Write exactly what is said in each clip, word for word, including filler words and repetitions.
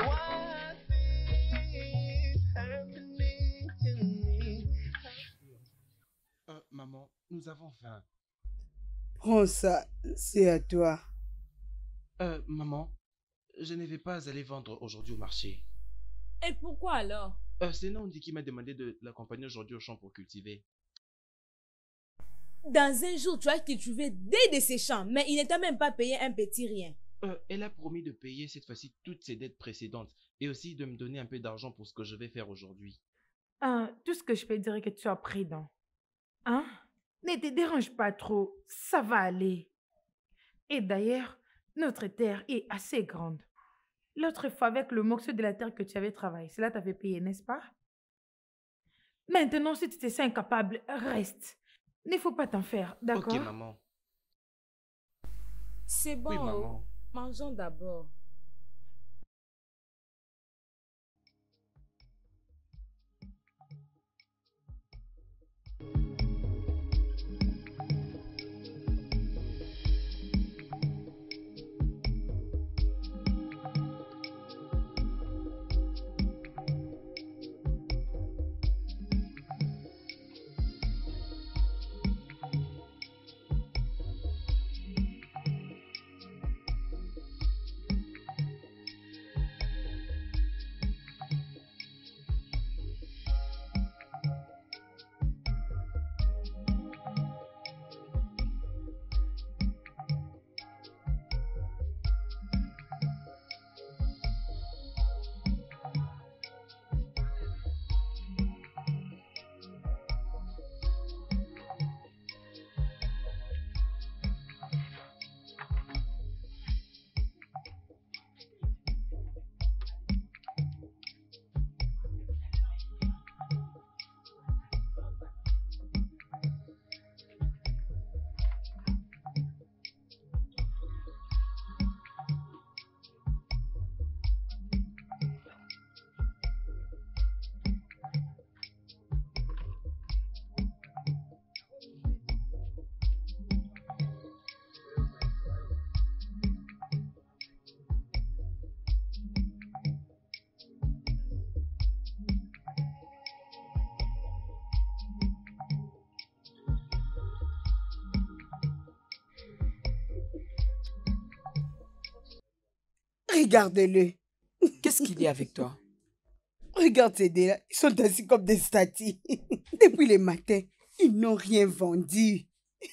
Euh, maman, nous avons faim. Prends ça, c'est à toi. Euh, maman, je ne vais pas aller vendre aujourd'hui au marché. Et pourquoi alors? Euh, c'est Nandi qui m'a demandé de l'accompagner aujourd'hui au champ pour cultiver. Dans un jour, tu as cultivé des de ses champs, mais il ne t'a même pas payé un petit rien. Euh, elle a promis de payer cette fois-ci toutes ses dettes précédentes et aussi de me donner un peu d'argent pour ce que je vais faire aujourd'hui. Ah, tout ce que je peux dire est que tu as prudent. Hein? Ne te dérange pas trop, ça va aller. Et d'ailleurs, notre terre est assez grande. L'autre fois, avec le morceau de la terre que tu avais travaillé, cela t'avait payé, n'est-ce pas? Maintenant, si tu te sens incapable, reste. Il ne faut pas t'en faire, d'accord? Ok, maman. C'est bon, Oui, maman. mangeons d'abord. Regarde-le. Qu'est-ce qu'il y a avec toi? Regarde ces deux-là, ils sont assis comme des statues. Depuis le matin, ils n'ont rien vendu.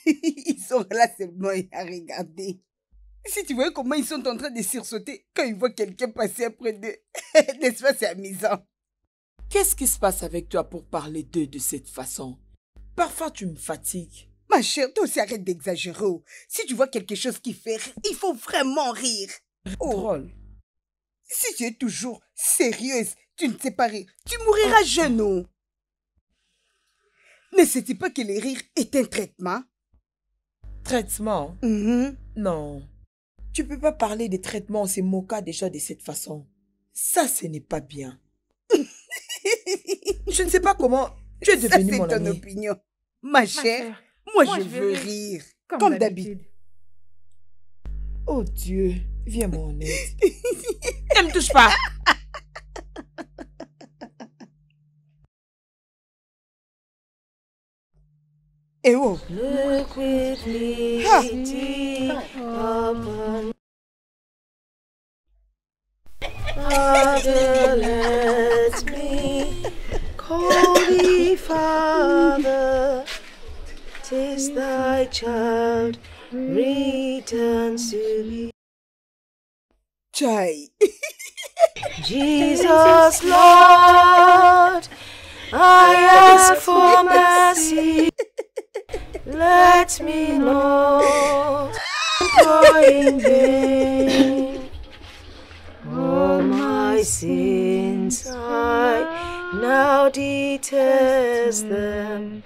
Ils sont là seulement à regarder. Si tu voyais comment ils sont en train de sursauter quand ils voient quelqu'un passer après d'eux, n'est-ce pas, c'est amusant. Qu'est-ce qui se passe avec toi pour parler d'eux de cette façon? Parfois, tu me fatigues. Ma chère, toi aussi arrête d'exagérer. Oh. Si tu vois quelque chose qui fait rire, il faut vraiment rire. Oh. Drôle. Si tu es toujours sérieuse, tu ne sais pas rire, tu mouriras jeune. Oh. Ne sais-tu pas que le rire est un traitement? Traitement? Mm-hmm. Non. Tu peux pas parler de traitement en se moquant déjà de cette façon. Ça, ce n'est pas bien. Je ne sais pas comment tu es devenu mon ami. Ça, c'est ton opinion. Ma chère, chère moi, moi, je, je veux veux rire, Comme, comme d'habitude. d'habitude. Oh Dieu, viens mon aide. Ne me touche pas. Eh oh. Look with me, Ha. upon Father, let me call thee Father. 'Tis thy child returns to thee. Chai. Jesus, Lord, I ask for mercy. Let me not go in vain. All my sins I now detest them.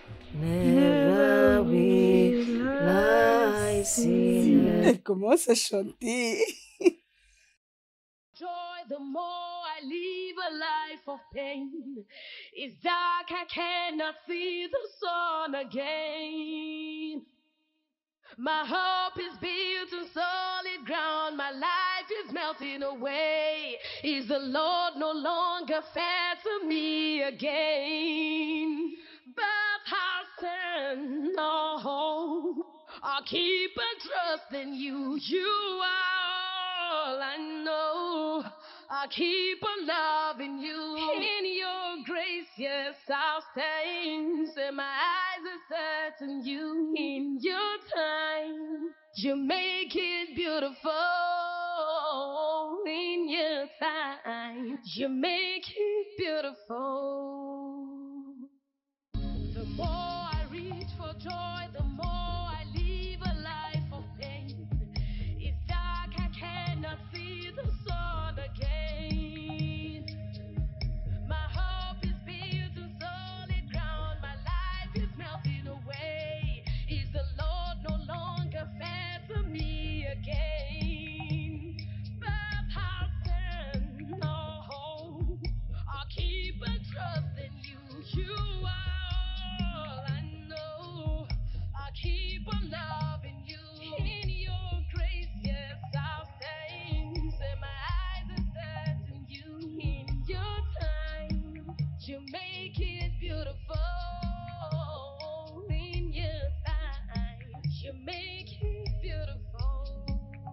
Never will I see them. Elle commence à chanter. Joy, the more I live a life of pain. It's dark, I cannot see the sun again. My hope is built on solid ground. My life life is melting away. Is the Lord no longer fair to me again? But I'll stand, no, I'll keep and trust in you. You are all I know. I'll keep on loving you. In your grace, yes, I'll stand. Set my eyes are set on you. In your time, you make it beautiful. In your time, you make it beautiful. The more I reach for joy, the more I live a life of pain. It's dark, I cannot see the sun again. My hope is built on solid ground. My life is melting away. Is the Lord no longer fair to me again? But I'll stand, no, I'll keep and trust in you. You are all I know. I'll keep on loving you. In your grace, yes, I'll stand. Set my eyes are set on you. In your time, you make it beautiful. In your time, you make it beautiful.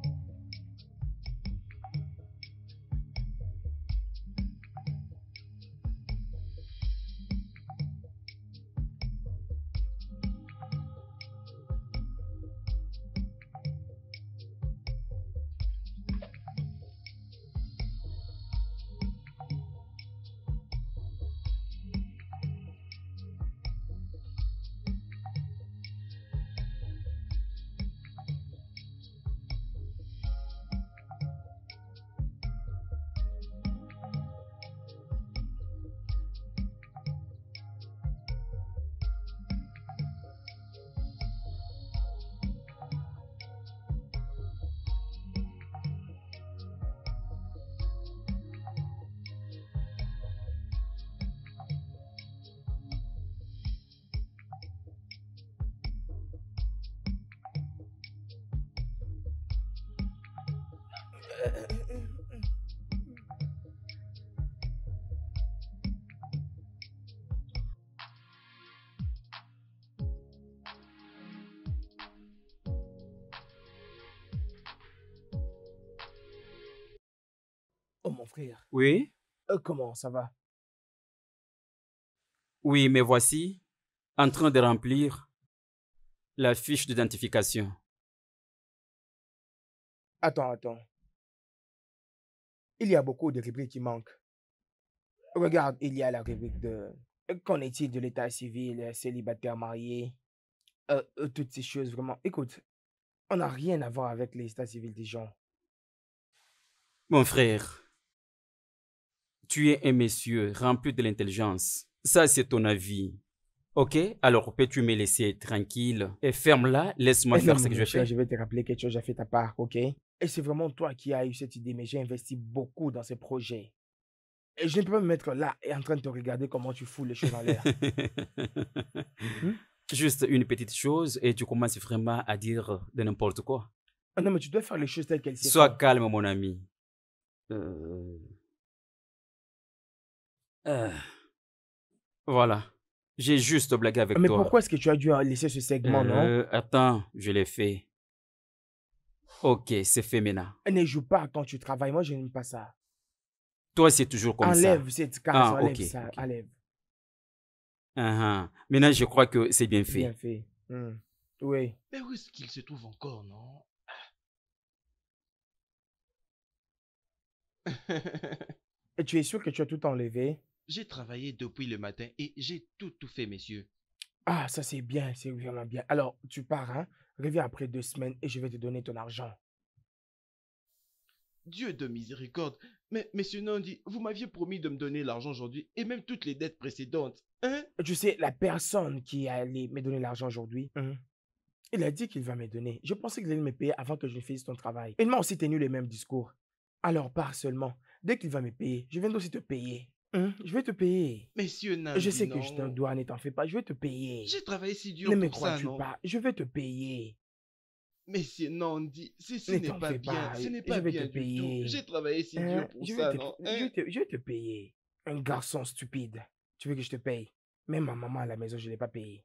Oh mon frère, Oui, euh, comment ça va? oui, mais voici en train de remplir la fiche d'identification. Attends, attends. Il y a beaucoup de rubriques qui manquent. Regarde, il y a la rubrique de euh, qu'en est-il de l'état civil, euh, célibataire marié, euh, euh, toutes ces choses vraiment. Écoute, on n'a rien à voir avec l'état civil des gens. Mon frère, tu es un monsieur rempli de l'intelligence. Ça, c'est ton avis. Ok? Alors, peux-tu me laisser tranquille et ferme-la, laisse-moi Eh faire non, ce que mon je frère, fais. je vais te rappeler quelque chose, j'ai fait ta part, ok? Et c'est vraiment toi qui as eu cette idée, mais j'ai investi beaucoup dans ce projet. Et je ne peux pas me mettre là et en train de te regarder comment tu fous les choses en l'air. Hmm? Juste une petite chose et tu commences vraiment à dire de n'importe quoi. Ah non, mais tu dois faire les choses telles qu'elles se Sois font. calme, mon ami. Euh, euh, Voilà. J'ai juste blagué avec Mais toi. pourquoi est-ce que tu as dû laisser ce segment, non? Euh, attends, je l'ai fait. Ok, c'est fait maintenant. Ne joue pas quand tu travailles. Moi, je n'aime pas ça. Toi, c'est toujours comme Enlève ça. cette case, Ah, enlève ok, ça, ok. enlève. Uh-huh. Maintenant, je crois que c'est bien fait. Bien fait. Hmm. Oui. Mais où est-ce qu'il se trouve encore, non? Et tu es sûr que tu as tout enlevé? J'ai travaillé depuis le matin et j'ai tout, tout fait, messieurs. Ah, ça c'est bien, c'est vraiment bien. Alors, tu pars, hein? Reviens après deux semaines et je vais te donner ton argent. Dieu de miséricorde. Mais, monsieur Nandi, vous m'aviez promis de me donner l'argent aujourd'hui et même toutes les dettes précédentes. Hein? Tu sais, la personne qui est allée me donner l'argent aujourd'hui, hein, il a dit qu'il va me donner. Je pensais qu'il allait me payer avant que je finisse ton travail. Il m'a aussi tenu le même discours. Alors, pars seulement. Dès qu'il va me payer, je viens aussi te payer. Hein? Je vais te payer. Monsieur Nandi, Je sais que je te non. dois, ne t'en fais pas. Je vais te payer. J'ai travaillé si dur Ne me pour ça, crois-tu non? pas? Je vais te payer. Monsieur Nandi, ceci Ne n'est t'en pas fais bien. pas, Ce n'est je pas vais bien te du payer. tout. J'ai travaillé si Hein, dur pour je, ça, vais te, non? je, Hein? vais te, je vais te payer. Un garçon stupide. Tu veux que je te paye? Même ma maman à la maison, je ne l'ai pas payé.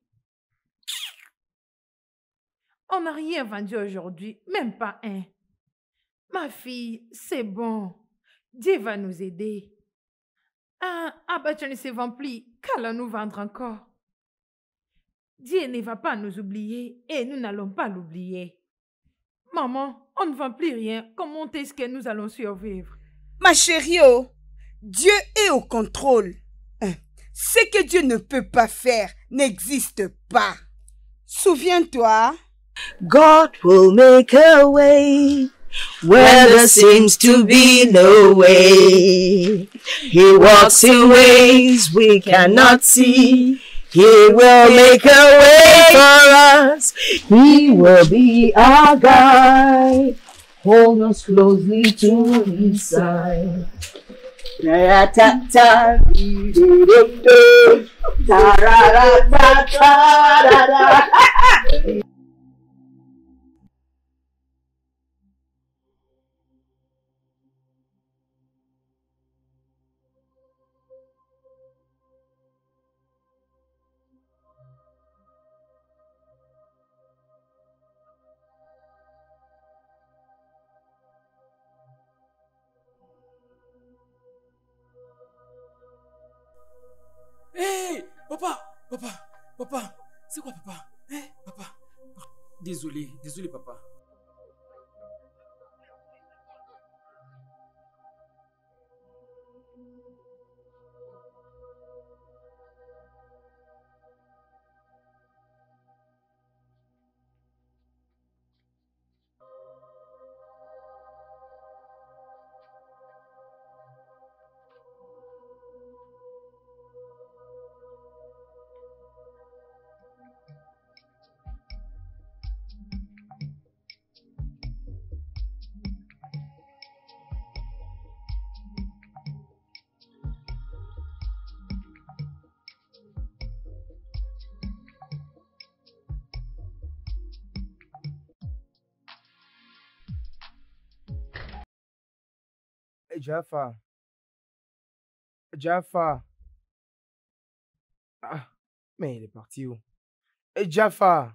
On n'a rien vendu aujourd'hui, même pas un. Ma fille, c'est bon. Dieu va nous aider. Ah, Abacha ne se vend plus. Qu'allons-nous vendre encore? Dieu ne va pas nous oublier et nous n'allons pas l'oublier. Maman, on ne vend plus rien. Comment est-ce que nous allons survivre? Ma chérie, oh, Dieu est au contrôle. Hein, ce que Dieu ne peut pas faire n'existe pas. Souviens-toi. God will make a way where there seems to be no way. He walks in ways we cannot see. He will make a way for us. He will be our guide. Hold us closely to his side. Ta-ta-ta, dee-dee-dee-dee. Ta-ra-ra-ta-ta-ra-ra. Hé, papa, papa, papa, c'est quoi papa? Hein, papa? Désolé, désolé, papa. Jaffa, Jaffa. Ah, mais il est parti où? Eh, Jaffa.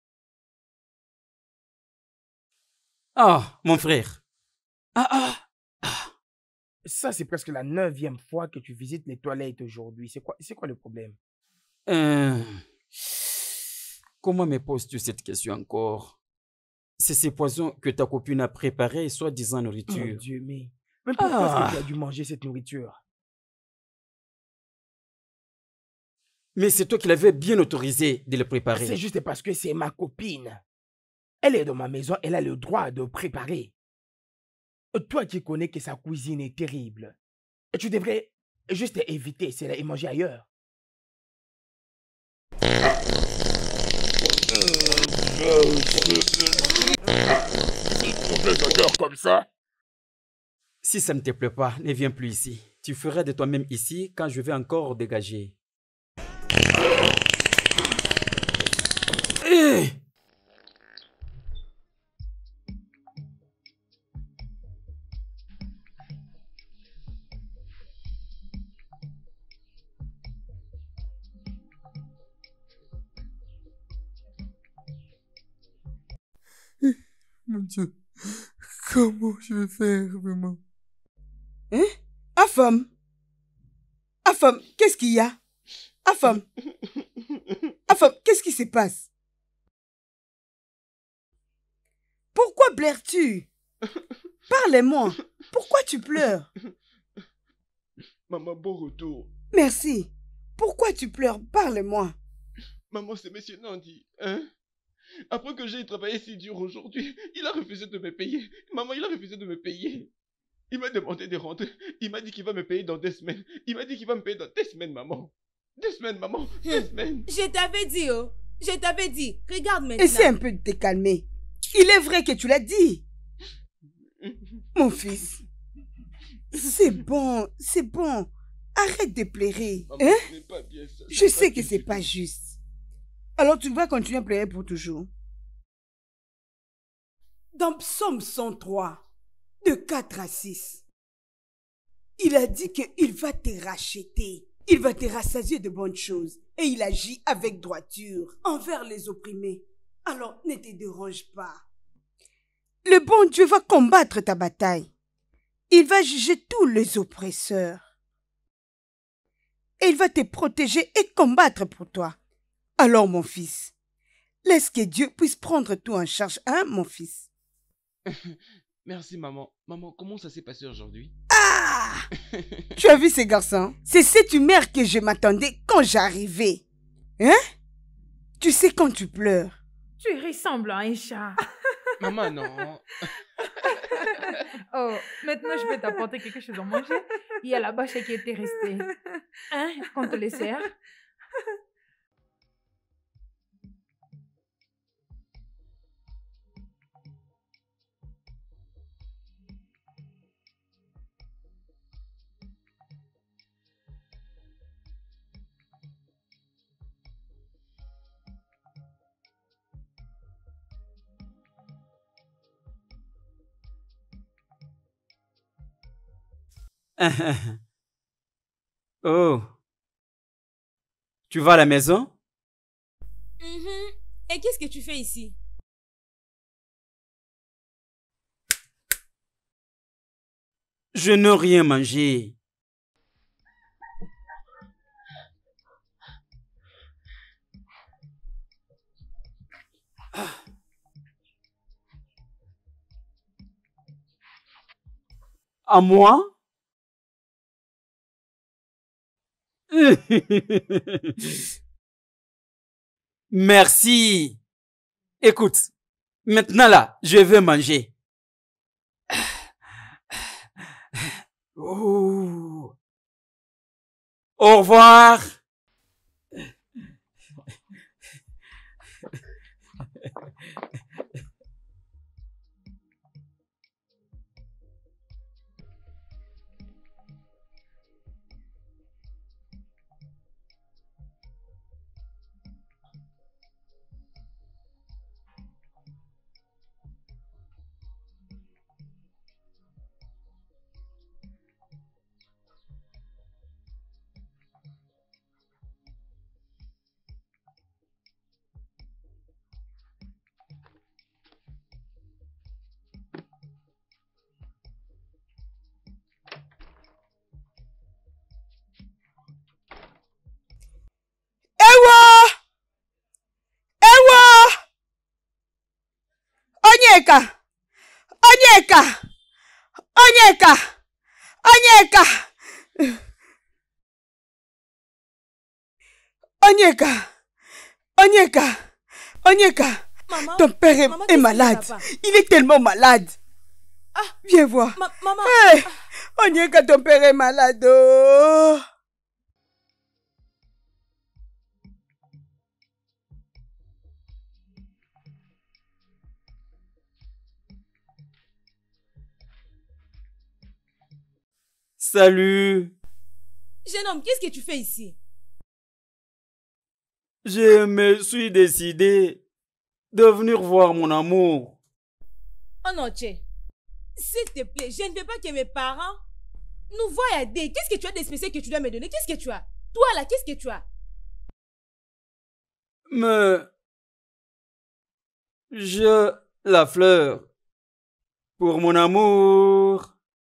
Ah, mon frère. Ah, ah, ah. Ça, c'est presque la neuvième fois que tu visites les toilettes aujourd'hui. C'est quoi, c'est quoi le problème? Euh, Comment me poses-tu cette question encore? C'est ces poisons que ta copine a préparés, soi-disant Mon nourriture. Dieu, mais... Mais pourquoi est-ce que Ah. tu as dû manger cette nourriture? Mais c'est toi qui l'avais bien autorisé de le C'est préparer. juste parce que c'est ma copine. Elle est dans ma maison, elle a le droit de préparer. Toi qui connais que sa cuisine est terrible, tu devrais juste éviter cela et manger ailleurs. Comme ça. Si ça ne te plaît pas, ne viens plus ici. Tu feras de toi-même ici quand je vais encore dégager. Eh! Mon Dieu, comment je vais faire vraiment? Hein? Afam? Afam, qu'est-ce qu'il y a? Afam? Afam, qu'est-ce qui se passe? Pourquoi blaires-tu? Parle-moi. Pourquoi tu pleures? Maman, bon retour. Merci. Pourquoi tu pleures? Parle-moi. Maman, c'est monsieur Nandi, hein? Après que j'ai travaillé si dur aujourd'hui, il a refusé de me payer. Maman, il a refusé de me payer. Il m'a demandé de rentrer. Il m'a dit qu'il va me payer dans deux semaines. Il m'a dit qu'il va me payer dans deux semaines, maman. Deux semaines, maman. Deux semaines. Je t'avais dit, oh. Je t'avais dit. Regarde maintenant. Essaie un peu de te calmer. Il est vrai que tu l'as dit. Mon fils. C'est bon, c'est bon. Arrête de pleurer. Maman, Hein? ce n'est pas bien ça. Je C'est sais pas que bien c'est du pas tout. juste. Alors tu vas continuer à pleurer pour toujours. Dans Psaume cent trois, de quatre à six, il a dit qu'il va te racheter. Il va te rassasier de bonnes choses. Et il agit avec droiture envers les opprimés. Alors ne te dérange pas. Le bon Dieu va combattre ta bataille. Il va juger tous les oppresseurs. Et il va te protéger et combattre pour toi. Alors mon fils, laisse que Dieu puisse prendre tout en charge, hein mon fils? Merci maman. Maman, comment ça s'est passé aujourd'hui? Ah! Tu as vu ces garçons? C'est cette humeur que je m'attendais quand j'arrivais. Hein? Tu sais quand tu pleures. Tu ressembles à un chat. Maman, non. Oh, maintenant je vais t'apporter quelque chose à manger. Il y a la bâche qui était restée. Hein? On te les sert. Oh. Tu vas à la maison? Mhm. Et qu'est-ce que tu fais ici? Je n'ai rien mangé. À moi? Merci. Écoute, maintenant là, je vais manger. Oh. Au revoir. Onyeka! Onyeka! Onyeka! Onyeka! Onyeka! Onyeka! Onyeka! Maman, Ton père est, maman, est qu'est-ce malade. qu'il y a, papa? Il est tellement malade. Ah, viens voir. Ma maman. Hey, Onyeka, ton père est malade. Oh. Salut. Jeune homme, qu'est-ce que tu fais ici? Je me suis décidé de venir voir mon amour. Oh non, Tché. S'il te plaît, je ne veux pas que mes parents nous voient aider. Qu'est-ce que tu as de spécial que tu dois me donner? Qu'est-ce que tu as? Toi là, qu'est-ce que tu as? Mais je la fleur pour mon amour.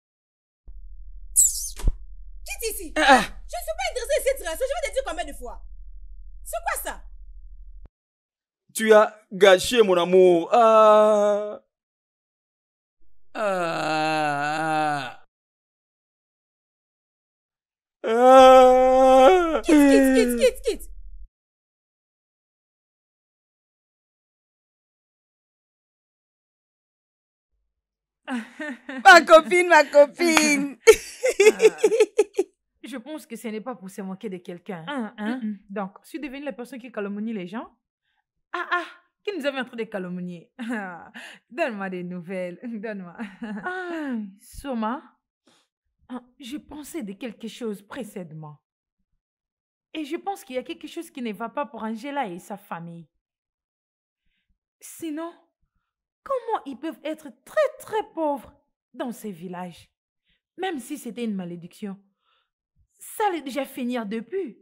Quitte ici. Ah. Je ne suis pas intéressée à cette relation. Je vais te dire combien de fois. C'est quoi ça? Tu as gâché mon amour. Ah. Ah. Ah. Quitte, quitte, quitte, quitte, quitte. Ma copine, ma copine. Je pense que ce n'est pas pour se moquer de quelqu'un. Hein, hein? Mm -mm. Donc, je suis devenue la personne qui calomnie les gens. Ah, ah, qui nous avait en train de calomnier. Donne-moi des nouvelles. Donne-moi. Ah, Soma, je pensais de quelque chose précédemment. Et je pense qu'il y a quelque chose qui ne va pas pour Angela et sa famille. Sinon, Comment ils peuvent être très très pauvres dans ces villages? Même si c'était une malédiction, ça allait déjà finir depuis.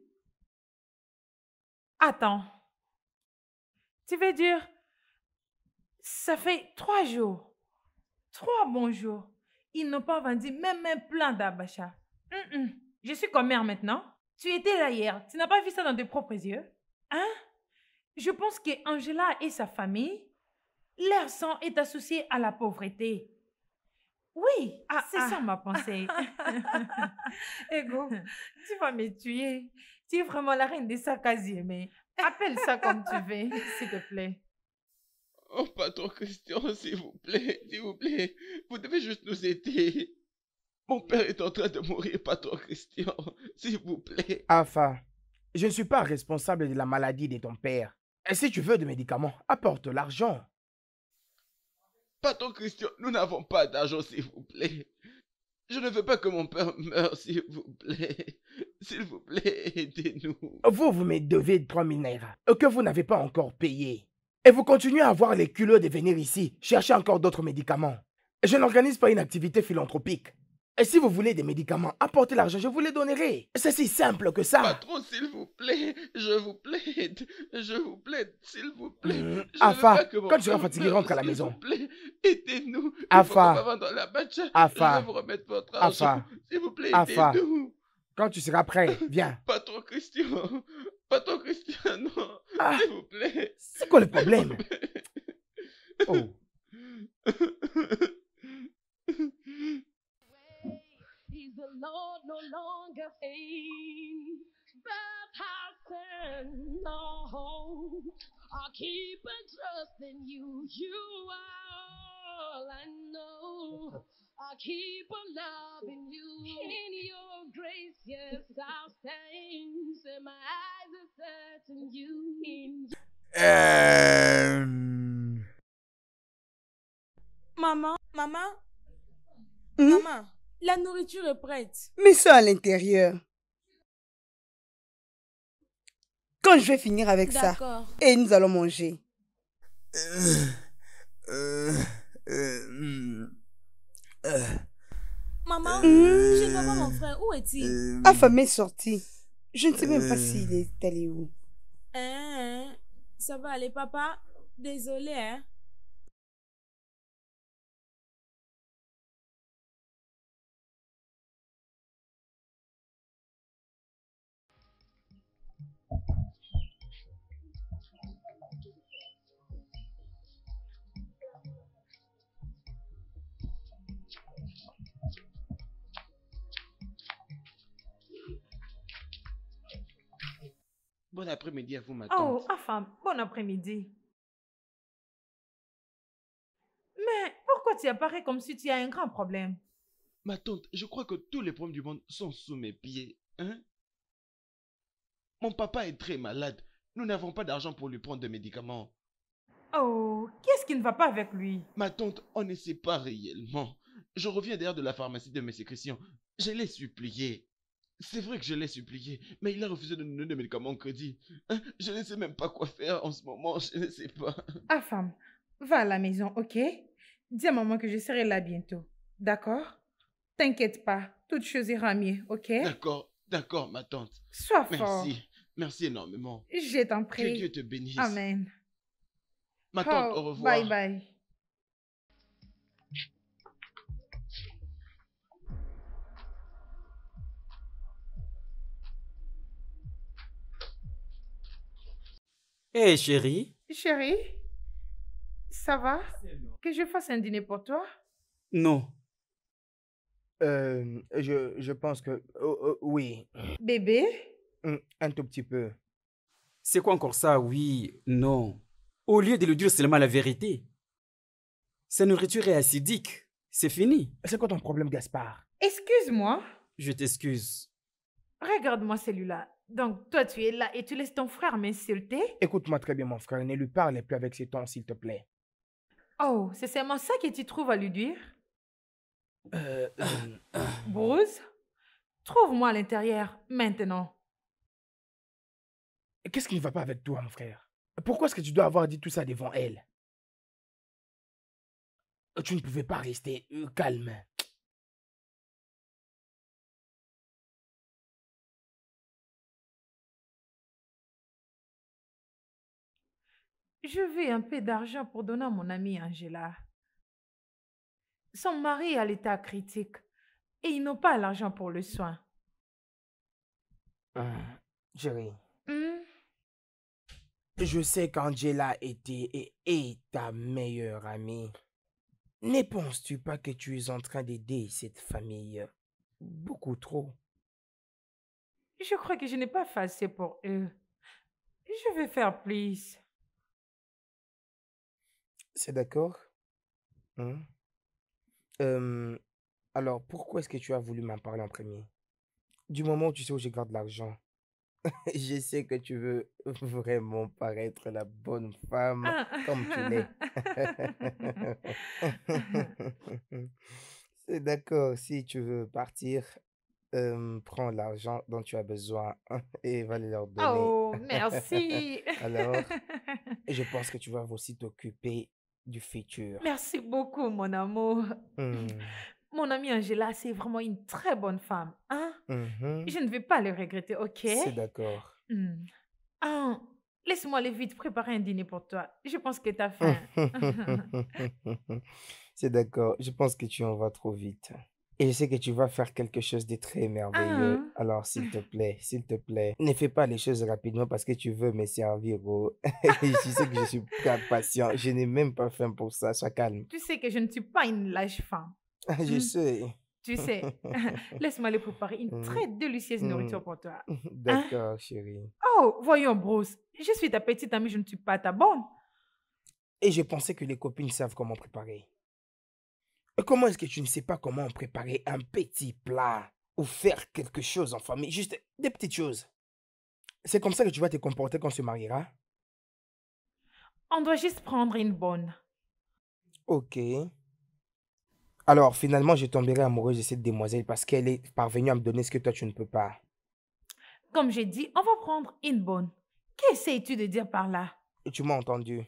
Attends, tu veux dire, ça fait trois jours, trois bons jours, ils n'ont pas vendu même un plein d'abacha. Hum, hum. Je suis comme mère maintenant. Tu étais là hier, tu n'as pas vu ça dans tes propres yeux? Hein? Je pense que Angela et sa famille, leur sang est associé à la pauvreté. Oui, Ah, c'est ah. ça ma pensée. Ego, tu vas me tuer. Tu es vraiment la reine des sacs à yeux, mais appelle ça comme tu veux, s'il te plaît. Oh, patron Christian, s'il vous plaît, s'il vous plaît, vous devez juste nous aider. Mon père est en train de mourir, patron Christian, s'il vous plaît. Afa, je ne suis pas responsable de la maladie de ton père. Et si tu veux des médicaments, apporte l'argent. Patron Christian, nous n'avons pas d'argent, s'il vous plaît. Je ne veux pas que mon père meure, s'il vous plaît. S'il vous plaît, aidez-nous. Vous, vous me devez trois mille naira que vous n'avez pas encore payé. Et vous continuez à avoir les culots de venir ici chercher encore d'autres médicaments. Je n'organise pas une activité philanthropique. Et si vous voulez des médicaments, apportez l'argent, je vous les donnerai. C'est si simple que ça. Patron, s'il vous plaît, je vous plaide, je vous plaide, s'il vous plaît. Mmh, Je Afa, veux pas que mon quand tu seras père fatigué, meure, rentre à la s'il maison. vous plaît, aidez-nous. Il Afa, faut qu'on va vendre la matcha. Afa, Je vais vous remettre votre argent. Afa, S'il vous plaît, Afa, aidez-nous. quand tu seras prêt, viens. Patron Christian, patron Christian, non, Ah, s'il vous plaît. c'est quoi le problème? Oh. He's the Lord, no longer fame, but how sin, no. I keep and trust in you. You are all I know. I keep on loving you. In your grace, yes, I'll stand. And my eyes are set on you. In Euh... Maman, maman, Hmm? maman, la nourriture est prête. Mets ça à l'intérieur. Quand je vais finir avec ça, D'accord. et nous allons manger. Euh... Euh... Euh... hmm, euh, Maman, Hmm? je ne vois pas mon frère. Où est-il? euh, Affamé est sorti. Je ne sais même pas Euh. s'il est allé où. Hein, hein, ça va aller, papa. Désolé, hein. Bon après-midi à vous, ma tante. Oh, enfin, bon après-midi. Mais pourquoi tu apparais comme si tu as un grand problème? Ma tante, je crois que tous les problèmes du monde sont sous mes pieds. Hein? Mon papa est très malade. Nous n'avons pas d'argent pour lui prendre des médicaments. Oh, qu'est-ce qui ne va pas avec lui? Ma tante, on ne sait pas réellement. Je reviens d'ailleurs de la pharmacie de M. Christian. Je l'ai supplié. C'est vrai que je l'ai supplié, mais il a refusé de nous donner des médicaments au crédit. Hein? Je ne sais même pas quoi faire en ce moment, je ne sais pas. Ah, femme, va à la maison, ok? Dis à maman que je serai là bientôt. D'accord? T'inquiète pas, toute chose ira mieux, ok? D'accord, d'accord, ma tante. Sois fort. Merci, merci énormément. Je t'en Que prie. Dieu te bénisse. Amen. Ma tante, Oh, au revoir. bye bye. Hé, chérie. Chérie, ça va? Que je fasse un dîner pour toi? Non. Euh, je, je pense que... oh, oh, oui. Bébé? Hmm, un tout petit peu. C'est quoi encore ça? Oui, non. Au lieu de lui dire seulement la vérité. Sa nourriture est acidique. C'est fini. C'est quoi ton problème, Gaspard? Excuse-moi. Je t'excuse. Regarde-moi celui-là. Donc, toi, tu es là et tu laisses ton frère m'insulter? Écoute-moi très bien, mon frère. Ne lui parle plus avec ces tons, s'il te plaît. Oh, c'est seulement ça que tu trouves à lui dire? Euh, euh, Bruce, trouve-moi à l'intérieur, maintenant. Qu'est-ce qui ne va pas avec toi, mon frère? Pourquoi est-ce que tu dois avoir dit tout ça devant elle? Tu ne pouvais pas rester euh, calme. Je veux un peu d'argent pour donner à mon amie Angela. Son mari est à l'état critique et ils n'ont pas l'argent pour le soin. Hum, chérie, Hmm? je sais qu'Angela était et est ta meilleure amie. Ne penses-tu pas que tu es en train d'aider cette famille beaucoup trop? Je crois que je n'ai pas fait assez pour eux. Je vais faire plus. C'est d'accord? Hum? Euh, alors, pourquoi est-ce que tu as voulu m'en parler en premier? Du moment où tu sais où je garde l'argent, je sais que tu veux vraiment paraître la bonne femme Ah. comme tu l'es. C'est d'accord, si tu veux partir, euh, prends l'argent dont tu as besoin et va le leur donner. Oh, merci. Alors, je pense que tu vas aussi t'occuper du futur. Merci beaucoup, mon amour. Hmm, Mon amie Angela, c'est vraiment une très bonne femme. Hein? mhm, Je ne vais pas le regretter, ok? c'est d'accord. Hmm. Ah, laisse-moi aller vite préparer un dîner pour toi. Je pense que tu as faim. C'est d'accord, je pense que tu en vas trop vite. Et je sais que tu vas faire quelque chose de très merveilleux. Ah. Alors, s'il te plaît, s'il te plaît, ne fais pas les choses rapidement parce que tu veux me servir. Oh. Je sais que je suis pas patient. Je n'ai même pas faim pour ça. Sois calme. Tu sais que je ne suis pas une lâche femme. Je Hmm. sais. Tu sais, laisse-moi aller préparer une Hmm, très délicieuse hmm. nourriture pour toi. D'accord, chérie. Oh, voyons, Bruce. Je suis ta petite amie, je ne suis pas ta bonne. Et je pensais que les copines savent comment préparer. Et comment est-ce que tu ne sais pas comment préparer un petit plat ou faire quelque chose en famille? Juste des petites choses. C'est comme ça que tu vas te comporter quand on se mariera? On doit juste prendre une bonne. Ok. Alors, finalement, je tomberai amoureuse de cette demoiselle parce qu'elle est parvenue à me donner ce que toi, tu ne peux pas. Comme j'ai dit, on va prendre une bonne. Qu'essayes-tu de dire par là? Et tu m'as entendu?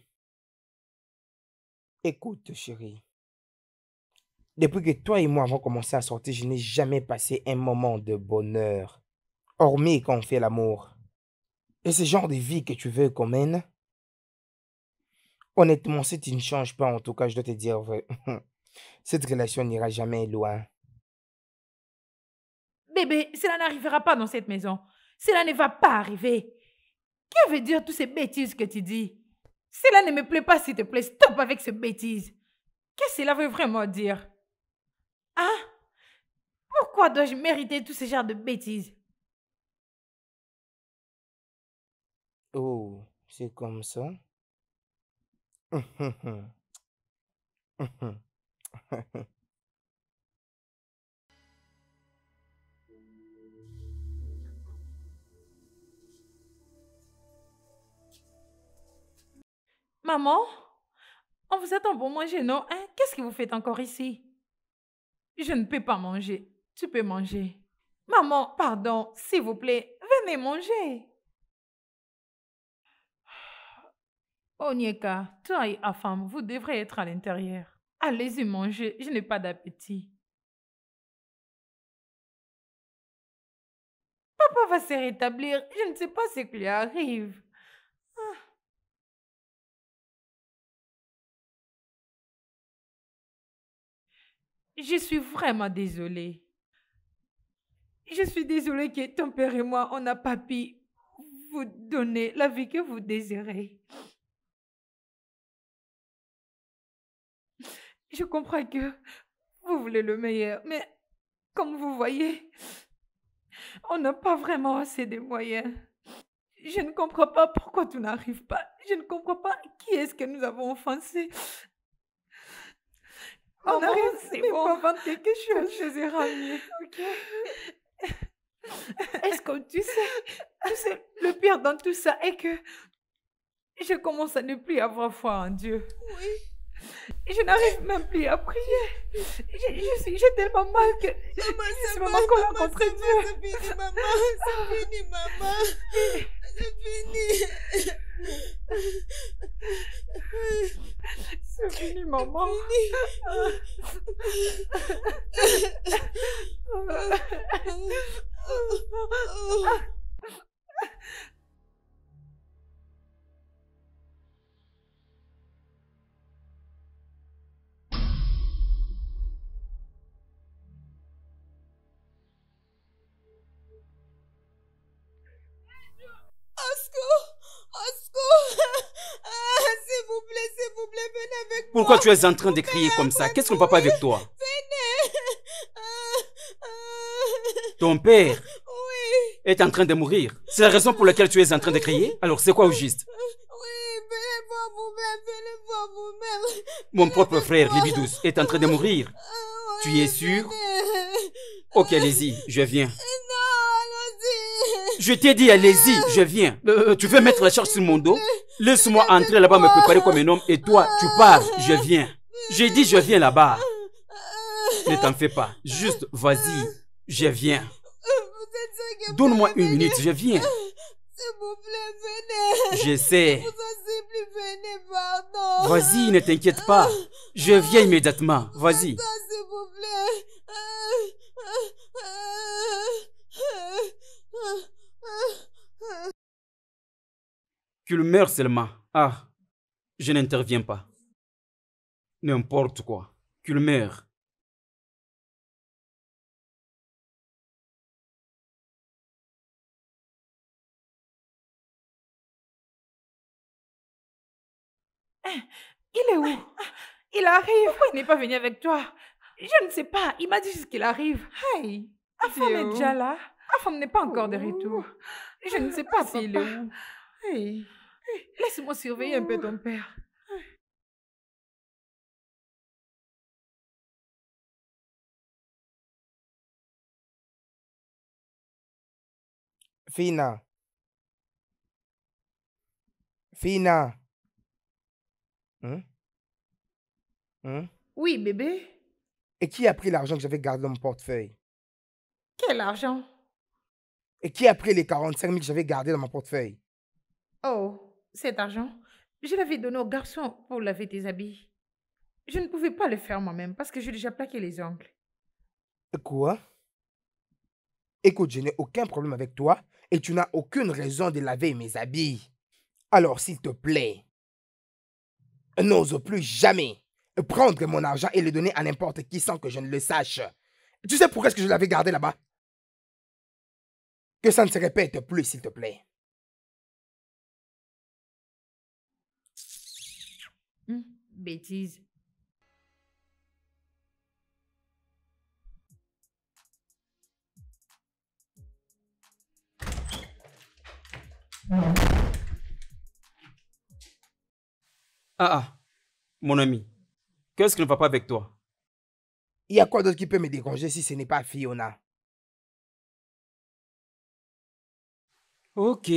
Écoute, chérie. Depuis que toi et moi avons commencé à sortir, je n'ai jamais passé un moment de bonheur. Hormis quand on fait l'amour. Et ce genre de vie que tu veux qu'on mène? Honnêtement, si tu ne changes pas, en tout cas, je dois te dire vrai. Cette relation n'ira jamais loin. Bébé, cela n'arrivera pas dans cette maison. Cela ne va pas arriver. Que veut dire toutes ces bêtises que tu dis? Cela ne me plaît pas, s'il te plaît. Stop avec ces bêtises. Qu'est-ce que cela veut vraiment dire? Hein? Pourquoi dois-je mériter tout ce genre de bêtises? Oh, c'est comme ça? Maman, on vous attend pour manger, non? Hein? Qu'est-ce que vous faites encore ici? Je ne peux pas manger. Tu peux manger. Maman, pardon, s'il vous plaît, venez manger. Onyeka, toi et Afam, vous devrez être à l'intérieur. Allez-y manger, je n'ai pas d'appétit. Papa va se rétablir, je ne sais pas ce qui lui arrive. Ah. Je suis vraiment désolée. Je suis désolée que ton père et moi, on n'a pas pu vous donner la vie que vous désirez. Je comprends que vous voulez le meilleur, mais comme vous voyez, on n'a pas vraiment assez de moyens. Je ne comprends pas pourquoi tout n'arrive pas. Je ne comprends pas qui est-ce que nous avons offensé. On Maman, arrive, c'est mais bon. pour vendre quelque chose, chose ira mieux, ok? Est-ce que tu sais, tu sais, le pire dans tout ça est que je commence à ne plus avoir foi en Dieu. Oui. Je n'arrive même plus à prier. Je- je suis- J'ai tellement mal que je Maman, je c'est suis bon, vraiment en colère maman, contre c'est bon, Dieu. c'est fini, maman. C'est fini, maman. C'est fini. C'est C'est fini, maman. S'il vous plaît, s'il vous plaît, venez avec moi. Pourquoi tu es en train de crier comme ça? Qu'est-ce que mon papa avec toi? Venez. Ton père Oui. est en train de mourir. C'est la raison pour laquelle tu es en train de crier? Alors c'est quoi au juste? Oui, venez voir vous-même, venez voir vous-même. Mon propre frère, Libidus, est en train de mourir. Tu es sûr? Ok, allez-y, je viens. Je t'ai dit, allez-y, je viens. Euh, tu veux mettre la charge sur mon dos? Laisse-moi entrer là-bas, me préparer comme un homme, et toi, tu pars, je viens. J'ai dit, je viens là-bas. Ne t'en fais pas, juste vas-y, je viens. Donne-moi une minute, je viens. S'il vous plaît, venez. Je sais. Je vous en supplie, venez, pardon. Vas-y, ne t'inquiète pas. Je viens immédiatement, vas-y. Pardon, s'il vous plaît. Qu'il meure seulement. Ah, je n'interviens pas. N'importe quoi. Qu'il meure. Il est où? Il arrive. Pourquoi il n'est pas venu avec toi? Je ne sais pas. Il m'a dit juste qu'il arrive. Hey, Afam est déjà là. Afam n'est pas encore de retour. Je ne sais pas s'il est où. Hey. Laisse-moi surveiller un peu ton père. Fina. Fina. Hein? Hein? Oui, bébé. Et qui a pris l'argent que j'avais gardé dans mon portefeuille? Quel argent? Et qui a pris les quarante-cinq mille que j'avais gardé dans mon portefeuille? Oh, cet argent, je l'avais donné au garçon pour laver tes habits. Je ne pouvais pas le faire moi-même parce que j'ai déjà plaqué les ongles. Quoi? Écoute, je n'ai aucun problème avec toi et tu n'as aucune raison de laver mes habits. Alors, s'il te plaît, n'ose plus jamais prendre mon argent et le donner à n'importe qui sans que je ne le sache. Tu sais pourquoi est-ce que je l'avais gardé là-bas? Que ça ne se répète plus, s'il te plaît. Hum, bêtise. Ah ah, mon ami, qu'est-ce qui ne va pas avec toi? Il y a quoi d'autre qui peut me déranger si ce n'est pas Fiona? Ok.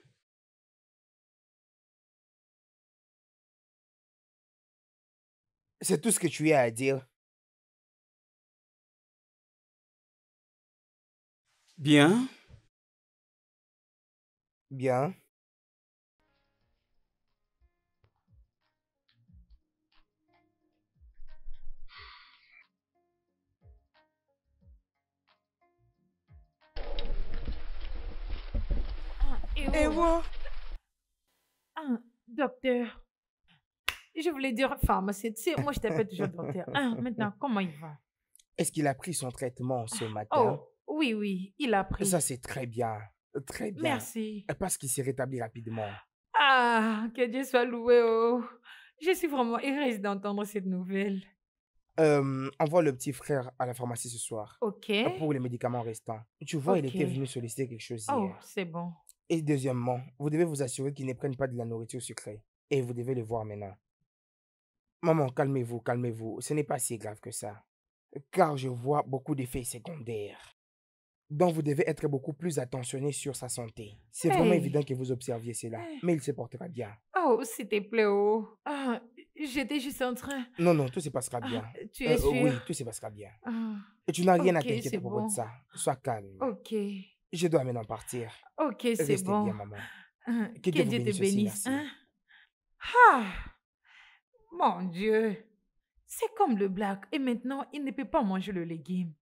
C'est tout ce que tu as à dire. Bien. Bien. Et moi? Ah, docteur. Je voulais dire pharmacien. Tu sais, moi, je t'appelle toujours docteur. Ah, maintenant, comment il va? Est-ce qu'il a pris son traitement ce matin? Oh, oui, oui, il a pris. Ça, c'est très bien. Très bien. Merci. Parce qu'il s'est rétabli rapidement. Ah, que Dieu soit loué. Oh. Je suis vraiment heureuse d'entendre cette nouvelle. Euh, envoie le petit frère à la pharmacie ce soir. Ok. Pour les médicaments restants. Tu vois, il Ok. était venu solliciter quelque chose hier. Oh, c'est bon. Et deuxièmement, vous devez vous assurer qu'ils ne prennent pas de la nourriture sucrée. Et vous devez le voir maintenant. Maman, calmez-vous, calmez-vous. Ce n'est pas si grave que ça. Car je vois beaucoup d'effets secondaires. Donc vous devez être beaucoup plus attentionné sur sa santé. C'est vraiment Hey. évident que vous observiez cela. Hey. Mais il se portera bien. Oh, s'il te plaît, oh. Ah, j'étais juste en train... Non, non, tout se passera Ah, bien. tu es Euh, sûr? Oui, tout se passera bien. Ah, Et tu n'as rien à ok, t'inquiéter c'est à propos bon. de ça. Sois calme. Ok. Je dois maintenant partir. Ok, c'est Restez bon. bien, maman. Ah, Que que Dieu vous Dieu te bénisse aussi, bénisse. merci. Hein? Ah, Mon Dieu. C'est comme le black. Et maintenant, il ne peut pas manger le légume.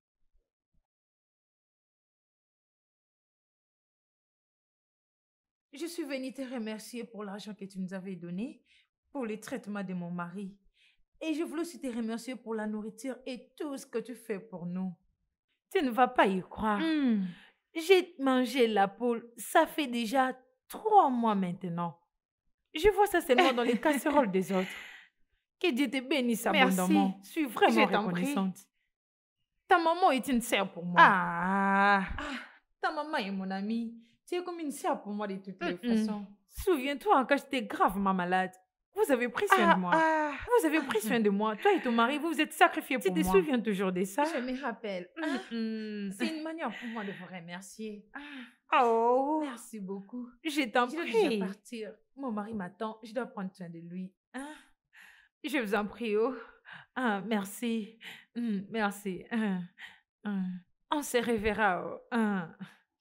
Je suis venue te remercier pour l'argent que tu nous avais donné pour les traitements de mon mari. Et je voulais aussi te remercier pour la nourriture et tout ce que tu fais pour nous. Tu ne vas pas y croire. Hmm. J'ai mangé la poule, ça fait déjà trois mois maintenant. Je vois ça seulement dans les casseroles des autres. Que Dieu te bénisse Merci. abondamment. Je suis vraiment Je t'en prie. reconnaissante. Ta maman est une sœur pour moi. Ah. Ah, ta maman est mon amie. Tu es comme une sœur pour moi de toutes les Mm-mm. façons. Souviens-toi, quand j'étais gravement malade, vous avez pris soin Ah, de moi. ah. Vous avez pris soin de moi. Toi et ton mari, vous vous êtes sacrifiés pour moi. Tu te souviens toujours de ça? Je me rappelle. Mm-mm. C'est une manière pour moi de vous remercier. Oh, Merci beaucoup. je t'en Je dois prie. déjà partir. Mon mari m'attend. Je dois prendre soin de lui. Hein? Je vous en prie. Oh. Ah, merci. Mm, merci. Ah, ah. On se reverra. Oh. Ah.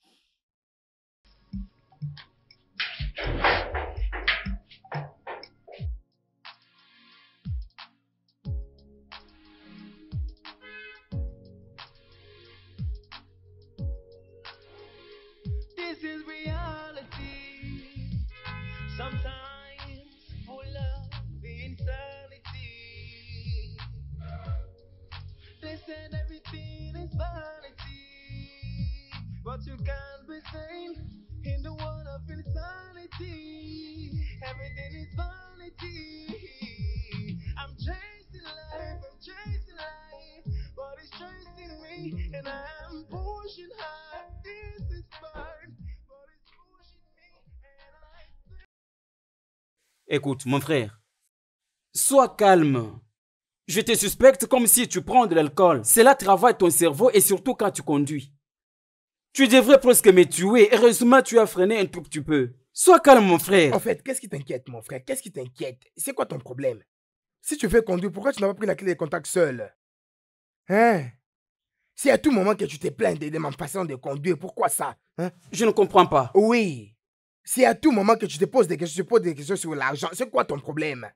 This is reality. Sometimes for love the insanity. They said everything is vanity, but you can't be sane in the world of insanity. Everything is vanity. I'm chasing life, I'm chasing life, but it's chasing me, and I'm pushing hard. This is fun, but it's pushing me, and I. Écoute, mon frère, sois calme. Je te suspecte comme si tu prends de l'alcool. Cela travaille ton cerveau et surtout quand tu conduis. Tu devrais presque me tuer. Heureusement, tu as freiné un tout petit peu. Sois calme, mon frère. En fait, qu'est-ce qui t'inquiète, mon frère? Qu'est-ce qui t'inquiète? C'est quoi ton problème? Si tu veux conduire, pourquoi tu n'as pas pris la clé de contact seul? Hein? Si à tout moment que tu te plains de, de ma façon de conduire, pourquoi ça? Hein? Je ne comprends pas. Oui. Si à tout moment que tu te poses des questions, tu te poses des questions sur l'argent, c'est quoi ton problème?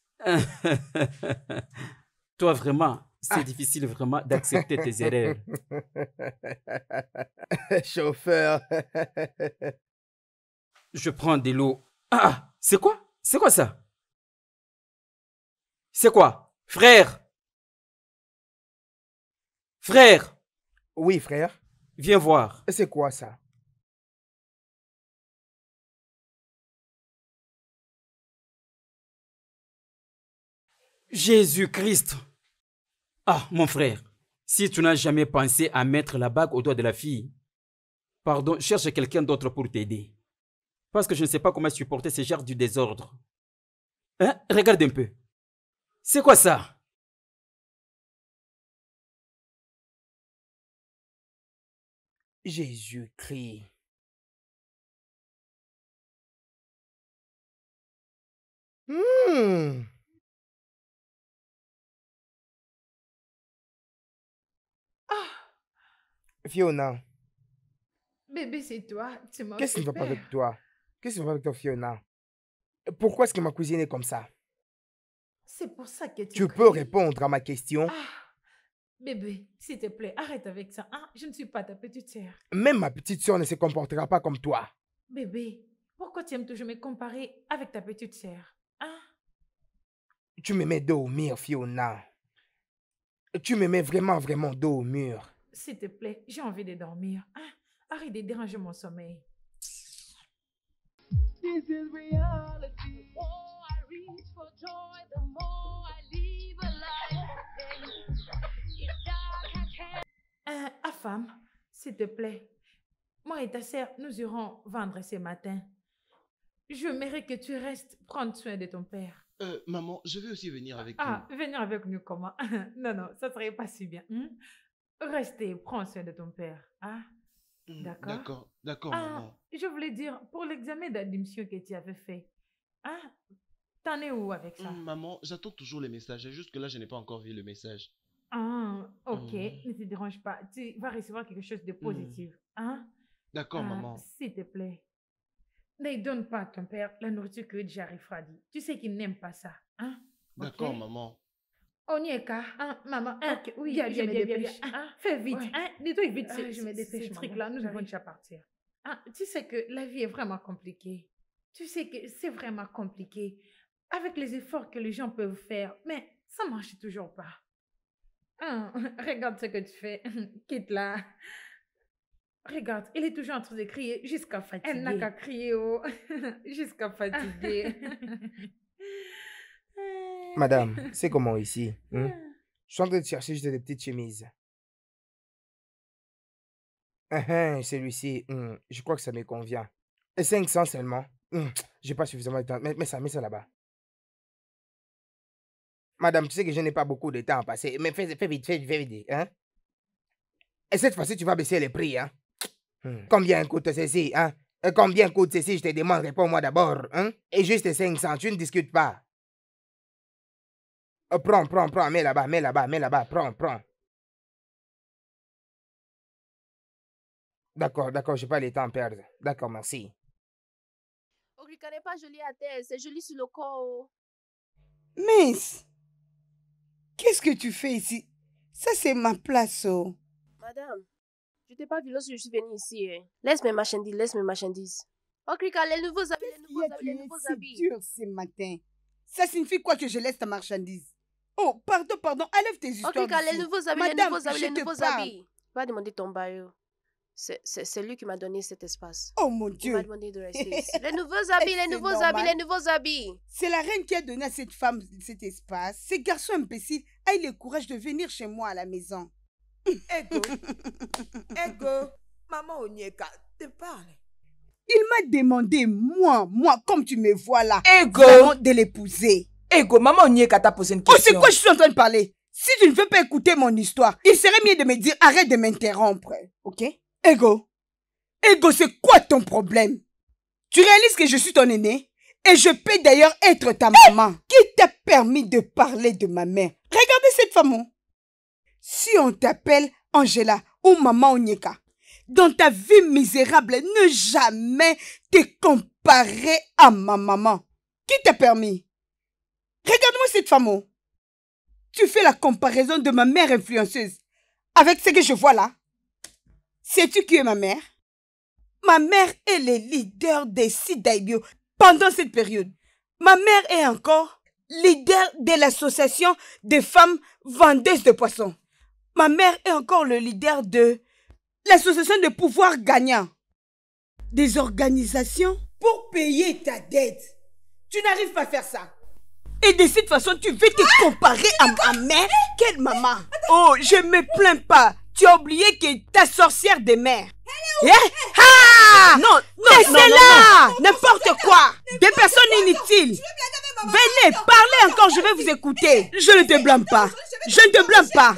Toi, vraiment, c'est difficile vraiment d'accepter tes erreurs. Chauffeur. Je prends de l'eau. Ah, c'est quoi? C'est quoi ça? C'est quoi? Frère! Frère! Oui, frère. Viens voir. C'est quoi ça? Jésus-Christ! Ah, mon frère, si tu n'as jamais pensé à mettre la bague au doigt de la fille, pardon, cherche quelqu'un d'autre pour t'aider. Parce que je ne sais pas comment supporter ce genre du désordre. Hein? Regarde un peu. C'est quoi ça? Jésus-Christ. Hmm. Fiona, Bébé, c'est toi. Tu m'as qu'est-ce qui ne va pas fait avec peur. toi? Qu'est-ce qui ne va pas avec toi, Fiona? Pourquoi est-ce que ma cousine est comme ça? C'est pour ça que tu Tu cries. peux répondre à ma question? Ah, bébé, s'il te plaît, arrête avec ça. Hein? Je ne suis pas ta petite sœur. Même ma petite soeur ne se comportera pas comme toi. Bébé, pourquoi tu aimes toujours me comparer avec ta petite sœur? Hein? Tu me mets dos au mur, Fiona. Tu me mets vraiment, vraiment dos au mur. S'il te plaît, j'ai envie de dormir. Hein? Arrête de déranger mon sommeil. This is reality. The more I reach for joy, the more I live a life of pain. It's dark, I can't. Hein, ah, femme, s'il te plaît. Moi et ta sœur, nous irons vendre ce matin. Je mérite que tu restes prendre soin de ton père. Euh, maman, je vais aussi venir avec Ah, venir avec nous comment? Non, non, ça serait pas si bien. Hmm? Restez, prends soin de ton père. Hein? vous. Hmm, D'accord. D'accord, d'accord, Ah, maman. je voulais dire, pour l'examen d'admission que tu avais fait, hein? T'en es où avec ça? Hmm, maman, j'attends toujours les messages. Jusque-là, je n'ai pas encore vu le message. Ah, ok, Hmm. ne te dérange pas. Tu vas recevoir quelque chose de positif. Hein? D'accord, Ah, maman. s'il te plaît. Ne donne pas à ton père la nourriture que j'ai refroidie. Tu sais qu'il n'aime pas ça. Hein? D'accord, Ok. maman. Onyeka, hein, maman, Hein, ok, oui, viens, je viens, me viens, dépêche. viens, viens. Hein, fais vite, Ouais. hein, nettoie vite Ah, ces, je me ces- dépêche, ces maman. trucs-là, nous devons J'arrive. déjà partir. Hein, tu sais que la vie est vraiment compliquée. Tu sais que c'est vraiment compliqué. Avec les efforts que les gens peuvent faire, mais ça marche toujours pas. Hein, regarde ce que tu fais. Quitte-la. Regarde, il est toujours en train de crier jusqu'à fatiguer. Elle n'a qu'à crier, oh. Jusqu'à fatiguer. Madame, c'est comment ici hein? Je suis en train de chercher juste des petites chemises. Ah, ah, celui-ci, hum, je crois que ça me convient. Et cinq cents seulement. Hum, j'ai pas suffisamment de temps. Mets, mets ça, mets ça là-bas. Madame, tu sais que je n'ai pas beaucoup de temps à passer. Mais fais, fais vite, fais vite, fais vite. Hein? Et cette fois-ci, tu vas baisser les prix. Hein? Hum, Combien coûte ceci? Hein? Et combien coûte ceci? Je te demande, réponds-moi d'abord. Hein? Et juste cinq cents, tu ne discutes pas. Euh, prends, prends, prends, mets là-bas, mets là-bas, mets là-bas, prends, prends. D'accord, d'accord, j'ai pas le temps à perdre. D'accord, merci. Okrika n'est pas joli à terre, c'est joli sur le corps. Miss, qu'est-ce que tu fais ici? Ça, c'est ma place. Oh. Madame, je t'ai pas vu lorsque je suis venue ici. Hein. Laisse mes marchandises, laisse mes marchandises. Okrika, les nouveaux habits, les nouveaux habits, les nouveaux C'est habits. dur ce matin. Ça signifie quoi que je laisse ta marchandise? Oh, pardon, pardon, enlève tes histoires Okrika, d'ici. les nouveaux habits, les Madame, nouveaux habits, je les te nouveaux parle. habits. Va demander ton baillot. C'est c'est- c'est lui qui m'a donné cet espace. Oh mon Il Dieu. m'a demandé de rester ici. Les nouveaux habits, les C'est nouveaux normal. habits, les nouveaux habits. C'est la reine qui a donné à cette femme cet espace. Ces garçons imbéciles aient le courage de venir chez moi à la maison. Ego, Ego, maman Onyeka, te parle. Il m'a demandé, moi, moi, comme tu me vois là, Ego. vraiment de l'épouser. Ego, maman Onyeka t'a posé une Oh, question. c'est quoi je suis en train de parler? Si tu ne veux pas écouter mon histoire, il serait mieux de me dire arrête de m'interrompre. Ok? Ego, Ego, c'est quoi ton problème? Tu réalises que je suis ton aîné? Et je peux d'ailleurs être ta maman. Qui t'a permis de parler de ma mère? Regardez cette femme. Oh. Si on t'appelle Angela ou Maman Onyeka, dans ta vie misérable, ne jamais te comparer à ma maman. Qui t'a permis? Regarde-moi cette femme. Oh. Tu fais la comparaison de ma mère influenceuse avec ce que je vois là. Sais-tu qui est ma mère? Ma mère est le leader des Sidaibio pendant cette période. Ma mère est encore leader de l'association des femmes vendeuses de poissons. Ma mère est encore le leader de l'association de pouvoir gagnant. Des organisations pour payer ta dette. Tu n'arrives pas à faire ça. Et de cette façon, tu veux te comparer à ma mère? Quelle maman? Oh, je me plains pas. Tu as oublié que ta sorcière de mère. Eh? Ah! Non, non, laissez-la! N'importe quoi! Des personnes inutiles. Venez, parlez encore, je vais vous écouter. Je ne te blâme pas. Je ne te blâme pas.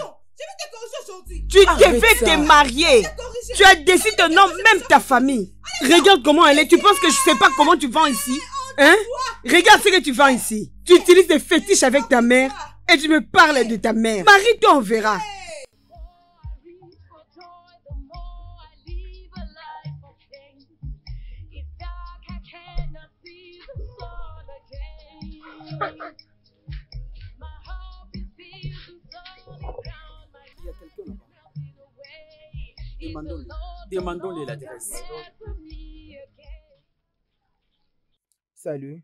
Tu devais te marier. Tu as décidé ton nom, même ta famille. Regarde comment elle est. Tu penses que je sais pas comment tu vends ici? Hein? Regarde ce que tu vends ici. Tu utilises des fétiches avec ta mère et tu me parles de ta mère. Marie-toi, on verra. Il y a quelqu'un là-bas. Demandons-le. Demandons-le l'adresse. Salut.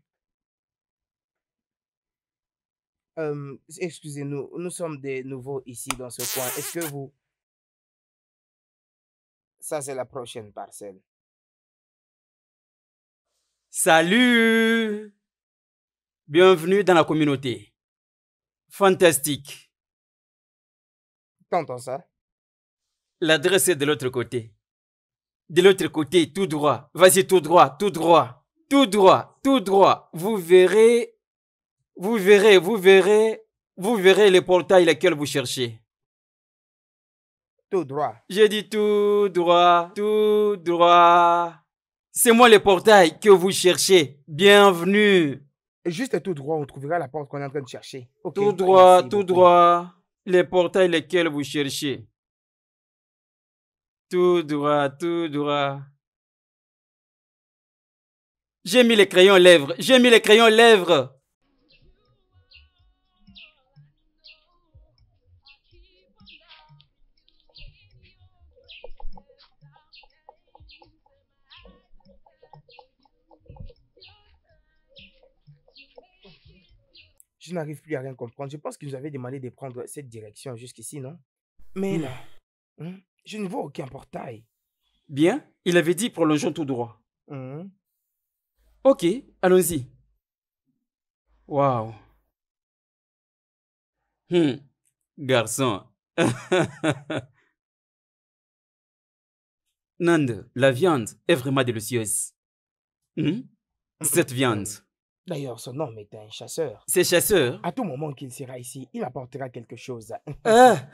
Euh, excusez-nous, nous sommes des nouveaux ici dans ce coin. Est-ce que vous... Ça, c'est la prochaine parcelle. Salut! Bienvenue dans la communauté. Fantastique. T'entends ça? L'adresse est de l'autre côté. De l'autre côté, tout droit. Vas-y, tout droit, tout droit. Tout droit, tout droit. Vous verrez, vous verrez, vous verrez, vous verrez les portails lesquels vous cherchez. Tout droit. J'ai dit tout droit, tout droit. C'est moi le portail que vous cherchez. Bienvenue. Juste tout droit, on trouvera la porte qu'on est en train de chercher. Ok, Tout droit, merci tout beaucoup. droit. Les portails lesquels vous cherchez. Tout droit, tout droit. J'ai mis les crayons lèvres. J'ai mis les crayons lèvres. Je n'arrive plus à rien comprendre. Je pense qu'il nous avait demandé de prendre cette direction jusqu'ici, non? Mais non. Hum, Je ne vois aucun portail. Bien, il avait dit prolongeons tout droit. Hum. Ok, allons-y. Waouh. Hmm, Garçon. Nand, la viande est vraiment délicieuse. Hmm, Cette viande. D'ailleurs, son homme est un chasseur. C'est chasseur. À tout moment qu'il sera ici, il apportera quelque chose. Ah.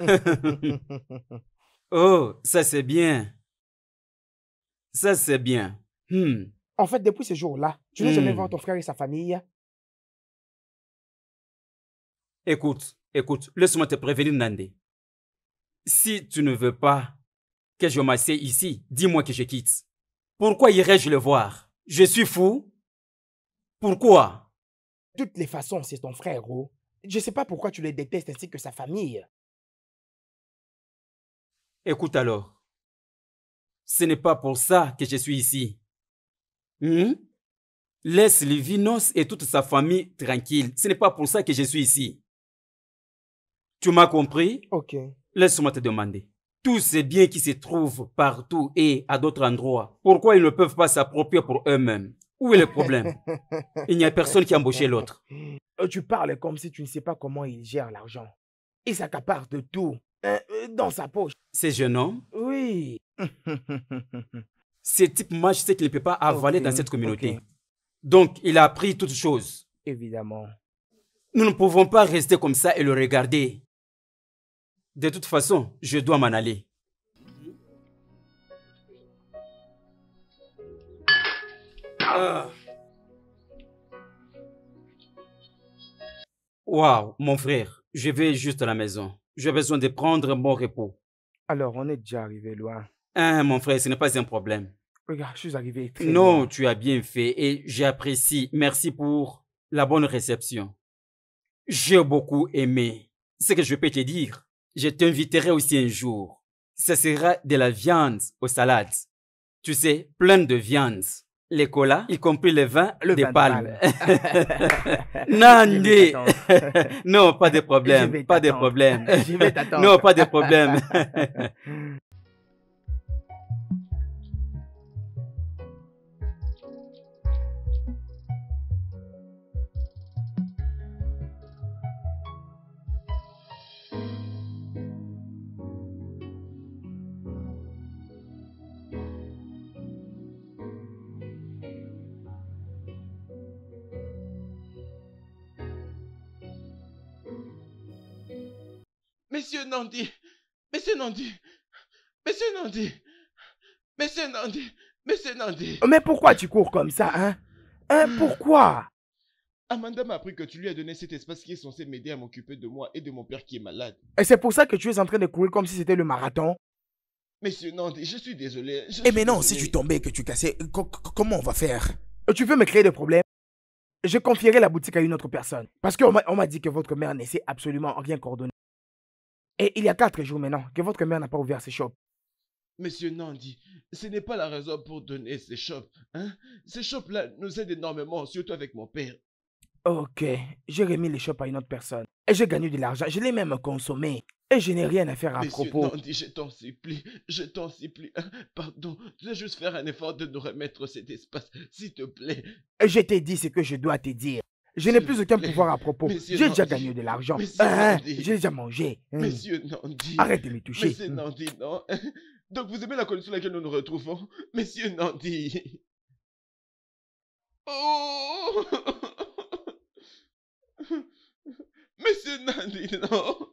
Oh, ça c'est bien. Ça c'est bien. Hmm. En fait, depuis ce jour-là, tu n'as jamais Hmm. voir ton frère et sa famille. Écoute, écoute, laisse-moi te prévenir, Nandé. Si tu ne veux pas que je m'assieds ici, dis-moi que je quitte. Pourquoi irais-je le voir? Je suis fou? Pourquoi? De toutes les façons, c'est ton frère, oh. Je ne sais pas pourquoi tu le détestes ainsi que sa famille. Écoute alors, ce n'est pas pour ça que je suis ici. Hmm? Laisse Livinos et toute sa famille tranquille. Ce n'est pas pour ça que je suis ici. Tu m'as compris? Ok. Laisse-moi te demander. Tous ces biens qui se trouvent partout et à d'autres endroits, pourquoi ils ne peuvent pas s'approprier pour eux-mêmes? Où est le problème? Il n'y a personne qui a embauché l'autre. Euh, Tu parles comme si tu ne sais pas comment il gère l'argent. Il s'accapare de tout. euh, euh, dans sa poche. Ce jeune homme, Oui. ce type mange ce qu'il ne peut pas avaler Ok, dans cette communauté. ok. Donc, il a appris toutes choses. Évidemment. Nous ne pouvons pas rester comme ça et le regarder. De toute façon, je dois m'en aller. Ah. Waouh, mon frère, je vais juste à la maison. J'ai besoin de prendre mon repos. Alors, on est déjà arrivé loin. Hein, mon frère, ce n'est pas un problème. Regarde, je suis arrivé très Non, loin. tu as bien fait et j'apprécie. Merci pour la bonne réception. J'ai beaucoup aimé. Ce que je peux te dire, je t'inviterai aussi un jour. Ce sera de la viande aux salades. Tu sais, plein de viande. Les colas, y compris le vin Le des vin de palmes. palme. Nandé. Je vais t'attendre. Non, pas de Je problème. vais Pas de t'attendre. problème. Je vais t'attendre. Non, pas de problème. Monsieur Nandi, Monsieur Nandi, Monsieur Nandi, Monsieur Nandi, Monsieur Nandi. Mais pourquoi tu cours comme ça, hein? Hein, pourquoi? Amanda m'a appris que tu lui as donné cet espace qui est censé m'aider à m'occuper de moi et de mon père qui est malade. Et c'est pour ça que tu es en train de courir comme si c'était le marathon? Monsieur Nandi, je suis désolé. je Et suis maintenant, si désolé. tu tombais et que tu cassais, co- co- comment on va faire? Tu veux me créer des problèmes? Je confierai la boutique à une autre personne. Parce qu'on m'a on m'a dit que votre mère ne sait absolument rien coordonner. Et il y a quatre jours maintenant que votre mère n'a pas ouvert ses shops. Monsieur Nandi, ce n'est pas la raison pour donner ces shops. Hein? Ces shops-là nous aident énormément, surtout avec mon père. Ok, j'ai remis les shops à une autre personne. Et j'ai gagné de l'argent. Je l'ai même consommé. Et je n'ai rien à faire à Monsieur propos. Nandi, je t'en supplie, je t'en supplie. hein, Pardon, tu dois juste faire un effort de nous remettre cet espace, s'il te plaît. Et je t'ai dit ce que je dois te dire. Je n'ai S'il plus vous aucun plaît. pouvoir à propos. Monsieur J'ai déjà Nandi. gagné de l'argent. Monsieur Hein, Nandi. j'ai déjà mangé. Hein. Monsieur Nandi. Arrête de me toucher. Monsieur Nandi, non. Donc vous aimez la condition dans laquelle nous nous retrouvons? Monsieur Nandi. Oh! Monsieur Nandi, non.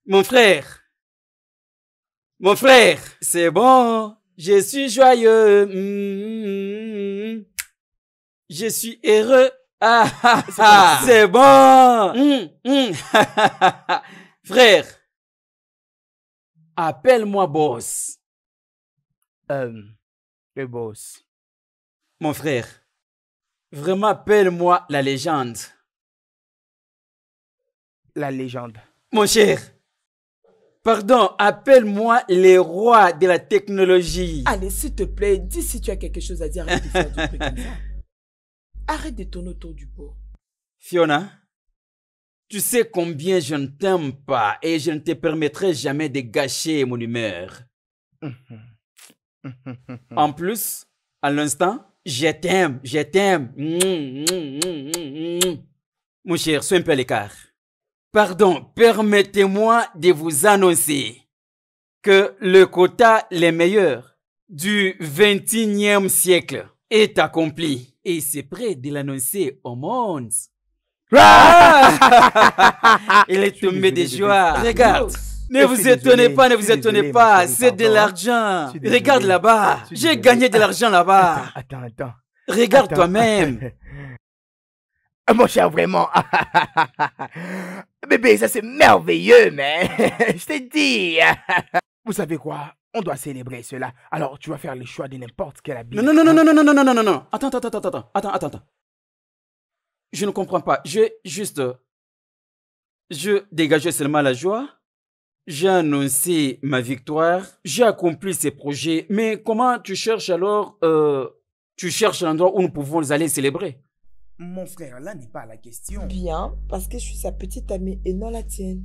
Mon frère. Mon frère. C'est bon. Je suis joyeux. Mm, mm, mm. Je suis heureux. Ah, ah, ah. C'est bon. Mm, mm. Frère. Appelle-moi boss. Euh, le boss. Mon frère. Vraiment, appelle-moi la légende. La légende. Mon cher. Pardon, appelle-moi le roi de la technologie. Allez, s'il te plaît, dis si tu as quelque chose à dire. Arrête de faire du bruit comme ça. Arrête de tourner autour du pot. Fiona, tu sais combien je ne t'aime pas et je ne te permettrai jamais de gâcher mon humeur. En plus, à l'instant, je t'aime, je t'aime. Mon cher, sois un peu à l'écart. Pardon, permettez-moi de vous annoncer que le quota les meilleurs du vingt et unième siècle est accompli. Et c'est prêt de l'annoncer au monde. Ah! Il est tombé de joie. Regarde. Ne vous étonnez pas, ne vous étonnez pas. C'est de l'argent. Regarde là-bas. J'ai gagné de l'argent là-bas. Attends, attends. Regarde toi-même. Mon cher, vraiment. Bébé, ça c'est merveilleux, mais je t'ai dit. Vous savez quoi? On doit célébrer cela. Alors, tu vas faire le choix de n'importe quel habit. Non, non, non, non, non, non, non, non, non, non, non. Attends, attends, attends, attends, attends, attends, attends. Je ne comprends pas. Je juste, je dégageais seulement la joie. J'ai annoncé ma victoire. J'ai accompli ces projets. Mais comment tu cherches alors, euh, tu cherches l'endroit où nous pouvons aller célébrer? Mon frère, là n'est pas la question. Bien, parce que je suis sa petite amie et non la tienne.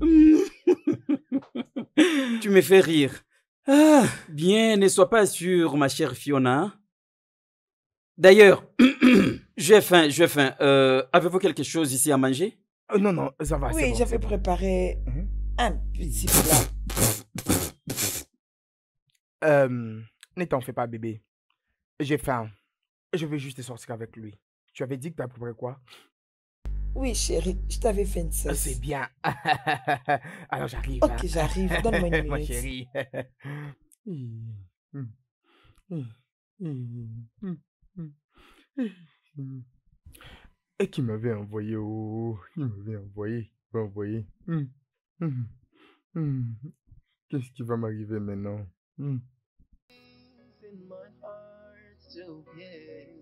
Tu me fais rire. Ah, bien, ne sois pas sûre, ma chère Fiona. D'ailleurs, j'ai faim, j'ai faim. Euh, avez-vous quelque chose ici à manger? euh, Non, non, ça va. Oui, bon, j'avais bon. préparé Mhm. un petit plat. Euh, ne t'en fais pas, bébé. J'ai faim. Je veux juste sortir avec lui. Tu avais dit que tu as préparé quoi? Oui, chérie, je t'avais fait une Ah, sauce. c'est bien. Alors j'arrive. Ok, hein. j'arrive. Donne-moi une Ma minute. chérie. Et qui m'avait envoyé au... Il m'avait envoyé. Il m'a envoyé. Hum, hum, hum. Qu'est-ce qui va m'arriver maintenant? Hum. in my heart to pay.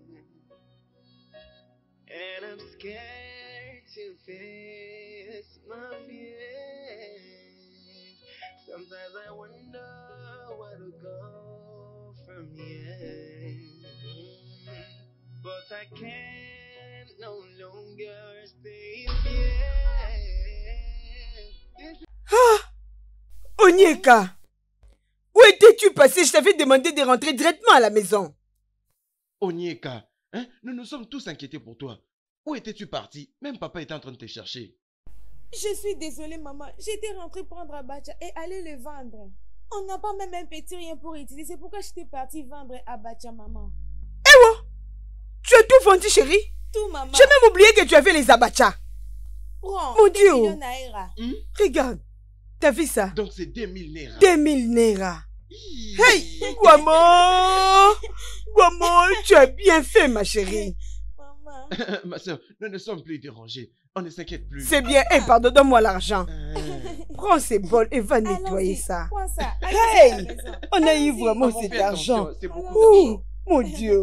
And I'm scared to face my fears. Sometimes I wonder where to go from here. Mm, But I can no longer stay here. This Ah! Onyeka! Où étais-tu passé? Je t'avais demandé de rentrer directement à la maison. Onyeka, hein, nous nous sommes tous inquiétés pour toi. Où étais-tu parti? Même papa était en train de te chercher. Je suis désolée, maman. J'étais rentrée prendre Abacha et aller le vendre. On n'a pas même un petit rien pour utiliser. C'est pourquoi j'étais partie vendre Abacha, maman. Ewo! Tu as tout vendu, chérie? Tout, maman. J'ai même oublié que tu avais les abachas. Prends, Mon deux Dieu! millions naira. Hmm? Regarde. T'as vu ça? Donc c'est deux mille naira. deux mille naira. Hi. Hey! Guamo! Guamo, tu as bien fait, ma chérie. Maman. Ma soeur, nous ne sommes plus dérangés. On ne s'inquiète plus. C'est bien. Hey, pardon, donne-moi l'argent. Euh, Prends ces bols et va Allons-y, nettoyer ça. prends ça. Allez, Hey! à la maison. On a eu Allons-y. vraiment maman, cet fais attention, argent. c'est beaucoup Allons-y. d'argent. Oh, mon Dieu.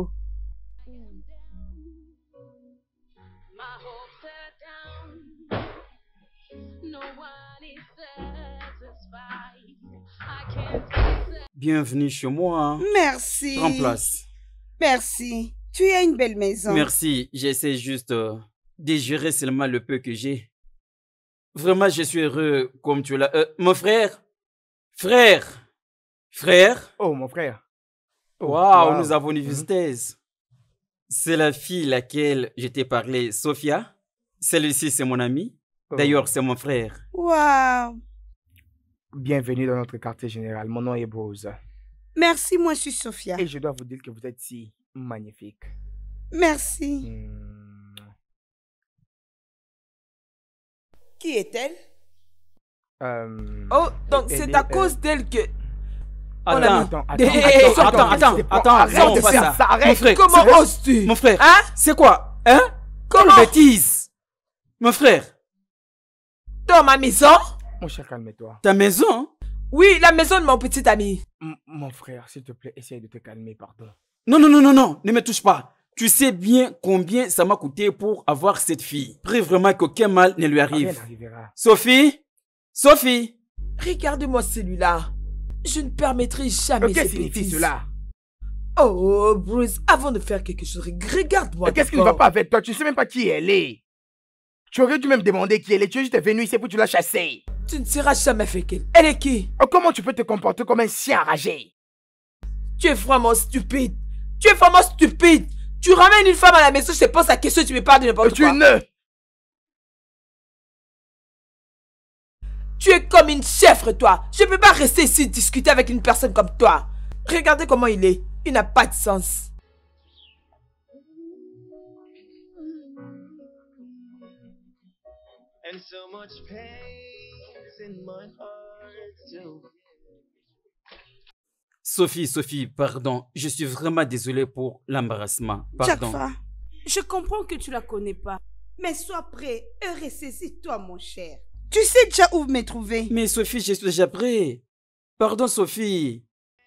My hopes are down. No one is satisfied. I can't say Bienvenue chez moi. Merci. Prends place. Merci. Tu as une belle maison. Merci. J'essaie juste euh, de gérer seulement le peu que j'ai. Vraiment, je suis heureux comme tu l'as. Euh, mon frère. Frère. Frère. Oh, mon frère. Oh, Waouh, wow. nous avons une Mhm. visiteuse. C'est la fille laquelle je t'ai parlé, Sophia. Celle-ci, c'est mon amie. Oh. D'ailleurs, c'est mon frère. Waouh. Bienvenue dans notre quartier général. Mon nom est Rose. Merci, moi je suis Sophia. Et je dois vous dire que vous êtes si magnifique. Merci. Hmm. Qui est-elle? Euh, Oh, donc elle c'est est, à euh, cause d'elle que... Attends, attends, Des- attends, Hey, attends, attends, attends, c'est bon, attends, arrête non, de pas faire ça. ça, arrête. Mon frère, Comment c'est- oses-tu? Mon frère, Hein? c'est quoi? Hein? Comment? Quelle bêtise! Mon frère, Dans ma maison? Mon cher, calme-toi. ta maison? Oui, la maison de mon petit ami. M- Mon frère, s'il te plaît, essaye de te calmer, pardon. Non, non, non, non, non, ne me touche pas. Tu sais bien combien ça m'a coûté pour avoir cette fille. Prie vraiment qu'aucun mal ne lui Rien arrive. n'arrivera. Sophie? Sophie? Regarde-moi celui-là. Je ne permettrai jamais Que ces signifie bêtises. cela? Oh, Bruce, avant de faire quelque chose, regarde-moi. Qu'est-ce qui ne va pas avec toi? Tu ne sais même pas qui elle est. Tu aurais dû même demander qui elle est. Tu es juste venu ici pour tu l'as chassée. Tu ne seras jamais avec elle. Elle est qui? Oh, comment tu peux te comporter comme un chien enragé? Tu es vraiment stupide. Tu es vraiment stupide. Tu ramènes une femme à la maison, je te pose la question, tu me parles de n'importe Tu quoi. ne... Tu es comme une chèvre, toi. Je ne peux pas rester ici discuter avec une personne comme toi. Regardez comment il est. Il n'a pas de sens. And so much pain is in my heart too. Sophie, Sophie, pardon. Je suis vraiment désolé pour l'embarrassement. Pardon. Jacfa, je comprends que tu la connais pas. Mais sois prêt et ressaisis-toi, mon cher. Tu sais déjà où me trouver. Mais Sophie, je suis déjà prêt. Pardon, Sophie.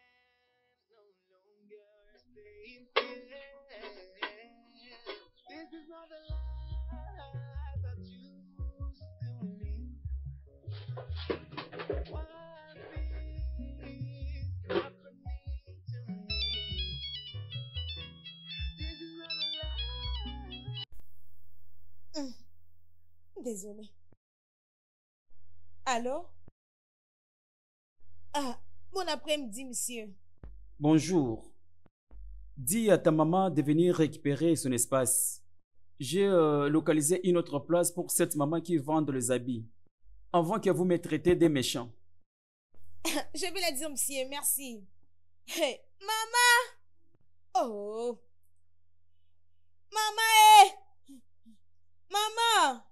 This is not the life that used to live. Why things happening to me? This is not a life. Désolée. Allô? Ah, bon après-midi, monsieur. Bonjour. Dis à ta maman de venir récupérer son espace. J'ai euh, localisé une autre place pour cette maman qui vend les habits. Avant que vous me traitez des méchants. Je vais la dire, monsieur, merci. Hey, maman! Oh! Maman, eh! Maman!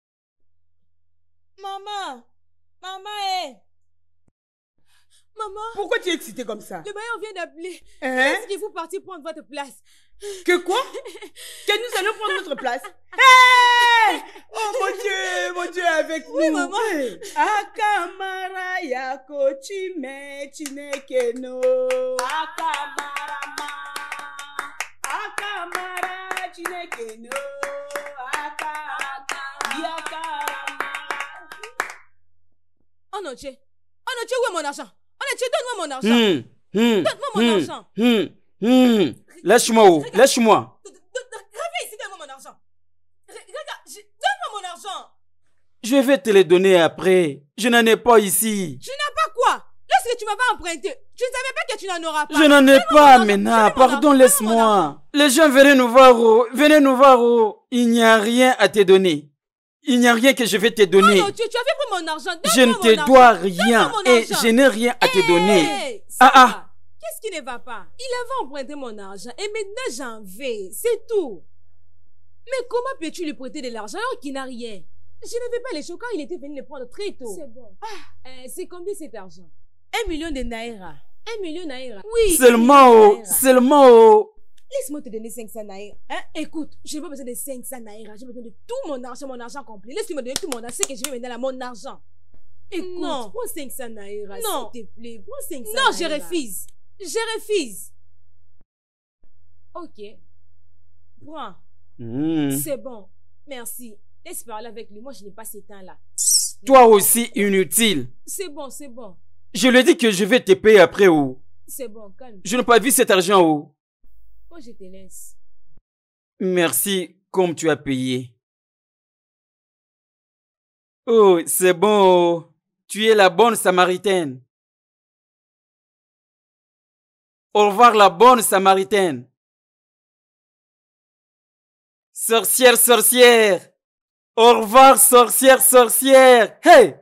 Maman! Maman, eh! Maman! Pourquoi tu es excitée comme ça? Le bailleur vient d'appeler. Hein? Est-ce qu'il faut partir prendre votre place? Que quoi? Que nous allons prendre notre place? Hey! Oh mon Dieu, mon Dieu, avec Oui, nous. maman. Hey. Akamara yako chime chinekeno. Akamarama. Akamara chinekeno. Aka. Yakarama. Oh non, Tché. Oh non, Tché, où est mon argent? Oh non, Tché, donne-moi mon argent. Hum, hum, Donne-moi mon hum, argent. hum, hum. Lâche-moi, oh, lâche-moi. Reviens ici, donne-moi mon argent. Re- Regarde, je- donne-moi mon argent. Je vais te les donner après. Je n'en ai pas ici. Tu n'as pas quoi? Lorsque tu m'avais emprunté, tu ne savais pas que tu n'en auras pas. Je n'en ai Donne-moi mon pas argent. maintenant. Donne-moi mon Pardon, argent. laisse-moi. Les gens venez nous voir, oh. Venez nous voir, oh. Il n'y a rien à te donner. Il n'y a rien que je vais te donner. Oh non, tu, tu avais pris mon argent. Je ne Donne-moi te mon argent. dois rien Donne-moi mon et argent. je n'ai rien à te donner. Hey, ça Ah ah. va. Qu'est-ce qui ne va pas? Il avait emprunté mon argent et maintenant j'en vais. C'est tout. Mais comment peux-tu lui prêter de l'argent alors qu'il n'a rien? Je ne vais pas les choquer, il était venu le prendre très tôt. C'est bon. Ah, euh, c'est combien cet argent? Un million de naira. Un million de naira. Oui. Seulement, un million de oh. naira. Seulement, oh. Laisse-moi te donner cinq cents naira. Hein? Écoute, je n'ai pas besoin de cinq cents naira. J'ai besoin de tout mon argent, mon argent complet. Laisse-moi me donner tout mon argent. C'est que je vais maintenant à mon argent. Écoute, Non. prends cinq cents naira. Non. S'il te plaît, prends cinq cents Non, je naira. refuse. Je refuse. Ok. Prends. Hmm. C'est bon. Merci. Laisse parler avec lui. Moi, je n'ai pas ce temps-là. Toi aussi inutile. C'est bon, c'est bon. Je lui ai dit que je vais te payer après, oh. C'est bon, calme. Je n'ai pas vu cet argent, oh. Moi, je te laisse. Merci comme tu as payé. Oh, c'est bon, oh. Tu es la bonne Samaritaine. Au revoir, la bonne Samaritaine. Sorcière, sorcière. Au revoir, sorcière, sorcière. Hey!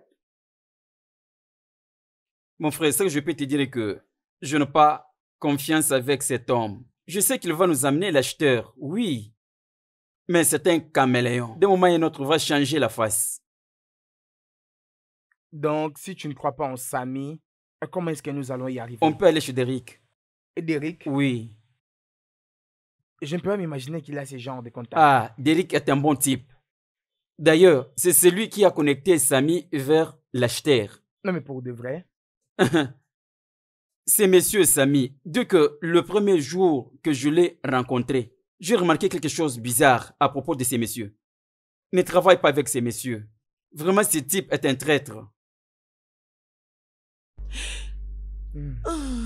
Mon frère, ce que je peux te dire est que je n'ai pas confiance avec cet homme. Je sais qu'il va nous amener l'acheteur, oui. Mais c'est un caméléon. D'un moment à un autre, on va changer la face. Donc, si tu ne crois pas en Samy, comment est-ce que nous allons y arriver? On peut aller chez Derrick. Et Derrick? Oui. Je ne peux pas m'imaginer qu'il a ce genre de contact. Ah, Derrick est un bon type. D'ailleurs, c'est celui qui a connecté Samy vers l'acheteur. Non, mais pour de vrai? C'est monsieur Samy. Dès que le premier jour que je l'ai rencontré, j'ai remarqué quelque chose de bizarre à propos de ces messieurs. Ne travaille pas avec ces messieurs. Vraiment, ce type est un traître. Hmm.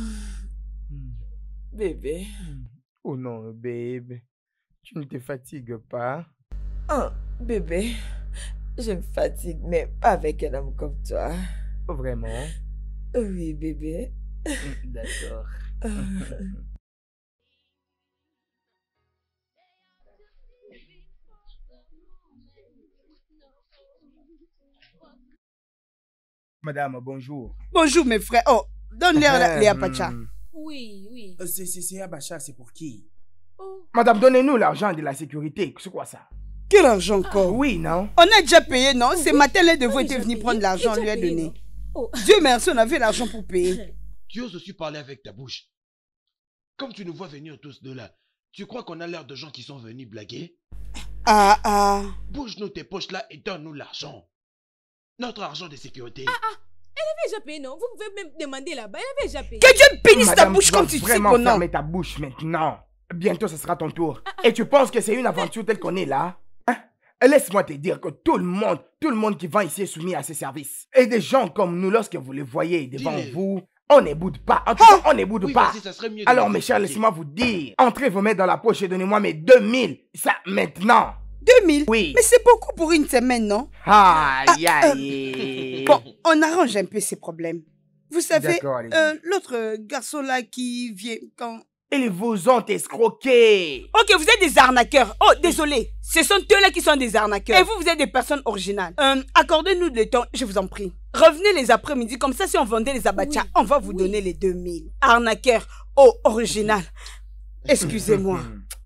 Bébé. Oh non, babe. Tu ne te fatigues pas? Oh, bébé. Je me fatigue, mais pas avec un homme comme toi. Vraiment? Oui, bébé. D'accord. Madame, bonjour. Bonjour mes frères. Oh, donne-leur la- les Hmm. apacha. Oui, oui. C'est c'est- c'est Abacha, c'est pour qui? Madame, donnez-nous l'argent de la sécurité. C'est quoi ça? Quel argent encore? Oui, non? On a déjà payé, non? Ce matin, l'un de vous était venu prendre l'argent, on lui a donné. Dieu merci, on avait l'argent pour payer. Tu oses aussi parler avec ta bouche. Comme tu nous vois venir tous de là, tu crois qu'on a l'air de gens qui sont venus blaguer? Ah, ah. Bouge-nous tes poches là et donne-nous l'argent. Notre argent de sécurité. Ah, ah, elle avait déjà payé, non? Vous pouvez même demander là-bas, elle avait déjà payé. Que Dieu bénisse ta Madame, bouche tu comme vas tu sais vraiment qu'on a. fermer ta bouche maintenant. Bientôt, ce sera ton tour. Et tu penses que c'est une aventure telle qu'on est là? Hein? Laisse-moi te dire que tout le monde, tout le monde qui vend ici est soumis à ses services. Et des gens comme nous, lorsque vous les voyez devant Dis-le. vous, on ne boude pas. En tout cas, on ne boude Oui, pas. vas-y, ça serait mieux de Alors, nous mes chers, expliquer. laissez-moi vous dire. Entrez vos mains dans la poche et donnez-moi mes deux mille. Ça, maintenant. deux mille? Oui. Mais c'est beaucoup pour une semaine, non? Aïe, Ah, euh, aïe. Bon, on arrange un peu ces problèmes. Vous savez, D'accord, allez-y. euh, l'autre garçon là qui vient quand... Ils vous ont escroqué. Ok, vous êtes des arnaqueurs. Oh, désolé. Ce sont eux là qui sont des arnaqueurs. Et vous, vous êtes des personnes originales. Euh, accordez-nous le temps, je vous en prie. Revenez les après-midi, comme ça, si on vendait les abachas, Oui, on va vous oui. donner les deux mille. Arnaqueurs. Oh, original. Excusez-moi.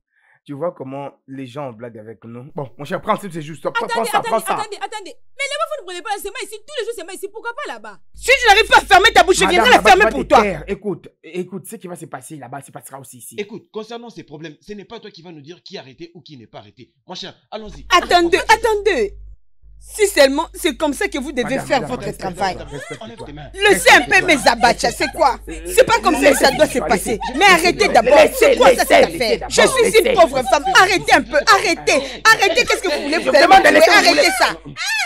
Tu vois comment les gens blaguent avec nous? Bon, mon cher, prends ça, c'est juste. Prends Attendez, ça, prends attendez, ça. attendez, attendez. Mais là-bas, vous ne prenez pas la semaine ici. Tous les jours, c'est moi ici. Pourquoi pas là-bas? Si tu n'arrives pas à fermer ta bouche, je Madame, viendrai la là-bas, tu fermer vas pour te toi. taire. Écoute, écoute, ce qui va se passer là-bas, se passera aussi ici. Écoute, concernant ces problèmes, ce n'est pas toi qui vas nous dire qui a arrêté ou qui n'est pas arrêté. Mon cher, allons-y. Attendez, attendez. Si seulement c'est comme ça que vous devez Madame, faire madame, votre respecte-toi, travail. respecte-toi. Enlève tes mains. Laissez un peu mes abachas, c'est quoi? C'est pas comme ça que ça doit se passer. Mais arrêtez d'abord, c'est quoi ça cette laissez affaire? d'abord, Je suis une laissez. pauvre femme, arretez un peu, arrêtez. Arrêtez, qu'est-ce que vous voulez? Vous Je allez demande de me tuer, laisser, vous arrêtez voulez- ça.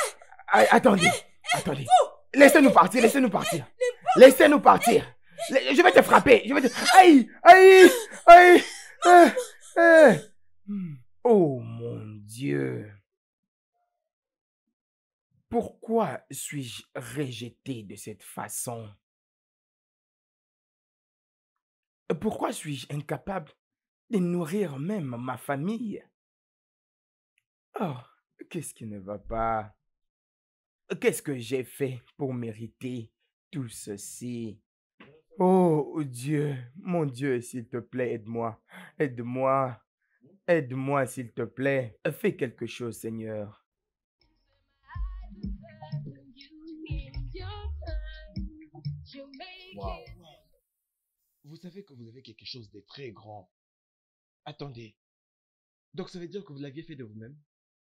Ah, attendez, attendez. Laissez-nous partir, laissez-nous partir. Laissez-nous partir. La- Je vais te frapper. Je vais te... Aïe, aïe, aïe. Ah, ah. Oh mon Dieu. Pourquoi suis-je rejeté de cette façon? Pourquoi suis-je incapable de nourrir même ma famille? Oh, qu'est-ce qui ne va pas? Qu'est-ce que j'ai fait pour mériter tout ceci? Oh Dieu, mon Dieu, s'il te plaît, aide-moi, aide-moi, aide-moi, s'il te plaît. Fais quelque chose, Seigneur. Waouh. Vous savez que vous avez quelque chose de très grand. Attendez. Donc ça veut dire que vous l'aviez fait de vous-même?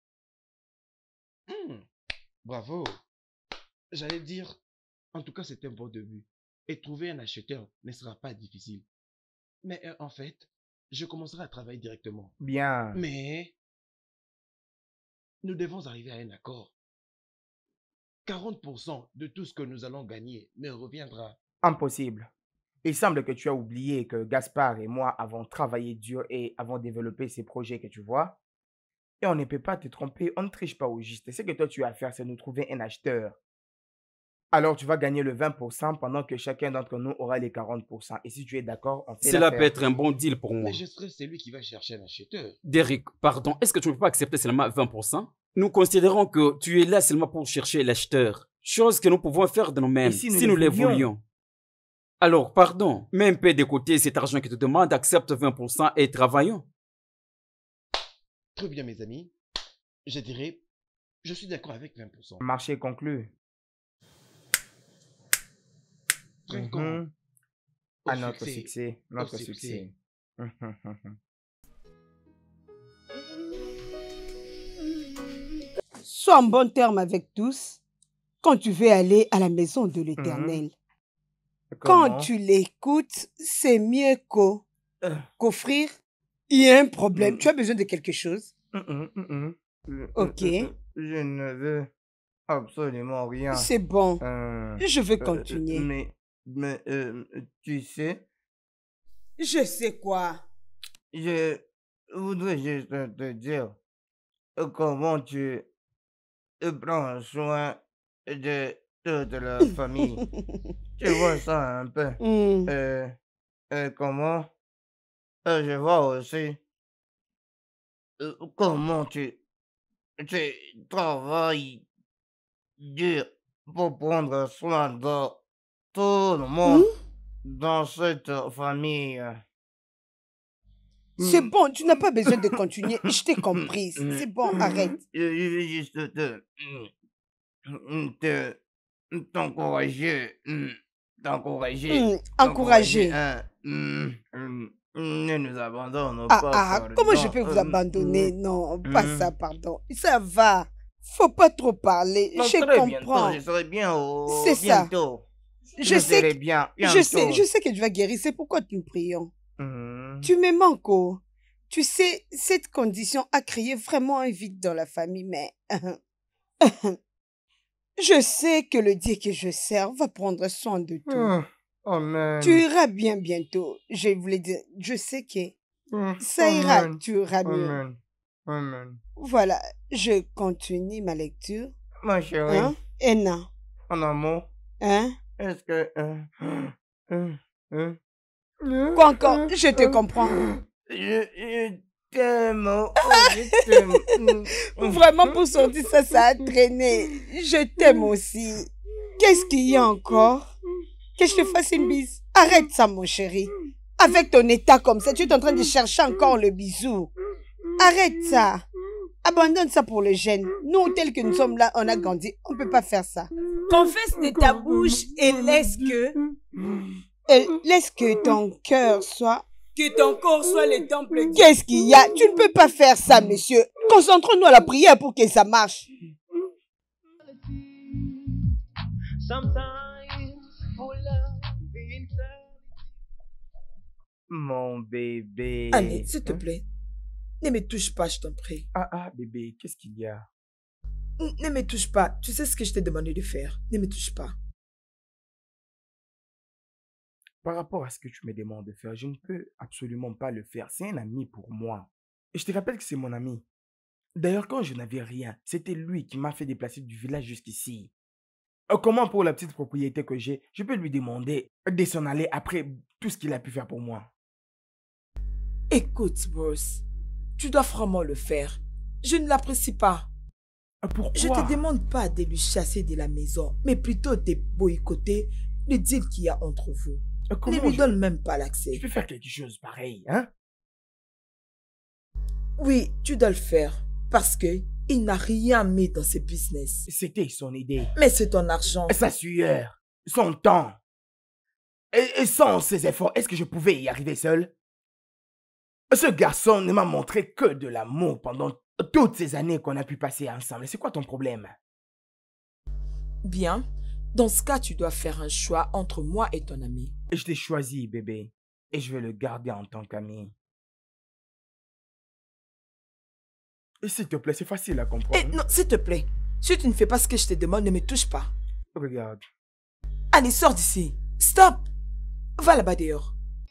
Hmm, bravo. J'allais dire, en tout cas c'est un bon début. Et trouver un acheteur ne sera pas difficile. Mais euh, en fait, je commencerai à travailler directement. Bien. Mais nous devons arriver à un accord. quarante pour cent de tout ce que nous allons gagner me reviendra. Impossible. Il semble que tu as oublié que Gaspard et moi avons travaillé dur et avons développé ces projets que tu vois. Et on ne peut pas te tromper, on ne triche pas au juste. Ce que toi tu as à faire, c'est nous trouver un acheteur. Alors tu vas gagner le vingt pour cent pendant que chacun d'entre nous aura les quarante pour cent. Et si tu es d'accord, on fait Cela l'affaire. peut être un bon deal pour moi. Mais je serai celui qui va chercher un acheteur. Derrick, pardon, est-ce que tu ne peux pas accepter seulement vingt pour cent? Nous considérons que tu es là seulement pour chercher l'acheteur. Chose que nous pouvons faire de nous-mêmes Et si nous si le nous les voulions? voulions. Alors, pardon, mets un peu de côté cet argent que tu demandes, accepte vingt pour cent et travaillons. Très bien mes amis. Je dirais, je suis d'accord avec vingt pour cent. Marché conclu. Cinq ans. Mhm. Au À notre succès. succès. Au Notre succès. succès. Mhm. Sois en bon terme avec tous quand tu veux aller à la maison de Mhm. l'Éternel. Comment? Quand tu l'écoutes, c'est mieux qu'au- Euh, qu'offrir. Il y a un problème. mm, Tu as besoin de quelque chose? mhm, mhm. Euh, Ok. euh, euh, Je ne veux absolument rien. C'est bon. Euh, Je veux euh, continuer. mais, mais euh, tu sais, Je sais quoi. je voudrais juste te dire euh, comment tu euh, prends soin de toute la famille. Tu vois ça un peu. Hmm. Euh, euh, comment euh, je vois aussi euh, comment tu, tu travailles dur pour prendre soin de tout le Hmm? monde dans cette famille. C'est Mm. bon, tu n'as pas besoin de continuer. Je t'ai comprise. C'est bon, arrête. Je je veux juste te, te, t'encourager, mm, t'encourager, Hmm, t'encourager, encourager. hein, mm, mm, Ne nous abandonne Ah, pas, ah, comment je pardon. peux vous euh, abandonner? mm, Non, pas mm. ça, pardon. Ça va. Faut pas trop parler. Donc, Je très bientôt, comprends. je serai bien au C'est ça. bientôt. Je Je sais serai que, bien je sais, bientôt. je sais que tu vas guérir. C'est pourquoi nous prions. Mhm. Tu me manques, oh. Tu sais, cette condition a créé vraiment un vide dans la famille, mais je sais que le Dieu que je sers va prendre soin de tout. Ah, Tu Amen. iras bien bientôt. Je voulais dire, je sais que Ah, ça ira, Amen. tu iras mieux. Amen. Amen. Voilà, je continue ma lecture. Ma chérie, Hein? Enna, en amour, hein? est-ce que... euh, euh, euh, Quoi encore? euh, Je te euh, comprends. Je, je t'aime. Oh, je t'aime. Mm, Vraiment, mm, pour sortir ça, ça a traîné. Je t'aime aussi. Qu'est-ce qu'il y a encore? Que je te fasse une bise? Arrête ça, mon chéri. Avec ton état comme ça, tu es en train de chercher encore le bisou. Arrête ça. Abandonne ça pour le jeune. Nous, tels que nous sommes là, on a grandi. On ne peut pas faire ça. Confesse de ta bouche et laisse que, Et laisse que ton cœur soit... que ton corps soit le temple de Qu'est-ce qu'il y a? Tu ne peux pas faire ça, monsieur. Concentrons-nous à la prière pour que ça marche. Sometimes for love inside. Mon bébé. Allez, s'il te Hein? plaît. Ne me touche pas, je t'en prie. Ah, ah, bébé, qu'est-ce qu'il y a? N- Ne me touche pas. Tu sais ce que je t'ai demandé de faire. Ne me touche pas. Par rapport à ce que tu me demandes de faire, je ne peux absolument pas le faire. C'est un ami pour moi. Et je te rappelle que c'est mon ami. D'ailleurs, quand je n'avais rien, c'était lui qui m'a fait déplacer du village jusqu'ici. Euh, Comment pour la petite propriété que j'ai, je peux lui demander de s'en aller après tout ce qu'il a pu faire pour moi. Écoute, Bruce. Tu dois vraiment le faire. Je ne l'apprécie pas. Euh, Pourquoi? Je te demande pas de lui chasser de la maison, mais plutôt de boycotter le deal qu'il y a entre vous. Euh, Ne Comment lui je... donne même pas je l'accès. peux faire quelque chose pareil, hein? Oui, tu dois le faire. Parce que il n'a rien mis dans ce business. C'était son idée, Mais c'est ton argent. sa sueur, son temps. Et, et sans ses efforts, est-ce que je pouvais y arriver seul? Ce garçon ne m'a montré que de l'amour pendant toutes ces années qu'on a pu passer ensemble. C'est quoi ton problème? Bien. Dans ce cas, tu dois faire un choix entre moi et ton ami. Je t'ai choisi, bébé, et je vais le garder en tant qu'ami. Et s'il te plaît, c'est facile à comprendre. Eh non, s'il te plaît. Si tu ne fais pas ce que je te demande, ne me touche pas. Regarde. Allez, sors d'ici. Stop. Va là-bas dehors.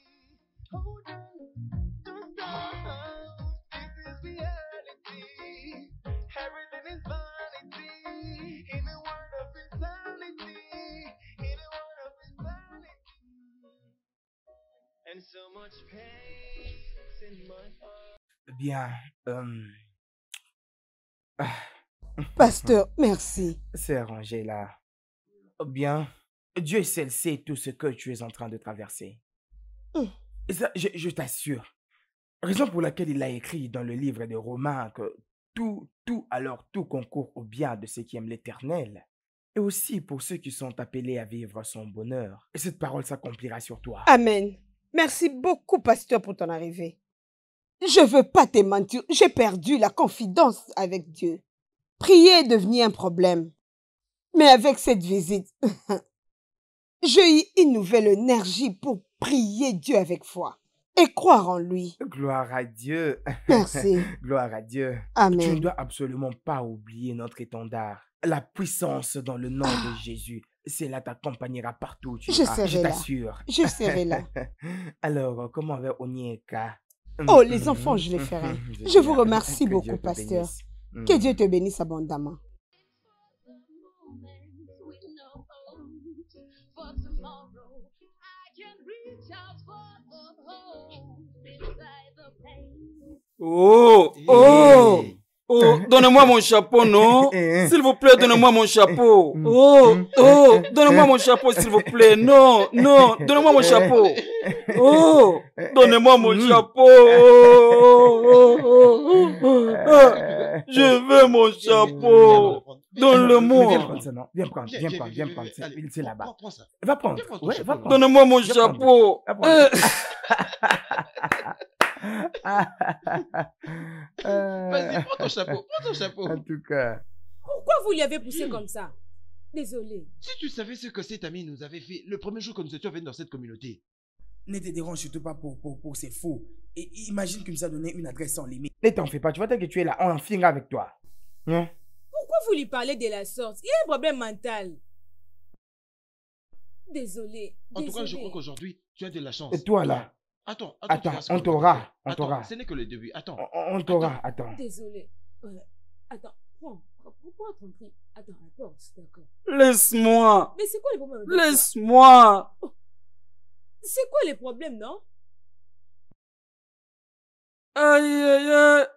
Everything is vanity in a world of insanity, in a world of insanity, and so much pain in my heart. Bien. euh, ah, Pasteur, merci. C'est arrangé là. Bien. Dieu seul sait tout ce que tu es en train de traverser. Hum. Et ça, je, je t'assure. Raison pour laquelle il a écrit dans le livre des Romains que tout, tout, alors tout concourt au bien de ceux qui aiment l'Éternel Et aussi pour ceux qui sont appelés à vivre son bonheur. Et cette parole s'accomplira sur toi. Amen. Merci beaucoup, pasteur, pour ton arrivée. Je veux pas te mentir, j'ai perdu la confidence avec Dieu. Prier est devenu un problème. Mais avec cette visite, j'ai eu une nouvelle énergie pour prier Dieu avec foi et croire en lui. Gloire à Dieu. Merci. Gloire à Dieu. Amen. Tu ne dois absolument pas oublier notre étendard. La puissance dans le nom de Jésus, cela t'accompagnera partout où tu Je iras, serai je là. t'assure. Je serai là. Alors, comment va Onyeka? Oh, les enfants, je les ferai. Je vous remercie Que Dieu beaucoup, te pasteur. bénisse. Que Dieu te bénisse abondamment. For tomorrow, I can reach out for the hope inside the pain. Oh, oh, oh, donnez-moi mon chapeau, non? S'il vous plaît, donnez-moi mon chapeau. Oh, oh, donnez-moi mon chapeau, s'il vous plaît. Non, non, donnez-moi mon chapeau. Oh, donnez-moi mon chapeau. Oh, oh, oh, oh. Ah, je veux mon chapeau. Donne-le-moi. Viens prendre ça, non? Viens prendre, Viens, viens viens, prendre, viens, viens prendre. viens, C'est- allez, C'est là-bas. prends- prends ça. Va prendre. Viens prendre ton Ouais, chapeau, va là. prendre. Donne-moi mon Viens prendre. chapeau. Va prendre. Euh, Vas-y, prends ton chapeau, prends ton chapeau. En tout cas. Pourquoi vous lui avez poussé comme ça? Désolé. Si tu savais ce que cet ami nous avait fait le premier jour que nous étions venus dans cette communauté. Ne te dérange surtout pas pour, pour, pour ces faux. Et imagine qu'il nous a donné une adresse sans limite. Ne t'en fais pas, tu vois, tant que tu es là, on en finira avec toi. Hein? Pourquoi vous lui parlez de la sorte? Il a un problème mental. Désolé. En tout cas, je désolé. crois qu'aujourd'hui, tu as de la chance. Et toi là? Attends, attends, tu Attends, verras ce on qu'on va t'aura, faire. on Attends, t'aura. ce n'est que le début. Attends. On, on t'aura, attends. Désolé. Ouais. Attends, prends. Prends, prends ton prix. Attends, apporte, d'accord. Laisse-moi. Mais c'est quoi le problème avec toi? Laisse-moi. C'est quoi les problèmes, non? Aïe, aïe, aïe.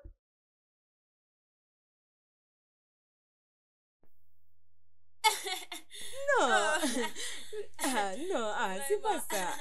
Non. Ah, non, ah, c'est pas ça.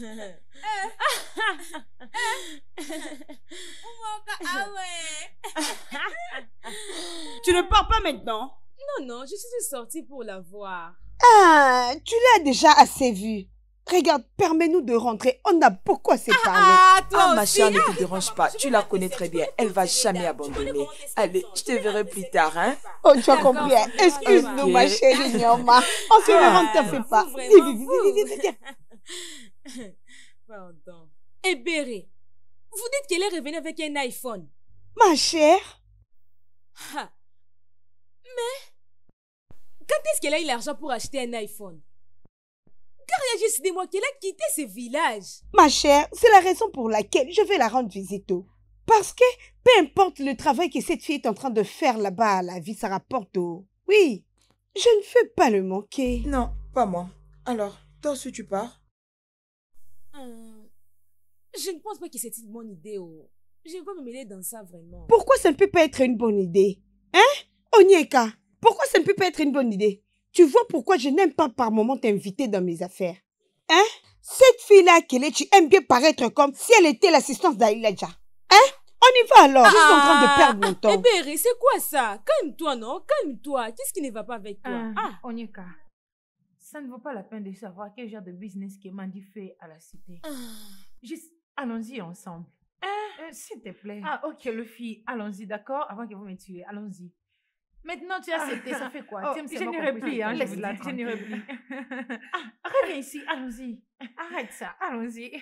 Tu ne pars pas maintenant? Non, non, je suis sortie pour la voir. Ah, tu l'as déjà assez vu. Regarde, permets-nous de rentrer. On a beaucoup à se parler. Ah, toi Ah, ma aussi. chère, ne Ah, te dérange pas. Tu la connais très bien. Elle va jamais abandonner. Allez, je te verrai plus tard, hein. Oh, tu as compris. Hein? Excuse-nous, Ok. ma chérie Nyoma. On se verra, ne t'en fais pas. Vous, Viens, vraiment, viens, viens, viens, viens, viens. Pardon. Et Béré, vous dites qu'elle est revenue avec un iPhone. Ma chère, Ah. Mais, quand est-ce qu'elle a eu l'argent pour acheter un iPhone? Car il y a juste des mois qu'elle a quitté ce village. ma chère, c'est la raison pour laquelle je vais la rendre visite. oh. Parce que peu importe le travail que cette fille est en train de faire là-bas, la vie, ça rapporte. oh. Oui, je ne veux pas le manquer. Non, pas moi. Alors, toi aussi tu pars? Hum, je ne pense pas que c'est une bonne idée. Oh. Je ne vais pas me mêler dans ça vraiment. Pourquoi ça ne peut pas être une bonne idée? Hein? Onyeka, pourquoi ça ne peut pas être une bonne idée? Tu vois pourquoi je n'aime pas par moment t'inviter dans mes affaires? Hein? Cette fille-là, Kelechi, aime bien paraître comme si elle était l'assistance d'Aïladja. Hein? On y va alors. Je suis en train de perdre mon temps. Eh Béré, c'est quoi ça? Calme-toi, non? Calme-toi. Qu'est-ce qui ne va pas avec toi? Ah, Ah, Onyeka, ça ne vaut pas la peine de savoir quel genre de business que Mandy fait à la cité. Juste, allons-y ensemble. Euh, S'il te plaît. Ah, ok, le fille, allons-y, d'accord? Avant que vous me tuiez, allons-y. Maintenant, tu as accepté, ça fait quoi? Oh, Tu aimes je seulement n'irai qu'on plus, puisse- hein, je Laisse-la, vous dis, je n'irai plus. Ah, reviens ici, allons-y. Arrête ça, allons-y.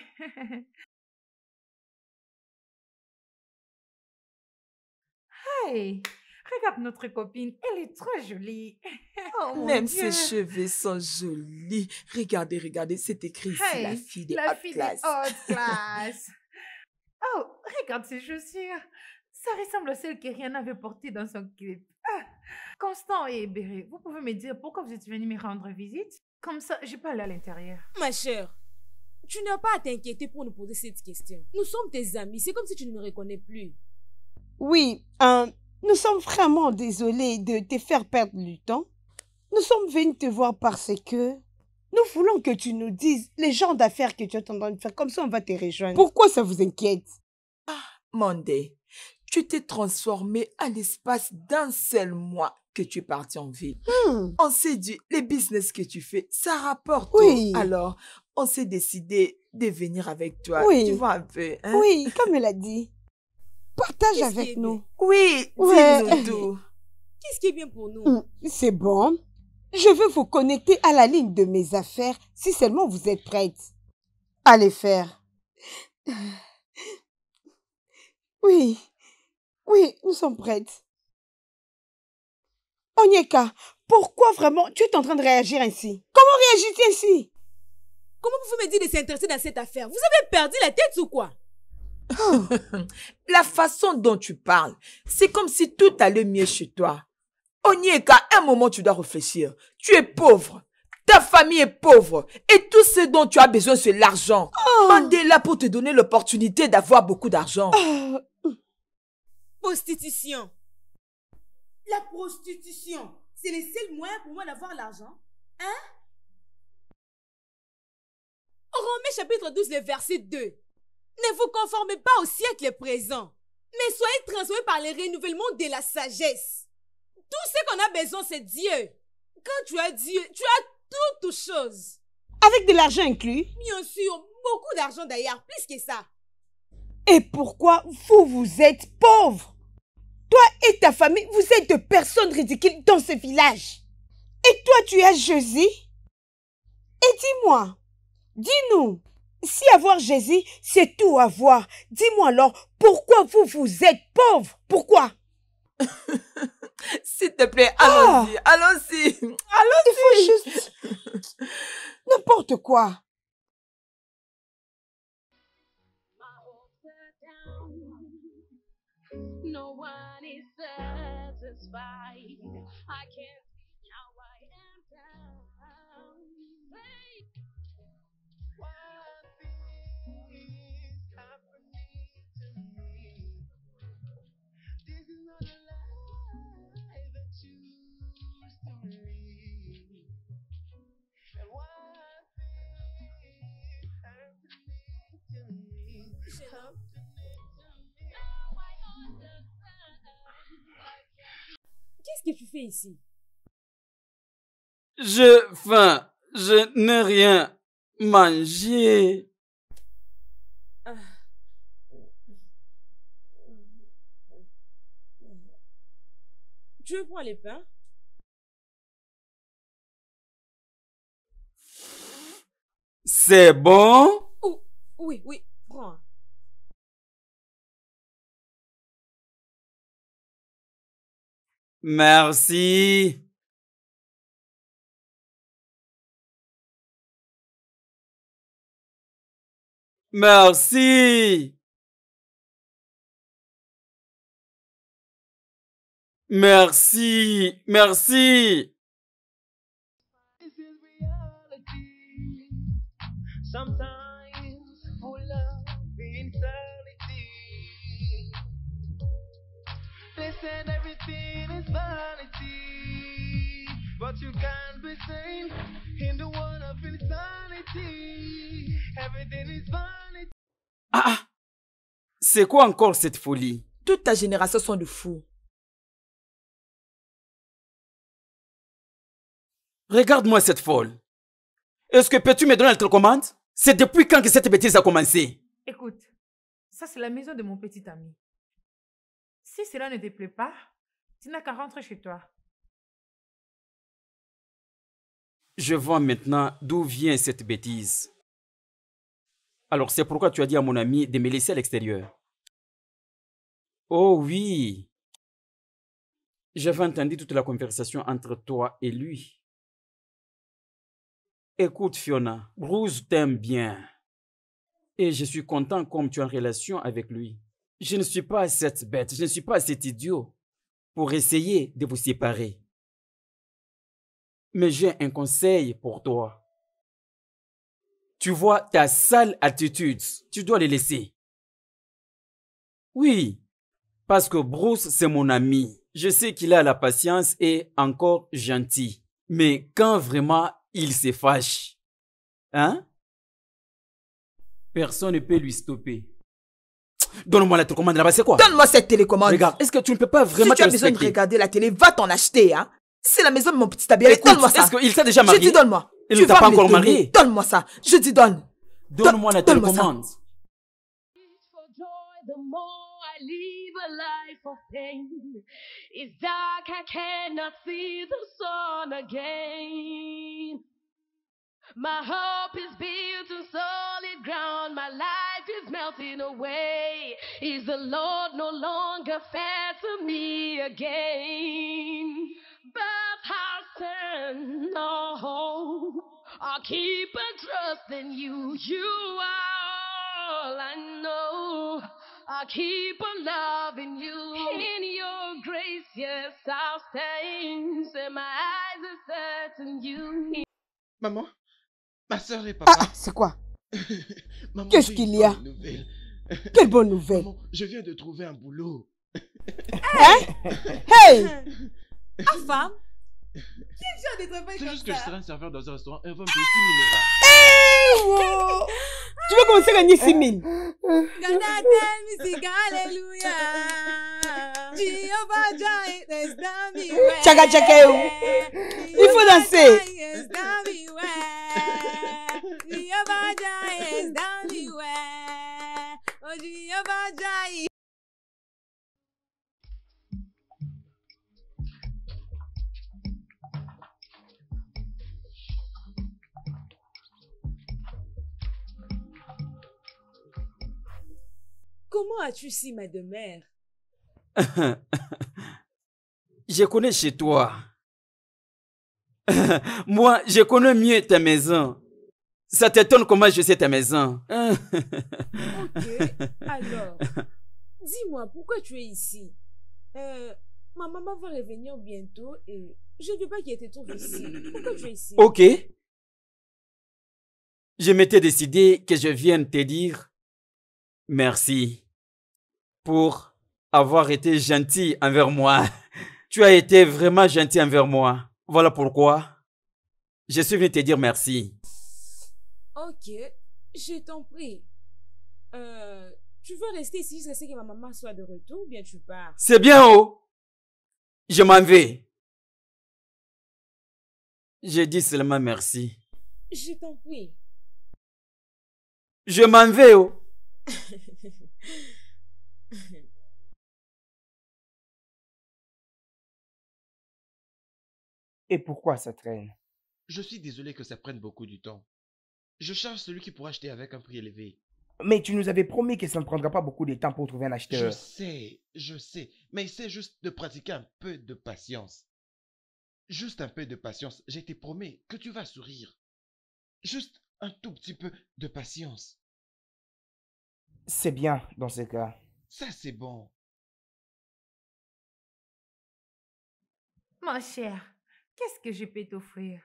Hey, regarde notre copine, elle est trop jolie. Oh, mon Même Dieu. ses cheveux sont jolis. Regardez, regardez, c'est écrit ici, Hey, la fille de la haute fille classe. de haute classe. Oh, regarde ses chaussures. Ça ressemble à celles que Rihanna avait portées dans son clip. Ah, Constant et Béré, vous pouvez me dire pourquoi vous êtes venu me rendre visite? Comme ça, je peux aller à l'intérieur. ma chère, tu n'as pas à t'inquiéter pour nous poser cette question. Nous sommes tes amis. C'est comme si tu ne nous reconnais plus. Oui, hein, nous sommes vraiment désolés de te faire perdre du temps. Nous sommes venus te voir parce que nous voulons que tu nous dises les genres d'affaires que tu es en train de faire. Comme ça, on va te rejoindre. Pourquoi ça vous inquiète? Monday, tu t'es transformé à l'espace d'un seul mois. que tu es parti en ville. Hmm. On s'est dit, les business que tu fais, ça rapporte. Oui. Alors, on s'est décidé de venir avec toi. Oui. Tu vois un peu. Hein? Oui, comme elle a dit. Partage Qu'est-ce qui avec est nous. Oui, Ouais. dis-nous tout. Qu'est-ce qui est bien pour nous? Hmm, c'est bon. Je veux vous connecter à la ligne de mes affaires si seulement vous êtes prête. Allez faire. Oui, oui, nous sommes prêtes. Onyeka, pourquoi vraiment tu es en train de réagir ainsi? Comment réagis-tu ainsi? Comment vous pouvez me dire de s'intéresser dans cette affaire? Vous avez perdu la tête ou quoi? La façon dont tu parles, c'est comme si tout allait mieux chez toi. Onyeka, à un moment, tu dois réfléchir. Tu es pauvre. Ta famille est pauvre. Et tout ce dont tu as besoin, c'est l'argent. Oh. Mandela pour te donner l'opportunité d'avoir beaucoup d'argent. Oh. Prostitution. La prostitution, c'est le seul moyen pour moi d'avoir l'argent? Hein? Romains chapitre douze, le verset deux. Ne vous conformez pas au siècle présent, mais soyez transformés par le renouvellement de la sagesse. Tout ce qu'on a besoin, c'est Dieu. Quand tu as Dieu, tu as toutes choses. Avec de l'argent inclus? Bien sûr, beaucoup d'argent d'ailleurs, plus que ça. Et pourquoi vous, vous êtes pauvres? Toi et ta famille, vous êtes de personnes ridicules dans ce village. Et toi, tu as Jésus? Et dis-moi, dis-nous, si avoir Jésus, c'est tout avoir, dis-moi alors, pourquoi vous, vous êtes pauvres? Pourquoi? S'il te plaît, allons-y, Ah. allons-y, Il allons-y. faut juste... n'importe quoi. No one is satisfied. I can't see how I am down. Hey. What is happening to me? This is not a life that you used to lead. And what is happening to me? Happening to me. Now I understand. Qu'est-ce que tu fais ici? J'ai faim. Je n'ai rien mangé. Ah. Tu veux prendre les pains? C'est bon? Oh, oui, oui, prends. Merci. Merci. Merci. Merci. This is reality. Sometimes full of insanity. They said everything is vanity, but you can't be sane in the world of insanity. Everything is vanity. Ah, ah. C'est quoi encore cette folie? Toute ta génération sont de fous. Regarde-moi cette folle. Est-ce que peux-tu me donner la télécommande? C'est depuis quand que cette bêtise a commencé? Écoute, ça c'est la maison de mon petit ami. Si cela ne te plaît pas, tu n'as qu'à rentrer chez toi. Je vois maintenant d'où vient cette bêtise. Alors c'est pourquoi tu as dit à mon ami de me laisser à l'extérieur. Oh oui. J'avais entendu toute la conversation entre toi et lui. Écoute Fiona, Bruce t'aime bien. Et je suis content comme tu es en relation avec lui. Je ne suis pas cette bête, je ne suis pas cet idiot pour essayer de vous séparer. Mais j'ai un conseil pour toi. Tu vois ta sale attitude, tu dois le laisser. Oui, parce que Bruce c'est mon ami. Je sais qu'il a la patience et encore gentil. Mais quand vraiment il se fâche, hein? Personne ne peut lui stopper. Donne-moi la télécommande là-bas, c'est quoi? Donne-moi cette télécommande. Regarde, est-ce que tu ne peux pas vraiment Si tu as te besoin de respecter? regarder la télé, va t'en acheter, hein. C'est la maison de mon petit habillé. Écoute, Donne-moi ça. est-ce qu'il t'a déjà marié? Je dis donne-moi. Il Tu ne t'a vas pas me encore le donner. marié. Donne-moi ça. Je dis donne. Donne-moi la donne-moi ça. télécommande. The more I live a life of pain, it's dark, I cannot see the sun again. My hope is built on solid ground, my life is melting away. Is the Lord no longer fair to me again? But I'll stand no, I'll keep a trust in you. You are all I know. I'll keep on loving you. In your grace, yes, I'll stay. Say my eyes are set on you. Maman, ma soeur et papa. Ah, c'est quoi? Maman, Qu'est-ce j'ai qu'il une y a? bonne nouvelle. Quelle bonne nouvelle? Maman, je viens de trouver un boulot. Hein? Hey! Ah, femme? Quel genre de travail C'est comme juste que je ça? serai un serveur dans un restaurant et on va me payer six mille euros. Hey, wow. Tu veux commencer à gagner six mille? Gonna tell me sing hallelujah. Jehovah Jireh, there's done me well. Tchaga tchaga. Il faut danser. There's done me well. Jehovah Jireh, there's done me well. Oh, Jehovah Jireh. Comment as-tu si ma demeure? Je connais chez toi. Moi, je connais mieux ta maison. Ça t'étonne comment je sais ta maison. Ok, alors, dis-moi, pourquoi tu es ici? Euh, ma maman va revenir bientôt et je ne veux pas qu'elle te trouve ici. Pourquoi tu es ici? Ok. Je m'étais décidé que je vienne te dire merci pour avoir été gentil envers moi. Tu as été vraiment gentil envers moi. Voilà pourquoi je suis venu te dire merci. Ok, je t'en prie. Euh, tu veux rester ici jusqu'à ce que ma maman soit de retour ou bien tu pars? C'est bien, oh. Je m'en vais. Je dis seulement merci. Je t'en prie. Je m'en vais, oh. Et pourquoi ça traîne? Je suis désolé que ça prenne beaucoup de temps. Je cherche celui qui pourra acheter avec un prix élevé. Mais tu nous avais promis que ça ne prendra pas beaucoup de temps pour trouver un Je acheteur. sais, je sais, mais c'est juste de pratiquer un peu de patience. Juste un peu de patience. Je te promets que tu vas sourire. Juste un tout petit peu de patience. C'est bien dans ce cas. Ça, c'est bon. Ma chère, qu'est-ce que je peux t'offrir?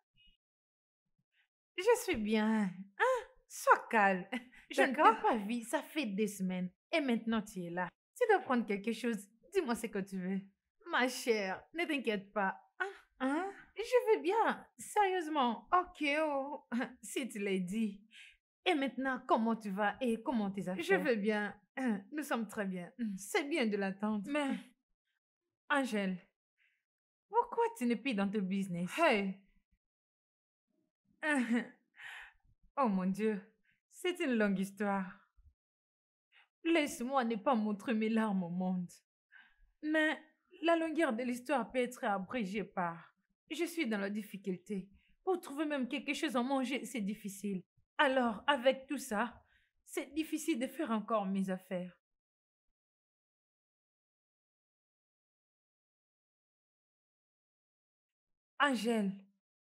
Je suis bien. Hein? Sois calme. Je ne t'ai pas vu, ça fait des semaines. Et maintenant, tu es là. Tu dois prendre quelque chose. Dis-moi ce que tu veux. Ma chère, ne t'inquiète pas. Hein? Hein? Je vais bien. Sérieusement. Ok, oh. Si tu l'as dit. Et maintenant, comment tu vas et comment tes affaires? Je vais bien. Nous sommes très bien. C'est bien de l'attendre. Mais, Angèle, pourquoi tu n'es plus dans ton business? Hey! Oh mon Dieu, c'est une longue histoire. Laisse-moi ne pas montrer mes larmes au monde. Mais la longueur de l'histoire peut être abrégée par je suis dans la difficulté. Pour trouver même quelque chose à manger, c'est difficile. Alors, avec tout ça, c'est difficile de faire encore mes affaires. Angèle,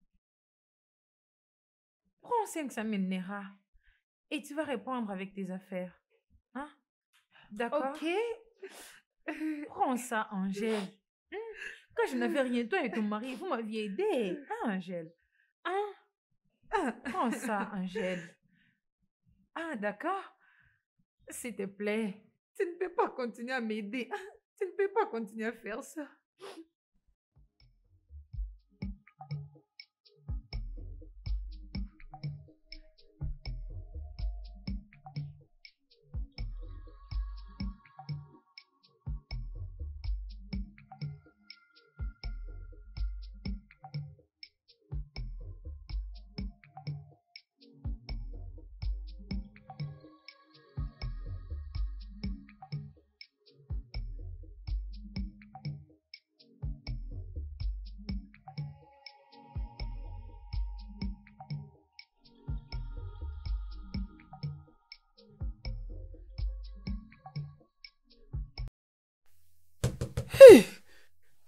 prends cinq cent mille Naira et tu vas répondre avec tes affaires. Hein? D'accord? Ok. Prends ça, Angèle. Hmm? Quand je n'avais rien, toi et ton mari, vous m'aviez aidé. Hein, Angèle? Hein? Ah, prends ça, Angèle. Ah, d'accord? S'il te plaît, tu ne peux pas continuer à m'aider. Tu ne peux pas continuer à faire ça.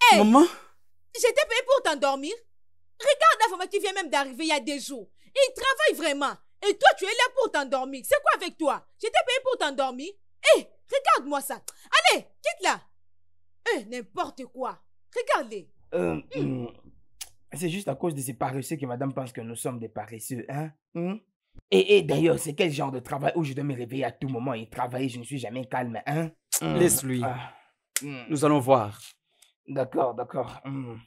Hé! Maman? Je t'ai payé pour t'endormir. Regarde la femme qui vient même d'arriver il y a des jours. Il travaille vraiment. Et toi, tu es là pour t'endormir. C'est quoi avec toi? Je t'ai payé pour t'endormir. Hé, regarde-moi ça. Allez, quitte là. Hé, n'importe quoi. Regarde-les. Euh, hum, c'est juste à cause de ces paresseux que madame pense que nous sommes des paresseux, hein? Hum? Et, et d'ailleurs, c'est quel genre de travail où je dois me réveiller à tout moment et travailler, je ne suis jamais calme, hein? Hum. Laisse-lui. Ah, hum. Nous allons voir. D'accord, d'accord. Hum.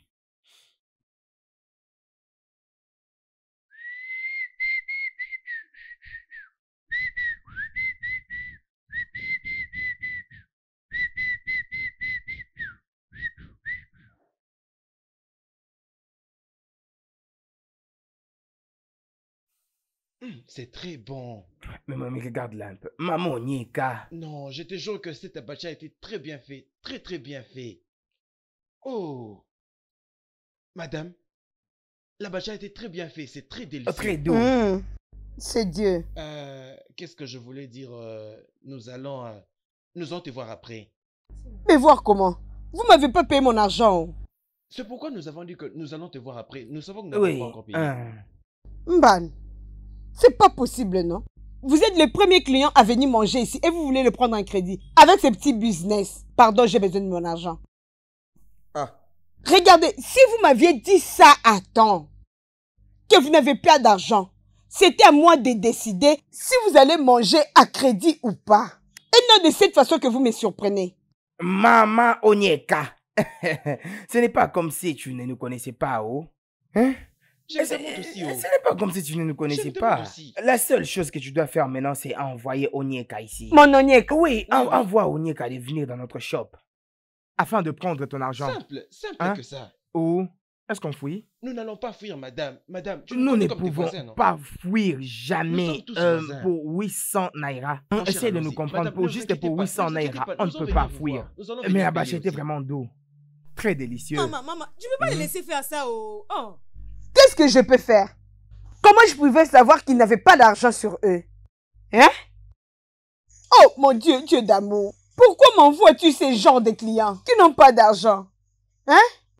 Hum, c'est très bon. Mais maman, regarde là un peu. Maman, Onyeka. Non, je te jure que cet abacha a été très bien fait. Très très bien fait. Oh. Madame, l'abacha a été très bien fait. C'est très délicieux. Très doux. Hum, C'est Dieu. Euh, qu'est-ce que je voulais dire euh, Nous allons... euh, nous allons te voir après. Mais voir comment? Vous m'avez pas payé mon argent. C'est pourquoi nous avons dit que nous allons te voir après. Nous savons que nous n'avons Oui. pas encore payé. hein. Mban, c'est pas possible, non? Vous êtes le premier client à venir manger ici et vous voulez le prendre en crédit. Avec ces petits business. Pardon, j'ai besoin de mon argent. Ah. Regardez, si vous m'aviez dit ça à temps, que vous n'avez pas d'argent, c'était à moi de décider si vous allez manger à crédit ou pas. Et non de cette façon que vous me surprenez. Maman Onyeka. Ce n'est pas comme si tu ne nous connaissais pas, oh. Hein? Je me Ce demande aussi, oh. ce n'est pas comme si tu ne nous connaissais me demande pas. aussi. La seule chose que tu dois faire maintenant, c'est envoyer Onyeka ici. Mon Onyeka. Oui, en- Oui, oui. envoie Onyeka de venir dans notre shop afin de prendre ton argent. Simple, simple Hein? que ça. Ou est-ce qu'on fouille? Nous n'allons pas fuir, madame. Madame, tu Nous connais ne comme tes pouvons voisins, non? pas fuir Nous jamais sommes tous euh, voisins. pour huit cents naira. Mon cher, Essaye de nous allons-y. comprendre. Madame, Pour ne vous juste inquiétez pour pas, huit cents ne vous inquiétez naira, pas, on ne nous allons peut pas venir vous fuir. voir. Nous allons Mais venir la payer bâche était aussi. vraiment doux. Très délicieux. Maman, maman, tu peux pas les Mhm. laisser faire ça, oh. Oh. Qu'est-ce que je peux faire? Comment je pouvais savoir qu'ils n'avaient pas d'argent sur eux? Hein? Oh mon Dieu, Dieu d'amour. Pourquoi m'envoies-tu ces genres de clients qui n'ont pas d'argent? Hein?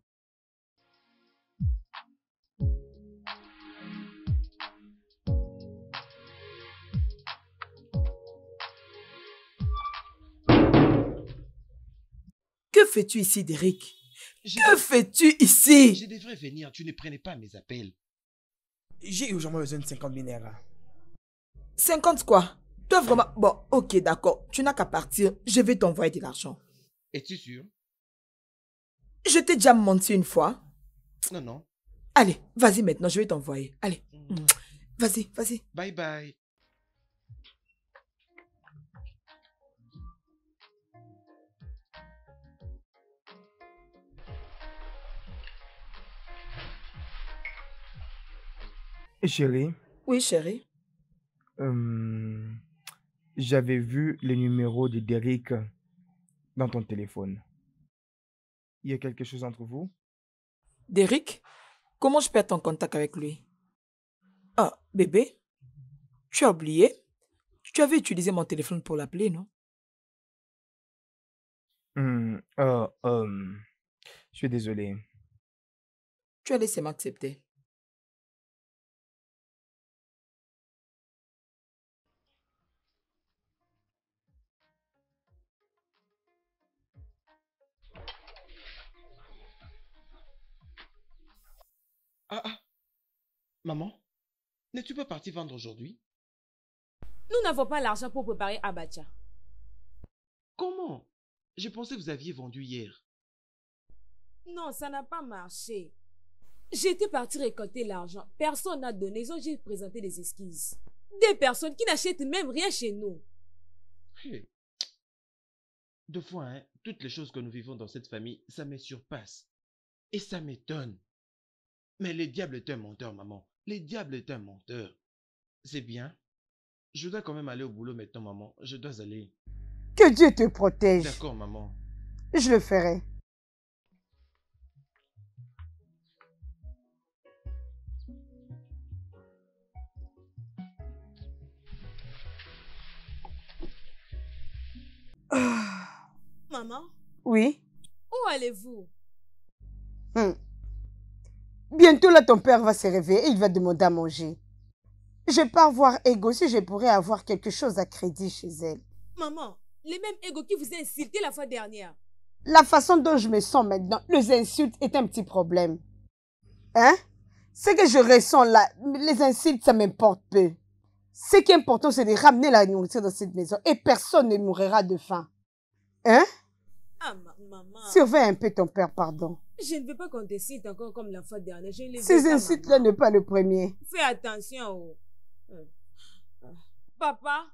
Que fais-tu ici, Derek? Je Que dev- fais-tu ici? Je devrais venir, tu ne prenais pas mes appels. J'ai urgemment besoin de cinquante mille naira. cinquante quoi? Toi vraiment... Bon, ok, d'accord. Tu n'as qu'à partir. Je vais t'envoyer de l'argent. Es-tu sûr? Je t'ai déjà menti une fois. Non, non. Allez, vas-y maintenant, je vais t'envoyer. Allez. Mm. Vas-y, vas-y. Bye bye. Chérie, Oui, chérie. euh, j'avais vu le numéro de Derek dans ton téléphone. Il y a quelque chose entre vous? Derek, comment je peux être en contact avec lui? Ah, bébé, tu as oublié? Tu avais utilisé mon téléphone pour l'appeler, non? Hmm, euh, euh, je suis désolé. Tu as laissé m'accepter. Ah ah. Maman, n'es-tu pas partie vendre aujourd'hui? Nous n'avons pas l'argent pour préparer Abacha. Comment? Je pensais que vous aviez vendu hier. Non, ça n'a pas marché. J'étais partie récolter l'argent. Personne n'a donné. Ils ont juste présenté des esquisses. Des personnes qui n'achètent même rien chez nous. Hey. Deux fois, hein, toutes les choses que nous vivons dans cette famille, ça me surpasse. Et ça m'étonne. Mais le diable est un menteur, maman. Le diable est un menteur. C'est bien. Je dois quand même aller au boulot maintenant, maman. Je dois aller. Que Dieu te protège. D'accord, maman. Je le ferai. Maman, Oui. où allez-vous? Hmm. Bientôt là, ton père va se réveiller et il va demander à manger. Je pars voir Ego si je pourrais avoir quelque chose à crédit chez elle. Maman, les mêmes Ego qui vous a insulté la fois dernière. La façon dont je me sens maintenant, les insultes est un petit problème. Hein? Ce que je ressens là, les insultes, ça m'importe peu. Ce qui est important, c'est de ramener la nourriture dans cette maison et personne ne mourra de faim. Hein? Ah, ma maman. Surveille un peu ton père, pardon. Je ne veux pas qu'on te cite encore comme la fois dernière. Je ne Ces veux pas, insultes-là maman. n'est pas le premier. Fais attention. Oh. Hum. Ah. Papa.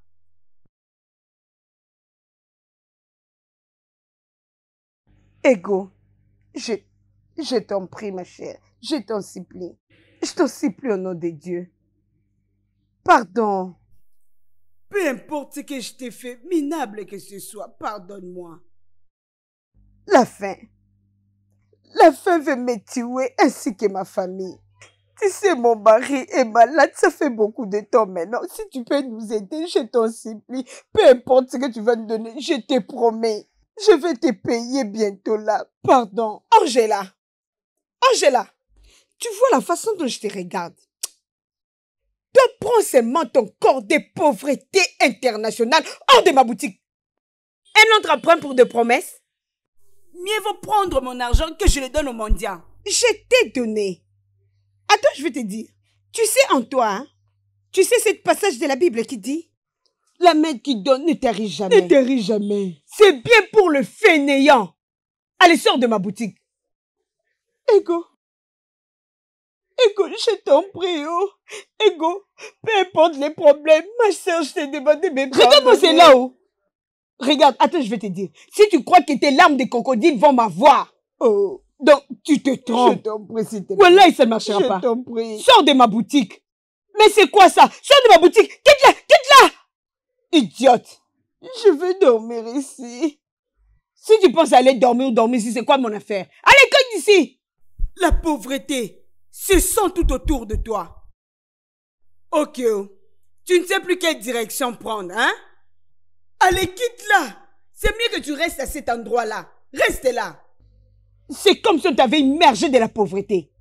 Ego, je, je t'en prie, ma chère. Je t'en supplie. Je t'en supplie au nom de Dieu. Pardon. Peu importe ce que je t'ai fait, minable que ce soit, pardonne-moi. La faim. La faim veut me tuer ainsi que ma famille. Tu sais, mon mari est malade, ça fait beaucoup de temps maintenant. Si tu peux nous aider, je t'en supplie. Peu importe ce que tu vas nous donner, je te promets. Je vais te payer bientôt là. Pardon. Angela. Angela. Tu vois la façon dont je te regarde. Tu prends seulement ton corps de pauvreté internationale hors de ma boutique. Un autre emprunt pour des promesses. Mieux vaut prendre mon argent que je le donne aux mendiants. Je t'ai donné. Attends, je vais te dire. Tu sais en toi, hein? Tu sais ce passage de la Bible qui dit la main qui donne ne tarit jamais. Ne tarit jamais. C'est bien pour le fainéant. Allez, sors de ma boutique. Ego. Ego, je t'en prie, oh. Ego, peu importe les problèmes, ma soeur, je t'ai demandé mes pardonner. Regarde-moi, c'est là, oh. Regarde, attends, je vais te dire. Si tu crois que tes larmes de crocodile vont m'avoir, oh, donc tu te trompes. Je t'en prie, s'il te plaît. Voilà, ça ne marchera pas. Je t'en prie. Sors de ma boutique. Mais c'est quoi ça? Sors de ma boutique. Quitte-la, quitte-la. Idiote. Je veux dormir ici. Si tu penses aller dormir ou dormir ici, c'est quoi mon affaire? Allez, cogne d'ici. La pauvreté se sent tout autour de toi. Ok, oh. Tu ne sais plus quelle direction prendre, hein? Allez, quitte-la. C'est mieux que tu restes à cet endroit-là. Reste là. C'est comme si on t'avait immergé de la pauvreté.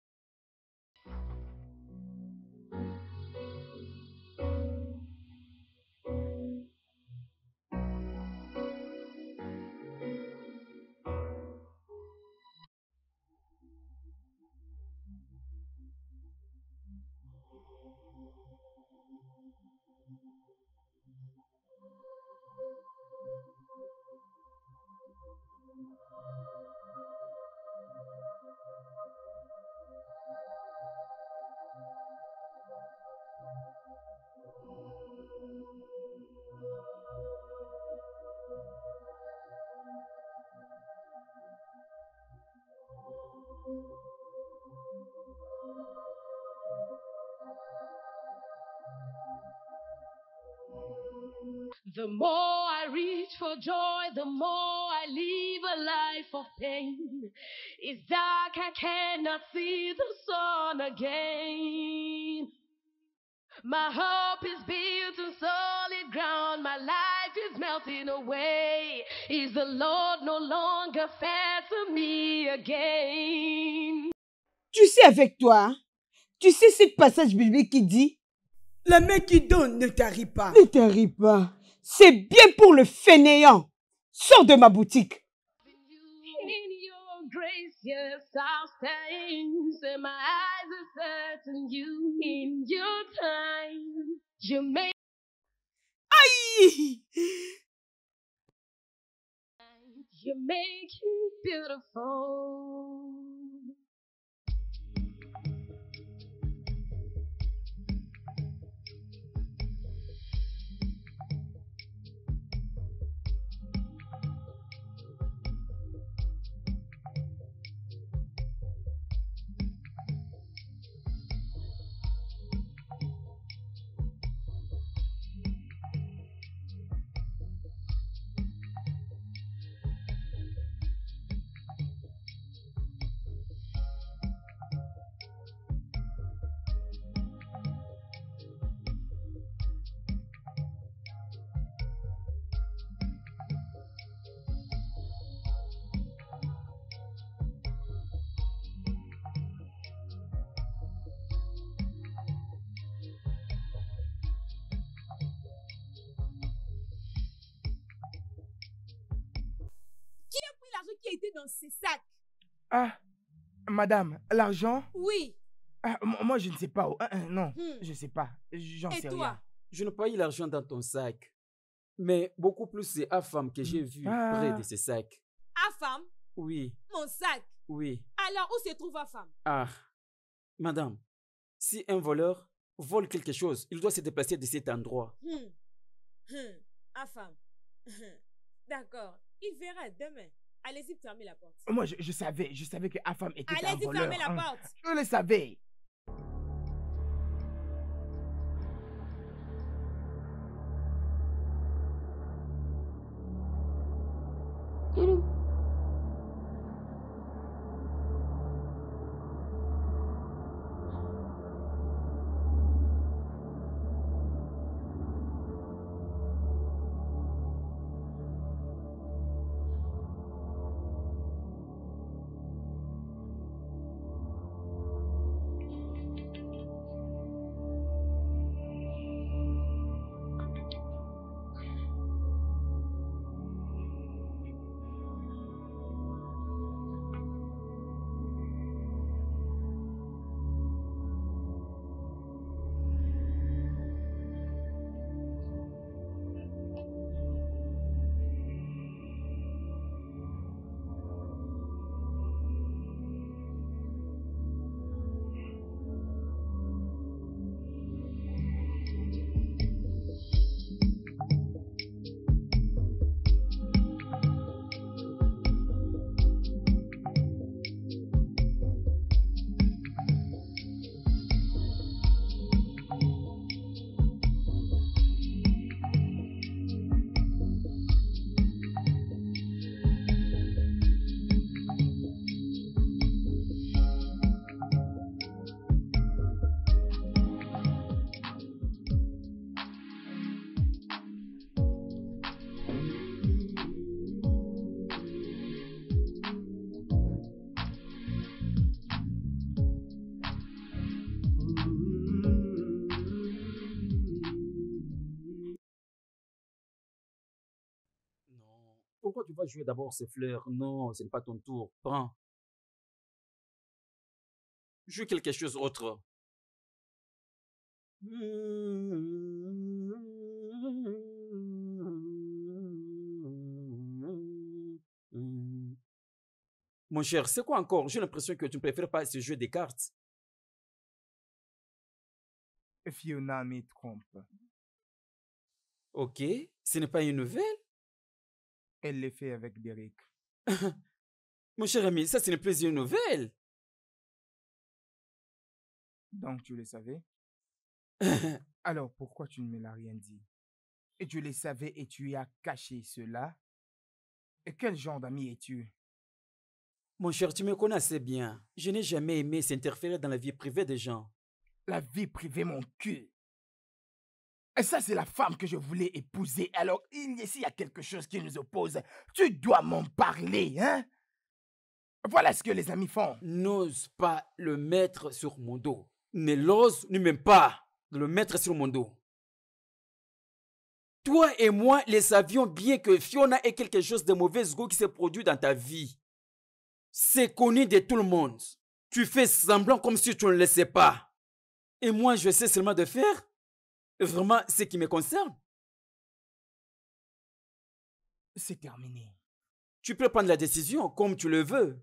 The more I reach for joy, the more I live a life of pain. It's dark, I cannot see the sun again. My hope is built on solid ground, my life is melting away. Is the Lord no longer fair to me again? Tu sais avec toi, hein? Tu sais ce passage biblique qui dit la main qui donne ne tarit pas. Ne tarit pas. C'est bien pour le fainéant. Sors de ma boutique. In your grace, yes, I'll stand. And my eyes are certain you in your time. You make Aïe! you make it beautiful. mis dans ses sacs. Ah, madame, l'argent? Oui. Ah, m- moi, je ne sais pas. Oh, hein, hein, non, Hmm. je ne sais pas. J'en Et sais toi? rien. Je n'ai pas eu l'argent dans ton sac. Mais beaucoup plus c'est Afam que j'ai vu près Ah. de ce sac. Afam, Oui, mon sac. oui. Alors, où se trouve Afam? Ah, madame, si un voleur vole quelque chose, il doit se déplacer de cet endroit. Hmm. Hmm. Afam. D'accord. Il verra demain. Allez-y, fermez la porte. Moi, je, je savais. Je savais que Afam était un Allez-y, voleur. fermez la hein. porte. Je le savais. Pourquoi tu vas jouer d'abord ces fleurs? Non, ce n'est pas ton tour. Prends. Joue quelque chose d'autre. Mon cher, c'est quoi encore? J'ai l'impression que tu ne préfères pas ce jeu des cartes. Fiona me trompe. Ok, ce n'est pas une nouvelle? Elle l'a fait avec Derek. Mon cher ami, ça, ce n'est plus une nouvelle. Donc, tu le savais? Alors, pourquoi tu ne me l'as rien dit? Et tu le savais et tu as caché cela? Et quel genre d'ami es-tu? Mon cher, tu me connais assez bien. Je n'ai jamais aimé s'interférer dans la vie privée des gens. La vie privée, mon cul. Et ça, c'est la femme que je voulais épouser. Alors, il- s'il y a quelque chose qui nous oppose, tu dois m'en parler, hein? Voilà ce que les amis font. N'ose pas le mettre sur mon dos. Ne l'ose, ni même pas de le mettre sur mon dos. Toi et moi, les savions bien que Fiona est quelque chose de mauvais goût qui s'est produit dans ta vie. C'est connu de tout le monde. Tu fais semblant comme si tu ne le sais pas. Et moi, je sais seulement de faire vraiment ce qui me concerne. C'est terminé. Tu peux prendre la décision comme tu le veux.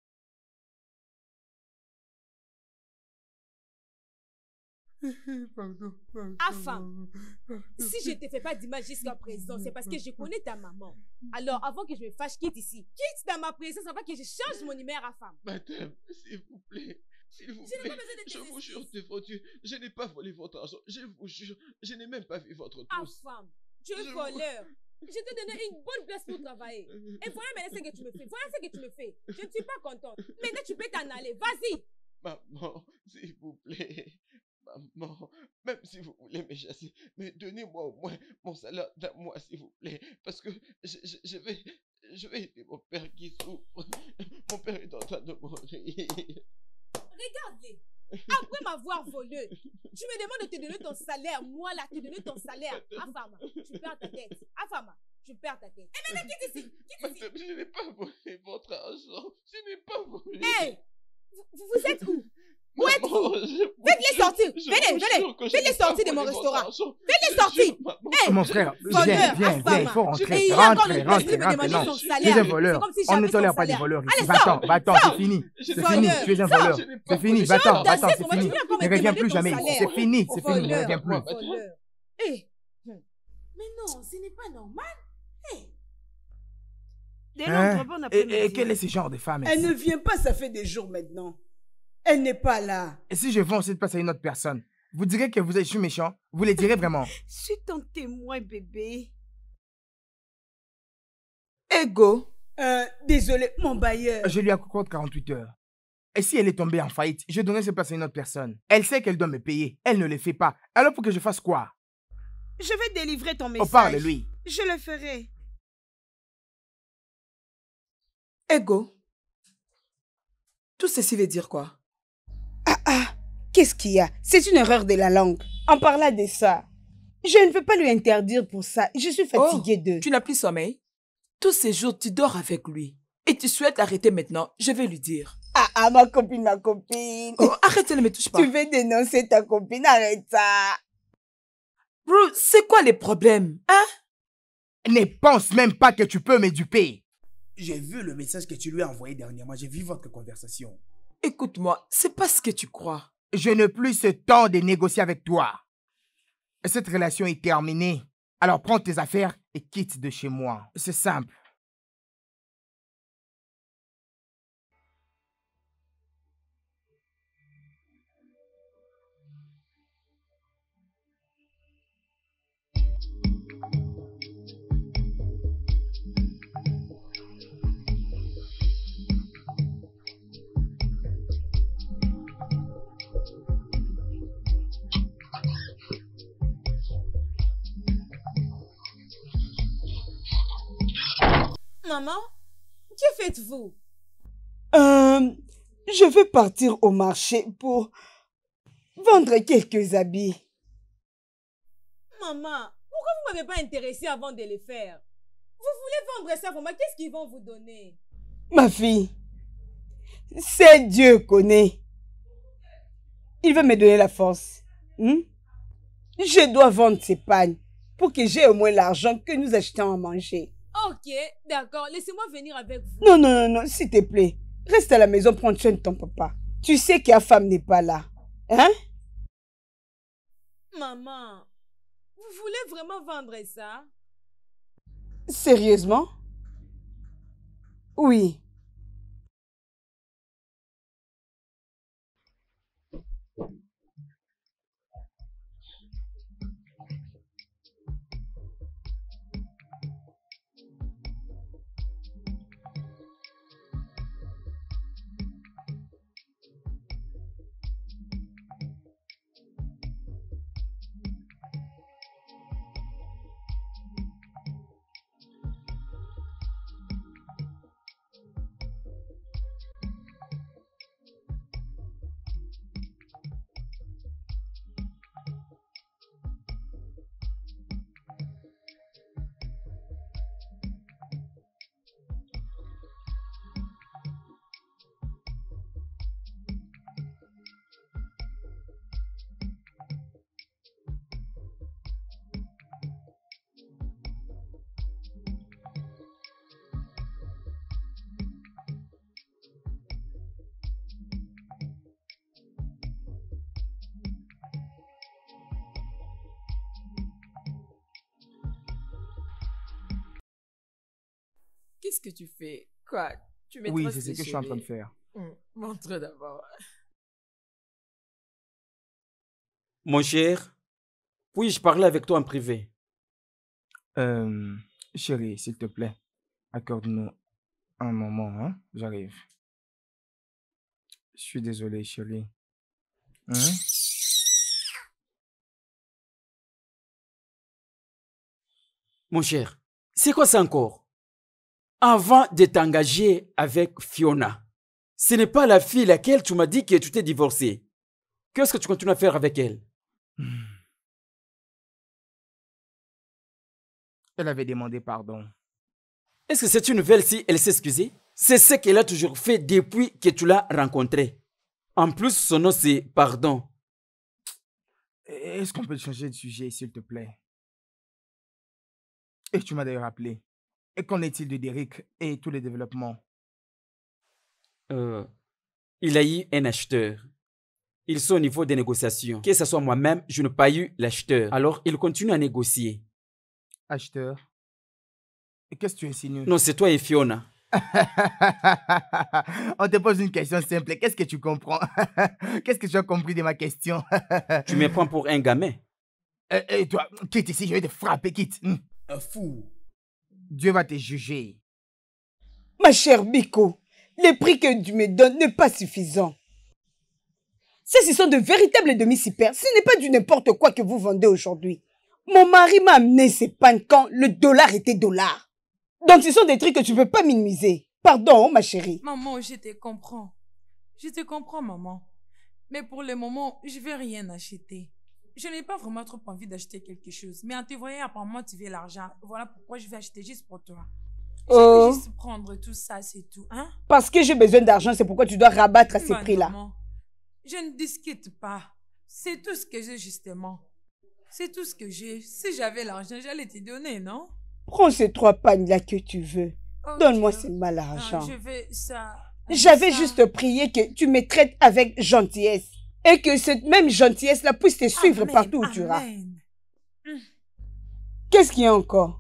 Pardon, pardon. Afam, si je ne te fais pas d'image jusqu'à présent, c'est parce que je connais ta maman. Alors, avant que je me fâche, quitte ici. Quitte dans ma présence avant que je change mon numéro à femme. Madame, s'il vous plaît, s'il vous Je n'ai plaît, pas besoin de tes je vous excuses. jure devant Dieu, je n'ai pas volé votre argent, je vous jure, je n'ai même pas vu votre trousse. Afam, tu es Je- voleur. Je t'ai donné une bonne place pour travailler. Et voilà maintenant ce que tu me fais. Voilà ce que tu me fais. Je ne suis pas contente. Maintenant, tu peux t'en aller. Vas-y. Maman, s'il vous plaît, maman, même si vous voulez me chasser, mais donnez-moi au moins mon salaire d'un mois, s'il vous plaît, parce que je, je, je vais, je vais aider mon père qui souffre. Mon père est en train de mourir. Regarde-les. Après m'avoir volé, tu me demandes de te donner ton salaire. Moi, là, te donner ton salaire. Afama, tu perds ta tête. Afama, je tu perds ta tête. Eh, mais quitte ici, Madame, je n'ai pas volé votre argent. Je n'ai pas volé. Hé, vous, vous êtes où? Où Maman, êtes-vous? je vous Faites-les jure- sortir. je Venez, vous venez. jure que je Faites-les n'ai pas sortir de mon volé votre restaurant. argent. Faites-les Je sortir. jure, maman. Hey, Mon frère, voleur, viens, viens, affama. viens, il faut rentrer. Et il y a encore Rentre, le rentre, président me rentre, demander non. son Tu salaire. es un C'est voleur. comme si On j'avais ne son tolère pas des salaire. voleurs ici. Allez, Va-t'en, sors, va-t'en, sors. c'est fini. Je C'est n'ai fini, voleur, tu es un sors. voleur. Je n'ai pas C'est fini, volé. va-t'en, Sors, va-t'en, Dansez, c'est on va fini. finir encore me Ne reviens demander plus ton jamais. salaire. C'est fini, c'est fini, ne Voleur, reviens plus. voleur. Hé, mais non, ce n'est pas normal. Hé. Dès Hein? l'autre, bon Et, après-midi. et quel est ce genre de femme Elle ici? ne vient pas, ça fait des jours maintenant. Elle n'est pas là. Et si je vais ensuite passer à une autre personne, vous direz que vous êtes, je suis méchant? Vous le direz vraiment? Je suis ton témoin, bébé. Ego. Euh, désolé, mon bailleur. Je lui accorde quarante-huit heures. Et si elle est tombée en faillite, je donnerai cette place à une autre personne. Elle sait qu'elle doit me payer. Elle ne le fait pas. Alors pour que je fasse quoi? Je vais délivrer ton On message. parle, lui. Je le ferai. Ego. Tout ceci veut dire quoi? Ah ah, qu'est-ce qu'il y a? C'est une erreur de la langue. En parlant de ça, je ne veux pas lui interdire pour ça. Je suis fatiguée Oh, de... Tu n'as plus sommeil? Tous ces jours, tu dors avec lui. Et tu souhaites arrêter maintenant, je vais lui dire. Ah ah, ma copine, ma copine. Oh, arrête, ne me touche pas. Tu veux dénoncer ta copine, arrête ça. Bro, c'est quoi les problèmes, hein? Ne pense même pas que tu peux m'éduper. J'ai vu le message que tu lui as envoyé dernièrement. J'ai vu votre conversation. Écoute-moi, c'est pas ce que tu crois. Je n'ai plus ce temps de négocier avec toi. Cette relation est terminée. Alors prends tes affaires et quitte de chez moi. C'est simple. Maman, que faites-vous? Euh, je vais partir au marché pour vendre quelques habits. Maman, pourquoi vous ne m'avez pas intéressé avant de les faire? Vous voulez vendre ça pour moi, qu'est-ce qu'ils vont vous donner? Ma fille, c'est Dieu connaît. Il va me donner la force. Hmm? Je dois vendre ces pagnes pour que j'ai au moins l'argent que nous achetons à manger. Ok, d'accord, laissez-moi venir avec vous. Non, non, non, non, s'il te plaît. Reste à la maison, prends soin de ton papa. Tu sais que la femme n'est pas là. Hein? Maman, vous voulez vraiment vendre ça? Sérieusement? Oui. Qu'est-ce que tu fais? Quoi? Tu me Oui, trosses c'est ce les que je suis en train de cheveux. faire. Hum, Montre d'abord. Mon cher, puis-je parler avec toi en privé? Euh, chérie, s'il te plaît, accorde-nous un moment, hein? J'arrive. Je suis désolé, chérie. Hein? Mon cher, c'est quoi ça encore? Avant de t'engager avec Fiona, ce n'est pas la fille laquelle tu m'as dit que tu t'es divorcé. Qu'est-ce que tu continues à faire avec elle? Elle avait demandé pardon. Est-ce que c'est une nouvelle si elle s'est excusée? C'est ce qu'elle a toujours fait depuis que tu l'as rencontrée. En plus, son nom c'est pardon. Est-ce qu'on peut changer de sujet, s'il te plaît? Et tu m'as d'ailleurs appelé. Et qu'en est-il de Derek et tous les développements? Euh, il a eu un acheteur. Ils sont au niveau des négociations. Que ce soit moi-même, je n'ai pas eu l'acheteur. Alors, il continue à négocier. Acheteur? Et qu'est-ce que tu insinues? Non, c'est toi et Fiona. On te pose une question simple. Qu'est-ce que tu comprends? Qu'est-ce que tu as compris de ma question? Tu me prends pour un gamin. Et, et toi, quitte ici, je vais te frapper, quitte. Un fou. Dieu va te juger. Ma chère Biko, le prix que tu me donnes n'est pas suffisant. Ces sont de véritables demi-cipères. Ce n'est pas du n'importe quoi que vous vendez aujourd'hui. Mon mari m'a amené ces pannes quand le dollar était dollar. Donc ce sont des trucs que tu ne peux pas minimiser. Pardon, ma chérie. Maman, je te comprends. Je te comprends, maman. Mais pour le moment, je ne vais rien acheter. Je n'ai pas vraiment trop envie d'acheter quelque chose. Mais en te voyant, apparemment, tu veux l'argent. Voilà pourquoi je vais acheter juste pour toi. Je Oh. vais juste prendre tout ça, c'est tout. Hein? Parce que j'ai besoin d'argent, c'est pourquoi tu dois rabattre à ces Bah, prix-là. maman, je ne discute pas. C'est tout ce que j'ai, justement. C'est tout ce que j'ai. Si j'avais l'argent, j'allais te donner, non? Prends ces trois pannes-là que tu veux. Ok. Donne-moi ces mal Ah, argent. je vais ça. J'avais ça. juste prié que tu me traites avec gentillesse. Et que cette même gentillesse-là puisse te suivre Amen, partout où tu iras. amen. Qu'est-ce qu'il y a encore?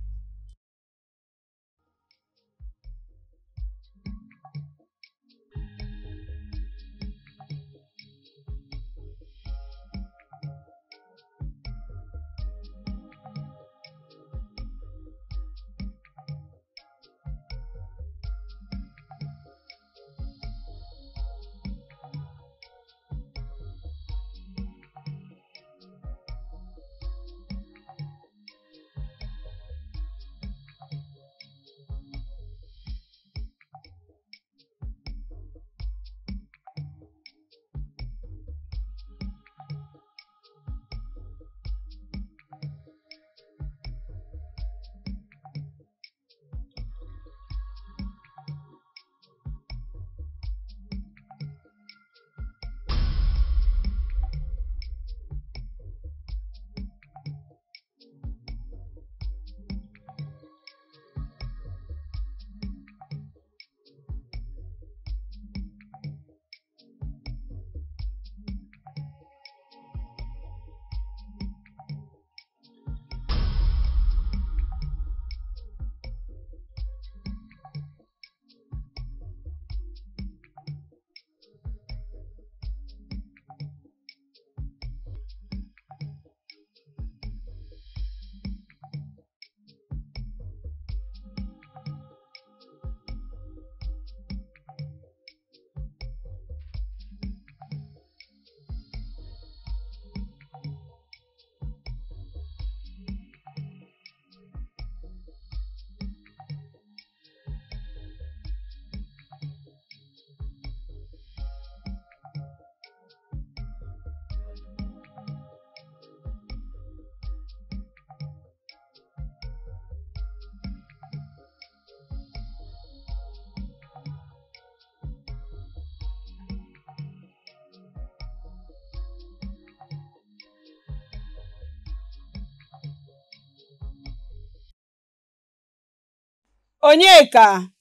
Onyeka!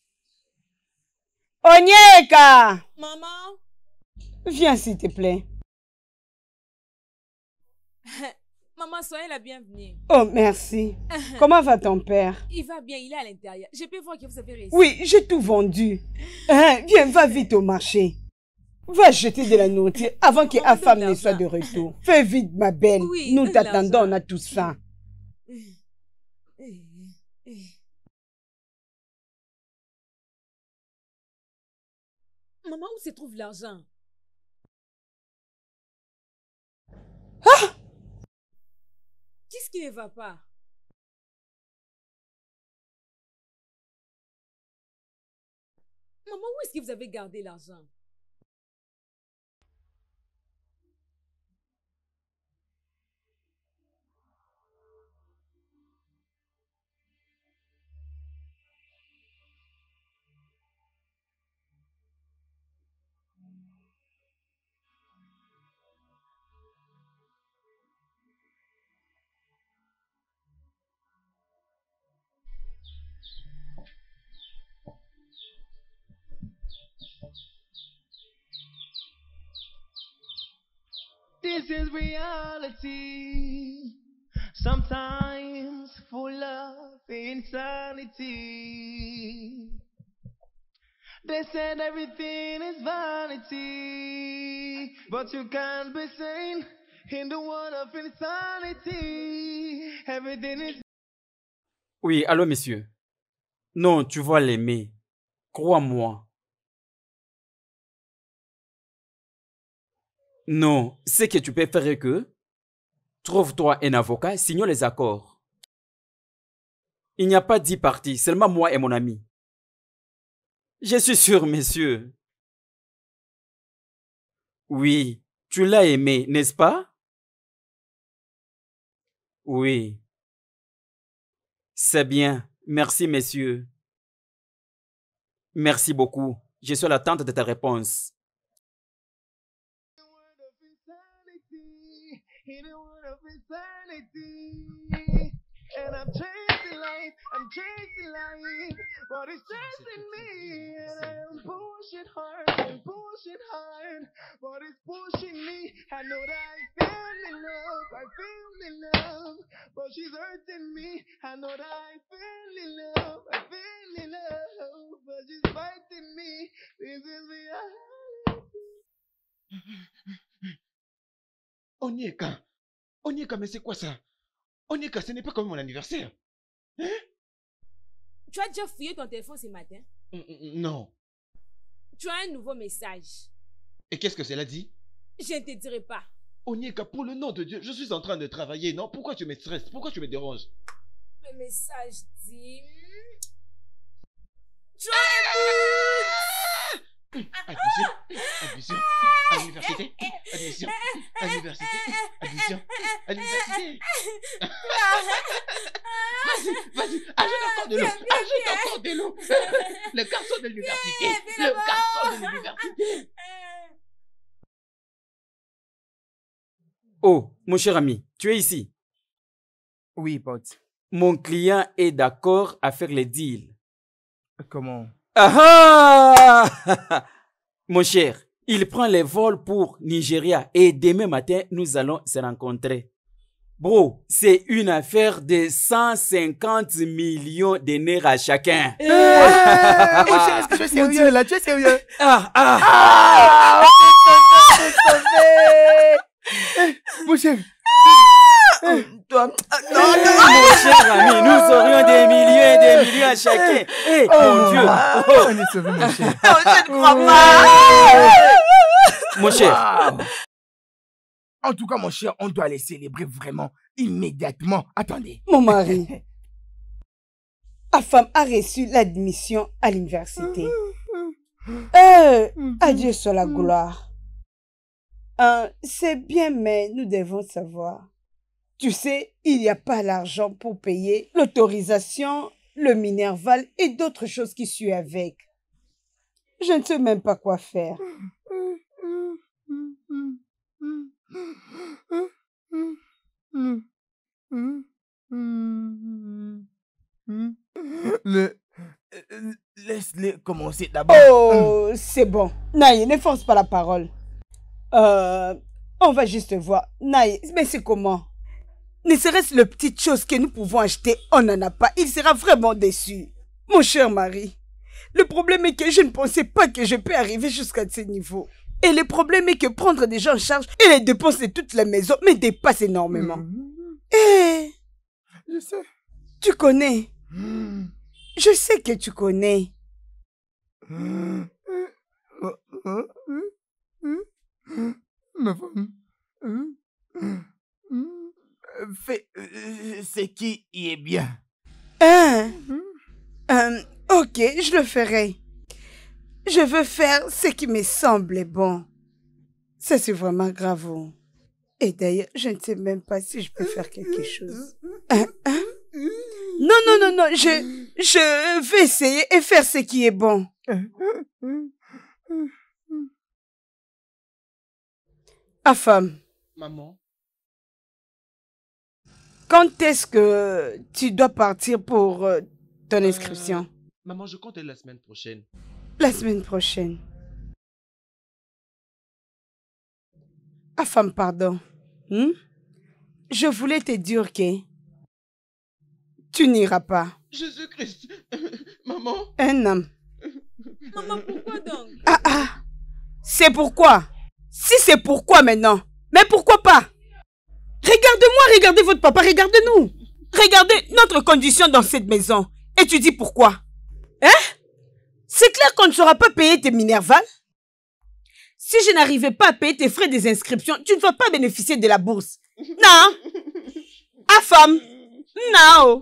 Onyeka! Maman? Viens s'il te plaît. Maman, soyez la bienvenue. Oh, merci. Comment va ton père? Il va bien, il est à l'intérieur. Je peux voir que vous avez réussi. Oui, j'ai tout vendu. Hein, viens, va vite au marché. Va acheter de la nourriture avant que Maman, Afam donne ne soit de l'argent. retour. Fais vite, ma belle. Oui, Nous donne t'attendons, l'argent. on a tout ça. Maman, où se trouve l'argent? Ah! Qu'est-ce qui ne va pas? Maman, où est-ce que vous avez gardé l'argent? This is reality. Sometimes full of insanity. They said everything is vanity, but you can't be sane in the world of insanity. Everything is. Oui, allô, monsieur. Non, tu vas l'aimer. Crois-moi. Non, ce que tu peux faire est que trouve-toi un avocat, signons les accords. Il n'y a pas dix parties, seulement moi et mon ami. Je suis sûr, monsieur. Oui, tu l'as aimé, n'est-ce pas? Oui. C'est bien. Merci, messieurs. Merci beaucoup. Je suis à l'attente de ta réponse. In a world of insanity, and I'm chasing life, I'm chasing life, but it's chasing me, and I'm pushing hard, I'm pushing hard, but it's pushing me. I know that I fell in love, I fell in love, but she's hurting me. I know that I fell in love, I fell in love, but she's fighting me. This is reality. Onyeka, Onyeka, mais c'est quoi ça? Onyeka, ce n'est pas comme mon anniversaire. Hein? Tu as déjà fouillé ton téléphone ce matin? Non. Tu as un nouveau message. Et qu'est-ce que cela dit? Je ne te dirai pas. Onyeka, pour le nom de Dieu, je suis en train de travailler, non? Pourquoi tu me stresses? Pourquoi tu me déranges? Le message dit... Tu as un but! Admission, admission, à l'université, admission, à l'université, admission, à l'université. Vas-y, vas-y, ajoute encore de l'eau, ajoute encore de l'eau. Le garçon de l'université, le garçon de l'université. Oh, mon cher ami, tu es ici? Oui, pote. Mon client est d'accord à faire le deal. Comment? Ah ah Mon cher, il prend les vols pour Nigeria et demain matin, nous allons se rencontrer. Bro, c'est une affaire de cent cinquante millions de nerfs à chacun. Hey, mon cher, est-ce que tu es sérieux là? Tu es sérieux? Ah, ah, ah, on est sauvé, on est sauvé. Mon cher. Toi, non, non, mon cher ami, nous aurions des milliers et des millions à chacun. Hey, oh, mon Dieu. Oh. On est sauvé, mon cher. Non, je ne crois pas. Mon cher. Wow. En tout cas, mon cher, on doit les célébrer vraiment immédiatement. Attendez. Mon mari, Afam a reçu l'admission à l'université. Euh, adieu sur la gloire. Euh, c'est bien, mais nous devons savoir. Tu sais, il n'y a pas l'argent pour payer l'autorisation, le minerval et d'autres choses qui suivent avec. Je ne sais même pas quoi faire. Le... Laisse-les commencer d'abord. Oh, c'est bon. Naïe, ne force pas la parole. Euh, on va juste voir. Naïe, mais c'est comment? Ne serait-ce le petite chose que nous pouvons acheter, on n'en a pas. Il sera vraiment déçu. Mon cher mari, le problème est que je ne pensais pas que je peux arriver jusqu'à ce niveau. Et le problème est que prendre des gens en charge et les dépenses de toute la maison me dépassent énormément. Mmh. Eh, je sais. Tu connais. Mmh. Je sais que tu connais. Mmh. Ma femme. Fais ce qui y est bien. Hein? Euh, ok, je le ferai. Je veux faire ce qui me semble bon. Ça, c'est vraiment grave. Et d'ailleurs, je ne sais même pas si je peux faire quelque chose. Hein? Hein? Non, non, non, non, je, je vais essayer et faire ce qui est bon. Afam. Maman. Quand est-ce que tu dois partir pour euh, ton inscription? Euh, maman, je compte la semaine prochaine. La semaine prochaine. Afam, pardon. Hmm? Je voulais te dire que tu n'iras pas. Jésus-Christ. Maman. Un homme. Maman, pourquoi donc? Ah ah. C'est pourquoi. Si c'est pourquoi maintenant. Mais pourquoi pas? Regardez-moi, regardez votre papa, regardez-nous. Regardez notre condition dans cette maison. Et tu dis pourquoi? Hein? C'est clair qu'on ne saura pas payer tes Minerval. Si je n'arrivais pas à payer tes frais des inscriptions, tu ne vas pas bénéficier de la bourse. Non. Ah, femme. Non.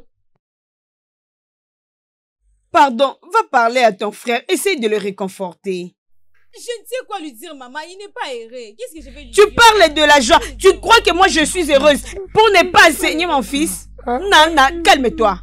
Pardon, va parler à ton frère. Essaye de le réconforter. Je ne sais quoi lui dire, maman. Il n'est pas erré. Qu'est-ce que je vais lui Tu dire? parles de la joie. Tu crois que moi je suis heureuse pour ne pas enseigner mon fils? Non, non, calme-toi.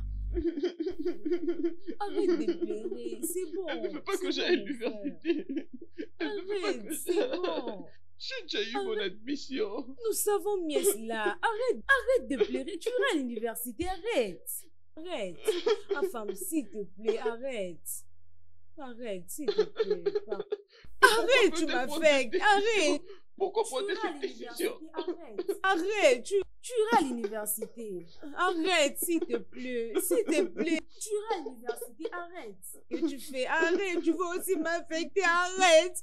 Arrête de pleurer. C'est bon. Elle ne veut pas que j'aille à l'université. Elle ne veut pas Arrête, que c'est bon. J'ai déjà eu mon admission. Nous savons mieux cela. Arrête, arrête de pleurer. Tu iras à l'université. Arrête. Arrête. Ah, femme, s'il te plaît, arrête. Arrête, s'il te plaît. Pas- Arrête, tu m'affectes. Arrête. Pourquoi Tu prendre iras à cette décision? l'université. Arrête. Arrête. Tu, tu iras à l'université. Arrête, s'il te plaît. S'il te plaît. Tu iras à l'université. Arrête. Ce que tu fais. Arrête. Tu vas aussi m'affecter. Arrête.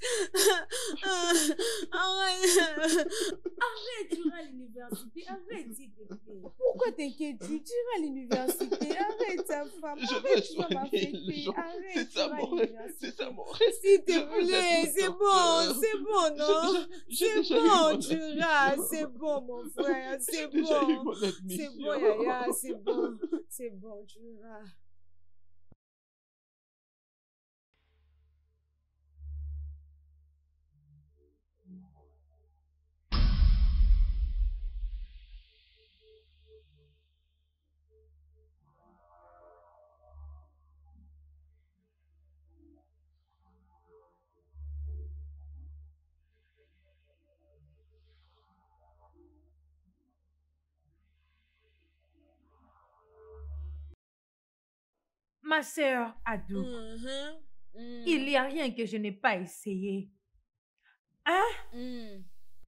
Arrête. Arrête. Tu iras à l'université. Arrête, s'il te plaît. Pourquoi t'inquiètes-tu? Tu iras à l'université. Arrête, ta femme. Je Arrête, veux tu vas soigner les m'affecter. gens. Arrête. C'est tu ça iras à mon rêve. l'université. C'est ça mon rêve. S'il te Je veux plaît, être c'est docteur. bon, c'est bon, non? J'ai C'est déjà eu bon, mon tu admission. iras, c'est bon, mon frère, c'est J'ai déjà eu bon. mon C'est admission. bon, Yaya, c'est bon, c'est bon, tu iras. Ma sœur Adou, il n'y a rien que je n'ai pas essayé. Hein?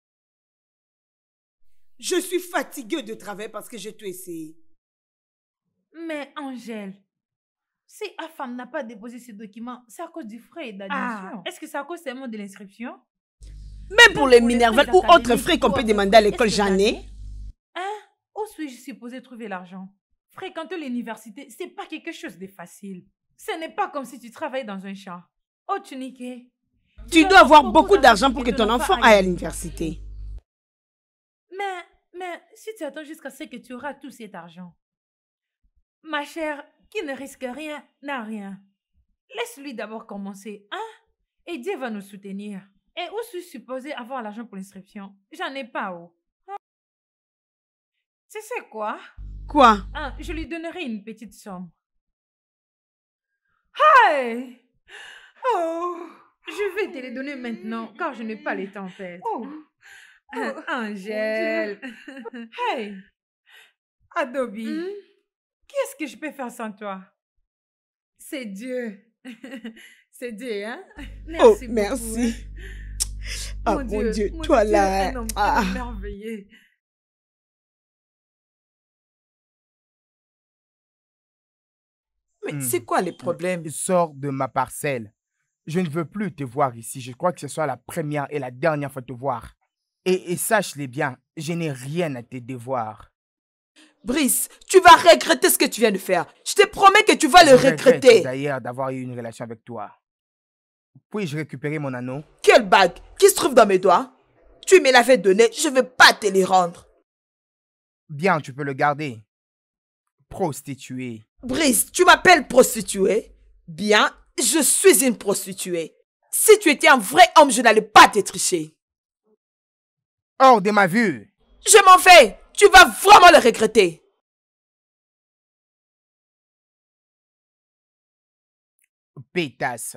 Je suis fatiguée de travailler parce que j'ai tout essayé. Mais Angèle, si Afam n'a pas déposé ses documents, c'est à cause du frais d'admission. Est-ce que c'est à cause seulement de l'inscription? Même pour les Minerval ou autres frais qu'on peut demander à l'école, j'en ai. Hein? Où suis-je supposée trouver l'argent? Fréquenter l'université, c'est pas quelque chose de facile. Ce n'est pas comme si tu travaillais dans un champ. Oh, Tuniké. Tu dois avoir beaucoup d'argent pour que ton enfant aille à l'université. Mais, mais, si tu attends jusqu'à ce que tu auras tout cet argent. Ma chère, qui ne risque rien, n'a rien. Laisse-lui d'abord commencer, hein? Et Dieu va nous soutenir. Et où suis-je supposée avoir l'argent pour l'inscription? J'en ai pas, oh. Hein? Tu sais quoi? Quoi? Ah, je lui donnerai une petite somme. Hey! Oh! Je vais te les donner maintenant, car je n'ai pas les temps fait. Oh! Angèle! Hey! Adobe! Qu'est-ce que je peux faire sans toi? C'est Dieu. C'est Dieu, hein? Merci Oh, beaucoup, merci. hein. Ah, mon Dieu, toi Dieu, là. un homme, un Ah. homme merveilleux. Mais c'est quoi les problèmes? Sors de ma parcelle. Je ne veux plus te voir ici. Je crois que ce soit la première et la dernière fois de te voir. Et, et sache-les bien, je n'ai rien à te devoir. Brice, tu vas regretter ce que tu viens de faire. Je te promets que tu vas le Je regrette regretter. d'ailleurs d'avoir eu une relation avec toi. Puis-je récupérer mon anneau? Quelle bague qui se trouve dans mes doigts? Tu me l'avais donné, je ne vais pas te les rendre. Bien, tu peux le garder. Prostituée. Brice, tu m'appelles prostituée? Bien, je suis une prostituée. Si tu étais un vrai homme, je n'allais pas te tricher. Hors de ma vue. Je m'en vais. Tu vas vraiment le regretter. Pétasse.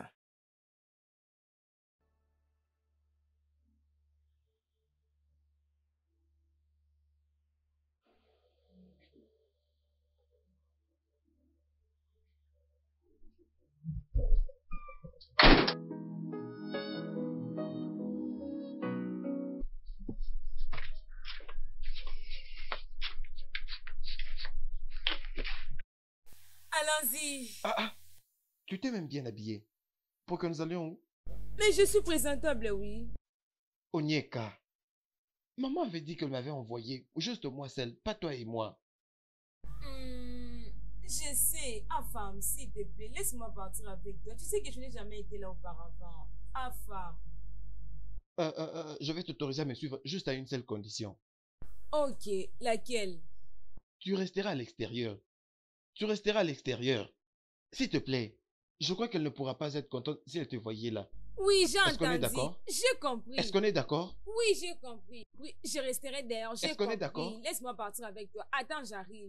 Allons-y. Ah, ah, tu t'es même bien habillé. Pour que nous allions où? Mais je suis présentable, oui. Onyeka. Maman avait dit qu'elle m'avait envoyé, juste moi seul, pas toi et moi. Hmm, je sais. Ah, femme, s'il te plaît, laisse-moi partir avec toi. Tu sais que je n'ai jamais été là auparavant. Ah, femme. Euh, euh, euh, je vais t'autoriser à me suivre juste à une seule condition. Ok, laquelle? Tu resteras à l'extérieur. Tu resteras à l'extérieur. S'il te plaît. Je crois qu'elle ne pourra pas être contente si elle te voyait là. Oui, j'ai entendu. Est-ce qu'on est d'accord? J'ai compris. Est-ce qu'on est d'accord? Oui, j'ai compris. Oui, je resterai derrière. J'ai Est-ce qu'on compris. est d'accord? Laisse-moi partir avec toi. Attends, j'arrive.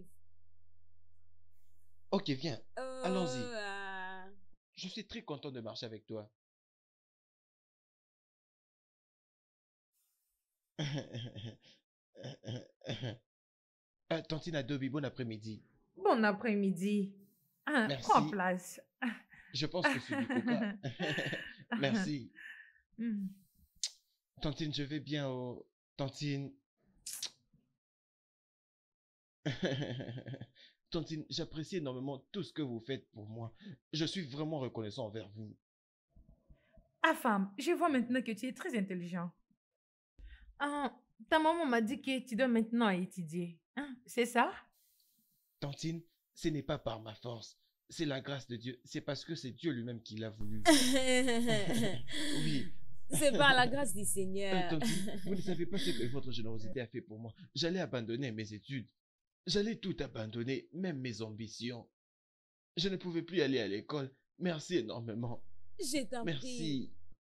Ok, viens. Euh, Allons-y. euh, Je suis très content de marcher avec toi. Euh, Tantine Adobe, bon après-midi. Bon après-midi. Ah, Merci. prends place. Je pense que c'est du coca. Merci. Hmm. Tantine, je vais bien au... Tantine. Tantine, j'apprécie énormément tout ce que vous faites pour moi. Je suis vraiment reconnaissant envers vous. Ah, femme, je vois maintenant que tu es très intelligent. Ah, ta maman m'a dit que tu dois maintenant étudier. Hein, c'est ça? Tantine, ce n'est pas par ma force. C'est la grâce de Dieu. C'est parce que c'est Dieu lui-même qui l'a voulu. Oui. C'est par la grâce du Euh, Seigneur. Tantine, vous ne savez pas ce que votre générosité a fait pour moi. J'allais abandonner mes études. J'allais tout abandonner, même mes ambitions. Je ne pouvais plus aller à l'école. Merci énormément. Je t'en prie. Merci.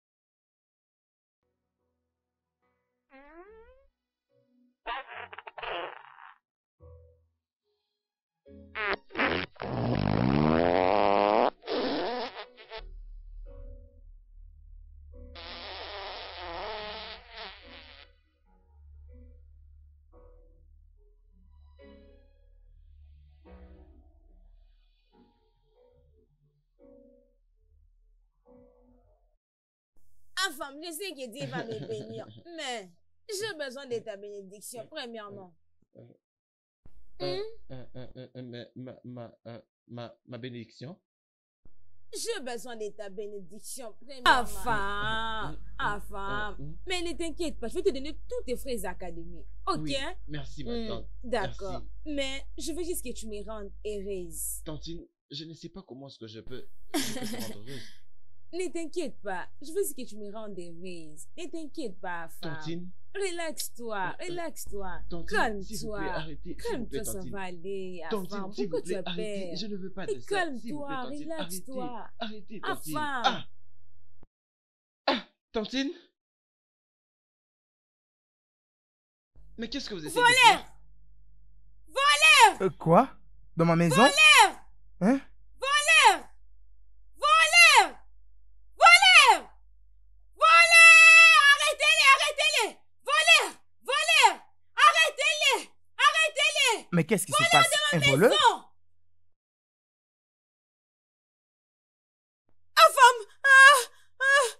Ah, femme, je sais que Dieu va me bénir, mais j'ai besoin de ta bénédiction, premièrement. Euh, Hmm? euh, euh, euh, euh, ma, ma, ma, euh, ma, ma bénédiction. J'ai besoin de ta bénédiction, premièrement. Ah, femme, ah, femme. Mais ne t'inquiète pas, je vais te donner tous tes frais académiques, ok? Oui, merci, ma Hmm, tante. d'accord. Merci. Mais je veux juste que tu me rendes heureuse. Tantine, je ne sais pas comment est-ce que je peux, je peux te rendre heureuse. Ne t'inquiète pas, je veux juste que tu me rendes heureuse. Ne t'inquiète pas, femme. Tantine. Relaxe-toi, Euh, euh, relaxe-toi. Tantine, s'il vous plaît, Calme-toi. arrêtez, s'il vous plaît, Calme-toi, ça Tantine. va aller. Tantine, Afam, s'il vous pourquoi tu plaît, as arrêtez. peur? Je ne veux pas Mais de ça. S'il vous plaît, calme-toi, Tantine, relaxe-toi. arrêtez. Arrêtez, Tantine. Afam. Ah! Ah! Tantine? Mais qu'est-ce que vous essayez de Voleur! faire? Voleur! Euh, quoi? Dans ma maison? Voleur! Hein? Voleur! Voleur! Voleur! Voleur! Arrêtez-les, arrêtez-les! Voleur! Voleur! Arrêtez-les! Arrêtez-les! Mais qu'est-ce qui se Voleur passe? de Un ma voleur? maison! Ah, femme! Ah! Ah!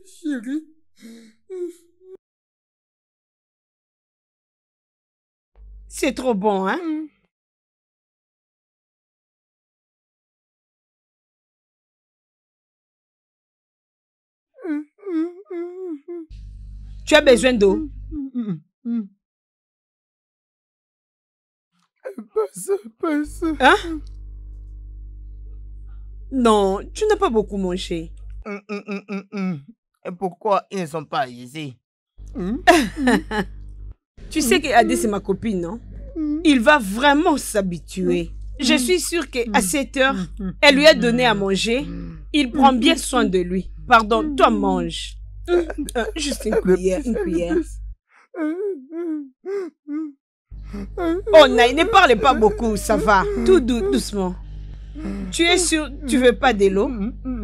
Chérie. C'est trop bon, hein? Tu as besoin d'eau? Passe, passe. Hein? Non, tu n'as pas beaucoup mangé. Hum, hum, hum, hum, hum. Et pourquoi ils ne sont pas ici? Tu sais que Adé, c'est ma copine, non? Il va vraiment s'habituer. Je suis sûre qu'à cette heure, elle lui a donné à manger. Il prend bien soin de lui. Pardon, toi mange. Euh, euh, juste une cuillère, une cuillère. Oh, Naï, ne parle pas beaucoup, ça va. Tout dou- doucement. Tu es sûr, tu veux pas de l'eau?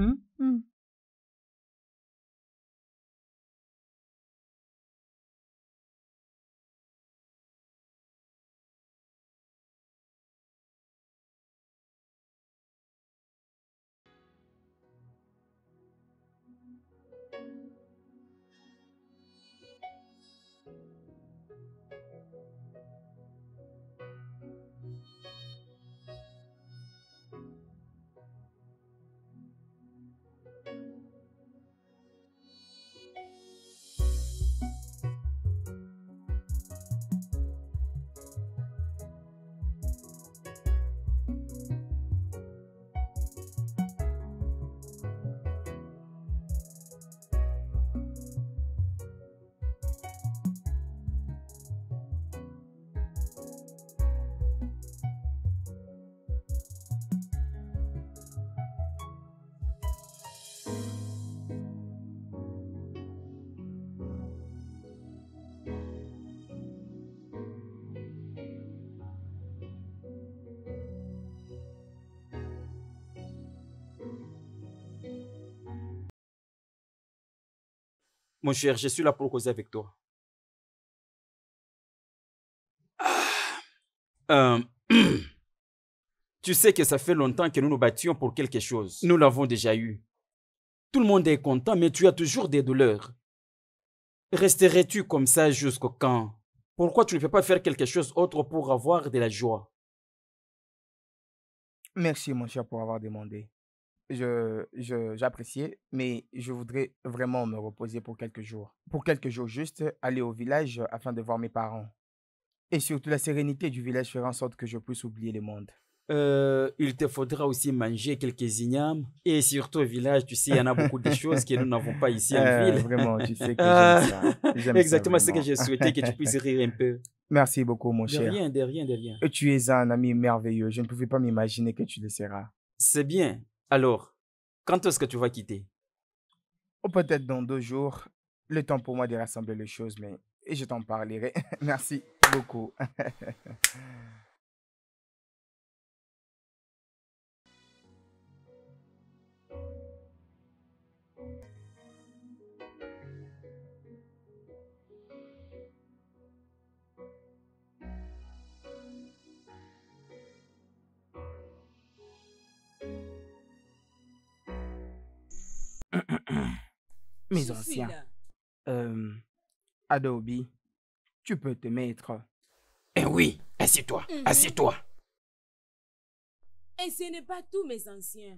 Mon cher, je suis là pour causer avec toi. Euh, tu sais que ça fait longtemps que nous nous battions pour quelque chose. Nous l'avons déjà eu. Tout le monde est content, mais tu as toujours des douleurs. Resterais-tu comme ça jusqu'au quand? Pourquoi tu ne peux pas faire quelque chose autre pour avoir de la joie? Merci, mon cher, pour avoir demandé. Je, je, j'appréciais, mais je voudrais vraiment me reposer pour quelques jours. Pour quelques jours juste, aller au village afin de voir mes parents. Et surtout, la sérénité du village fera en sorte que je puisse oublier le monde. Euh, il te faudra aussi manger quelques ignames. Et surtout au village, tu sais, il y en a beaucoup de choses que nous n'avons pas ici en Euh, ville. vraiment, tu sais que Ah, j'aime ça. J'aime ça exactement ce que vraiment. j'ai souhaité, que tu puisses rire un peu. Merci beaucoup, mon De cher. rien, de rien, de rien. Et tu es un ami merveilleux. Je ne pouvais pas m'imaginer que tu le seras. C'est bien. Alors, quand est-ce que tu vas quitter? Ou peut-être dans deux jours, le temps pour moi de rassembler les choses, mais et je t'en parlerai. Merci beaucoup. Mes Je suis anciens, là. euh, Adobe, tu peux te mettre. Eh oui, assieds-toi, Mhm. assieds-toi. Et ce n'est pas tout, mes anciens.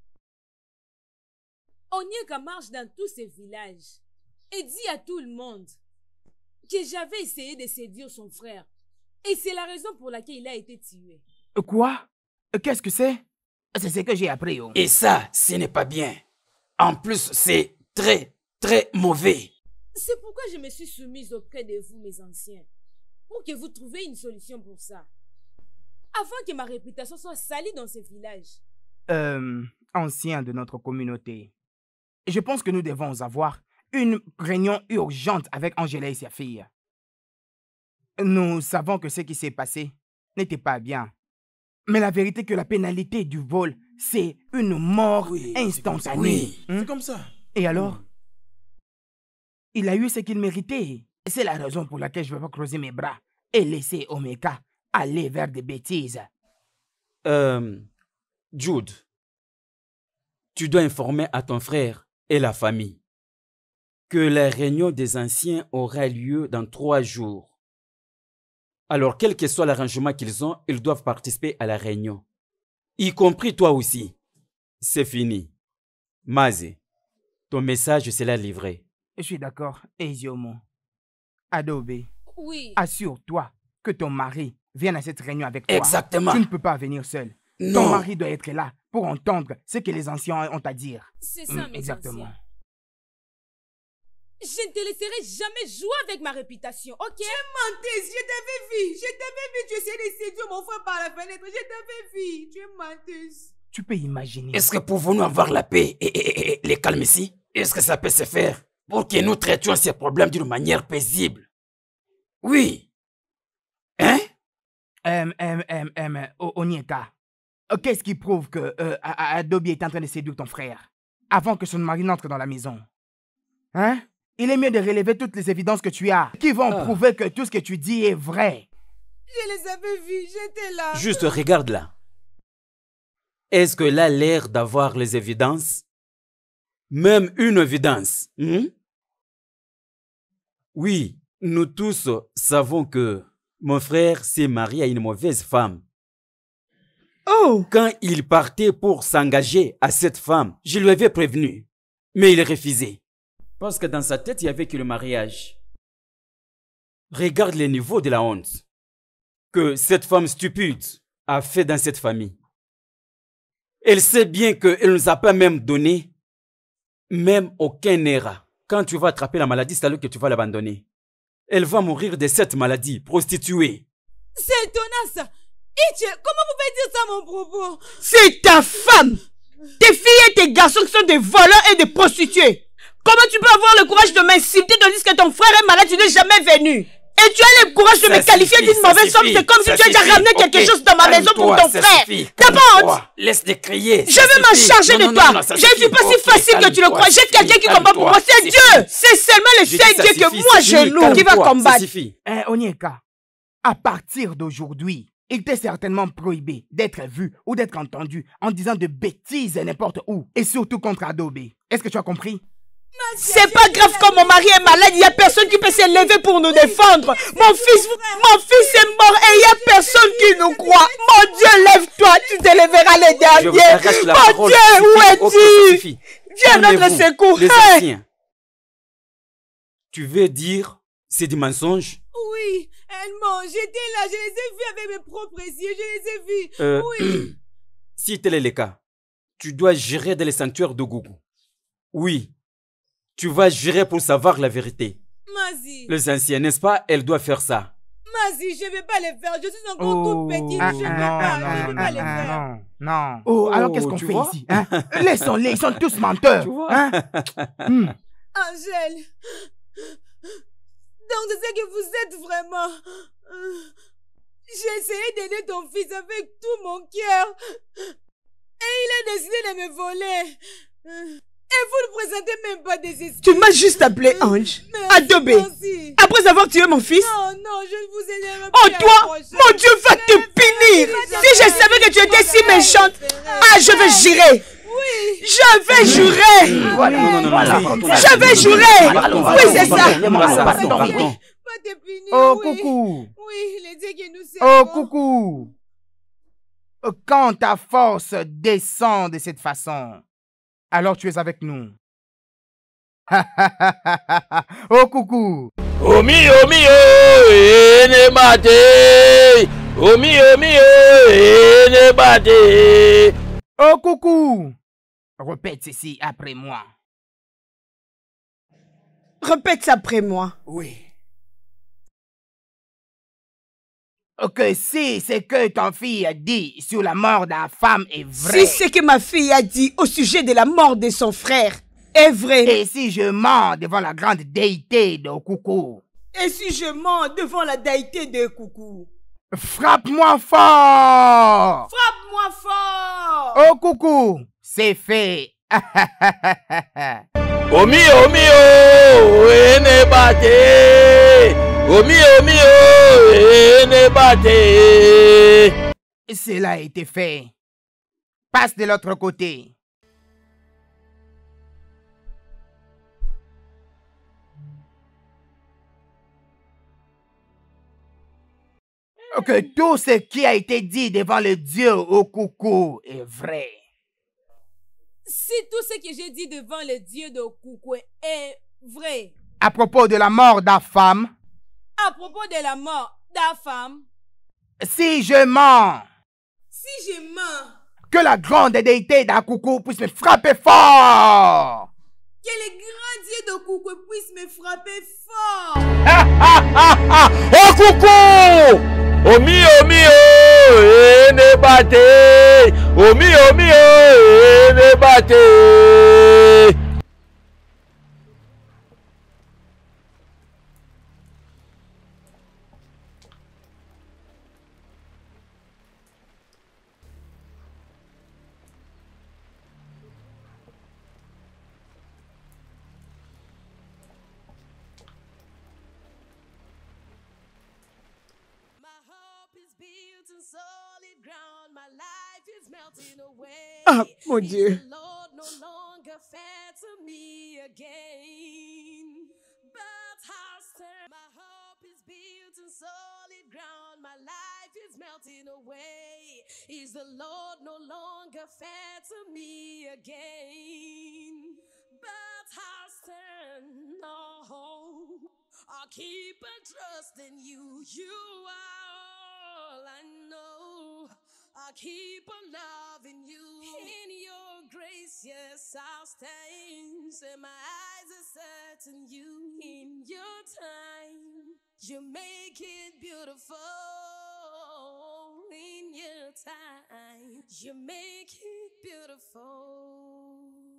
Onyeka marche dans tous ces villages et dit à tout le monde que j'avais essayé de séduire son frère. Et c'est la raison pour laquelle il a été tué. Quoi? Qu'est-ce que c'est? C'est ce que j'ai appris. Oh. Et ça, ce n'est pas bien. En plus, c'est très, très mauvais. C'est pourquoi je me suis soumise auprès de vous, mes anciens, pour que vous trouviez une solution pour ça. Avant que ma réputation soit salie dans ce village. Euh, ancien de notre communauté, je pense que nous devons avoir une réunion urgente avec Angela et sa fille. Nous savons que ce qui s'est passé n'était pas bien. Mais la vérité est que la pénalité du vol, c'est une mort instantanée. Oui, Hein? c'est comme ça. Et alors? Il a eu ce qu'il méritait. C'est la raison pour laquelle je ne vais pas creuser mes bras et laisser Omeka aller vers des bêtises. Euh, Jude, tu dois informer à ton frère et la famille. que la réunion des anciens aura lieu dans trois jours. Alors, quel que soit l'arrangement qu'ils ont, ils doivent participer à la réunion. Y compris toi aussi. C'est fini. Mazé, ton message sera livré. Je suis d'accord. Eziomo. Adobe. Oui. Assure-toi que ton mari vienne à cette réunion avec toi. Exactement. Tu ne peux pas venir seul. Non. Ton mari doit être là pour entendre ce que les anciens ont à dire. C'est ça, Mm, mes exactement. anciens. Je ne te laisserai jamais jouer avec ma réputation, ok? Tu mentais, je t'avais vu. Je t'avais vu, tu essayais de séduire mon frère par la fenêtre. Je t'avais vu. Tu es menteuse. Tu peux imaginer. Est-ce que pouvons-nous avoir la paix et, et- et- et les calmes ici? Est-ce que ça peut se faire pour que nous traitions ces problèmes d'une manière paisible? Oui. Hein? Euh, euh, euh, euh, O- Onyeka, euh, qu'est-ce qui prouve que euh, A- A- Adobe est en train de séduire ton frère avant que son mari n'entre dans la maison? Hein? Il est mieux de relever toutes les évidences que tu as qui vont Ah. prouver que tout ce que tu dis est vrai. Je les avais vus, j'étais là. Juste regarde là. Est-ce que là l'air d'avoir les évidences? Même une évidence. Hmm? Oui, nous tous savons que mon frère s'est marié à une mauvaise femme. Oh! Quand il partait pour s'engager à cette femme, je lui avais prévenu. Mais il refusait. Parce que dans sa tête, il n'y avait que le mariage. Regarde le niveau de la honte que cette femme stupide a fait dans cette famille. Elle sait bien qu'elle ne nous a pas même donné même aucun erreur. Quand tu vas attraper la maladie, c'est alors que tu vas l'abandonner. Elle va mourir de cette maladie, prostituée. C'est étonnant ça. Itche, comment vous pouvez dire ça à mon propos? C'est ta femme. Tes filles et tes garçons qui sont des voleurs et des prostituées. Comment tu peux avoir le courage de m'insulter tandis que ton frère est malade, tu n'es jamais venu? Et tu as le courage de Ça me qualifier suffit, d'une ça mauvaise femme, suffit, c'est comme si ça tu as déjà suffit, ramené ok. quelque chose dans ma maison pour Calme-toi, ton ça frère. suffit, T'as pas honte? calme-toi. Laisse de crier. Je ça vais m'en suffit. charger Non, de non, toi. non, non, ça Je ne suis suffit. pas si Ok, facile que tu le calme-toi, crois. J'ai ça quelqu'un suffit, qui combat pour moi, calme-toi, c'est ça Dieu. C'est seulement le J'ai seul dit, ça Dieu que suffit, moi ça je suffit, loue qui va calme-toi, ça combattre. suffit. Hein, Onyeka, à partir d'aujourd'hui, il t'est certainement prohibé d'être vu ou d'être entendu en disant de bêtises n'importe où, et surtout contre Adobe. Est-ce que tu as compris? C'est pas grave quand mon mari est malade, il n'y a personne qui peut s'élever pour nous défendre. Mon fils, mon fils est mort et il n'y a personne qui nous croit. Mon Dieu, lève-toi, tu te lèveras les Je vous derniers. arrache la Mon parole, Dieu, ça où suffit. Ok, ça es-tu? suffit. Viens à notre Calmez-vous, secours. les Hey! anciens. Tu veux dire c'est du mensonge? Oui, elle ment. J'étais là, je les ai vus avec mes propres yeux, je les ai vus. Euh, Oui. Si tel est le cas, tu dois gérer dans les sanctuaires de Gougou. Oui, tu vas gérer pour savoir la vérité. Mazi. Les anciens, n'est-ce pas? Elle doit faire ça. Mazi, je ne vais pas les faire. Je suis encore Oh, toute petite. ah, je ne vais ah, pas, non, je ne non, vais non, pas les non, faire. non, non. Oh, alors qu'est-ce qu'on tu fait vois? ici, hein? Laissons-les, ils sont tous menteurs. Tu vois? Hein? Hmm. Angèle. Donc c'est ce que vous êtes vraiment. J'ai essayé d'aider ton fils avec tout mon cœur. Et il a décidé de me voler. Et vous ne présentez même pas des excuses. Tu m'as juste appelé Ange. Merci, Adobe. merci. Après avoir tué mon fils. Non, non, je ne vous aiderai Oh, plus à toi, approcher. mon Dieu va te punir. Si je savais que tu étais si méchante, ah, je vais jurer. Oui. Je vais jurer. Voilà, non, non, non, Voilà. non, non, Je vais jurer. Pardon, Oui, c'est ça. pardon, pardon, pardon. Pas te punir, Oh, oui. coucou. Oui, les dieux qui nous Oh, servent. coucou. Quand ta force descend de cette façon, alors tu es avec nous. Oh, coucou. Omi, omi, oh, ene bate. Omi, omi, oh, ene bate. Oh, coucou. Répète ceci après moi. Répète ça après moi. Oui. Ok, si ce que ton fille a dit sur la mort de la femme est vrai. Si ce que ma fille a dit au sujet de la mort de son frère est vrai. Et si je mens devant la grande déité de Coucou. Et si je mens devant la déité de Coucou. Frappe-moi fort. Frappe-moi fort. Oh, Coucou. C'est fait. Omi, omi, oh, ene bate. Omi, omi, oh, ene bate. Cela a été fait. Passe de l'autre côté. que tout ce qui a été dit devant le Dieu au coucou est vrai. Si tout ce que j'ai dit devant le Dieu de Okukwe est vrai, À propos de la mort de la femme, à propos de la mort de la femme, si je mens, si je mens, que la grande déité d'Akoukou puisse me frapper fort. que les grands dieux de Okukwe puissent me frapper fort. Oh coucou! Omi omi oh, ene bate. Omi omi oh, ene bate. Ah, mon Dieu. Is the Lord no longer fair to me again? But I'll stand, no, I'll keep a trust in you. You are all I know. I'll keep on loving you. In your grace, yes, I'll stand. Say my eyes are set on you. In your time, you make it beautiful. In your time, you make it beautiful.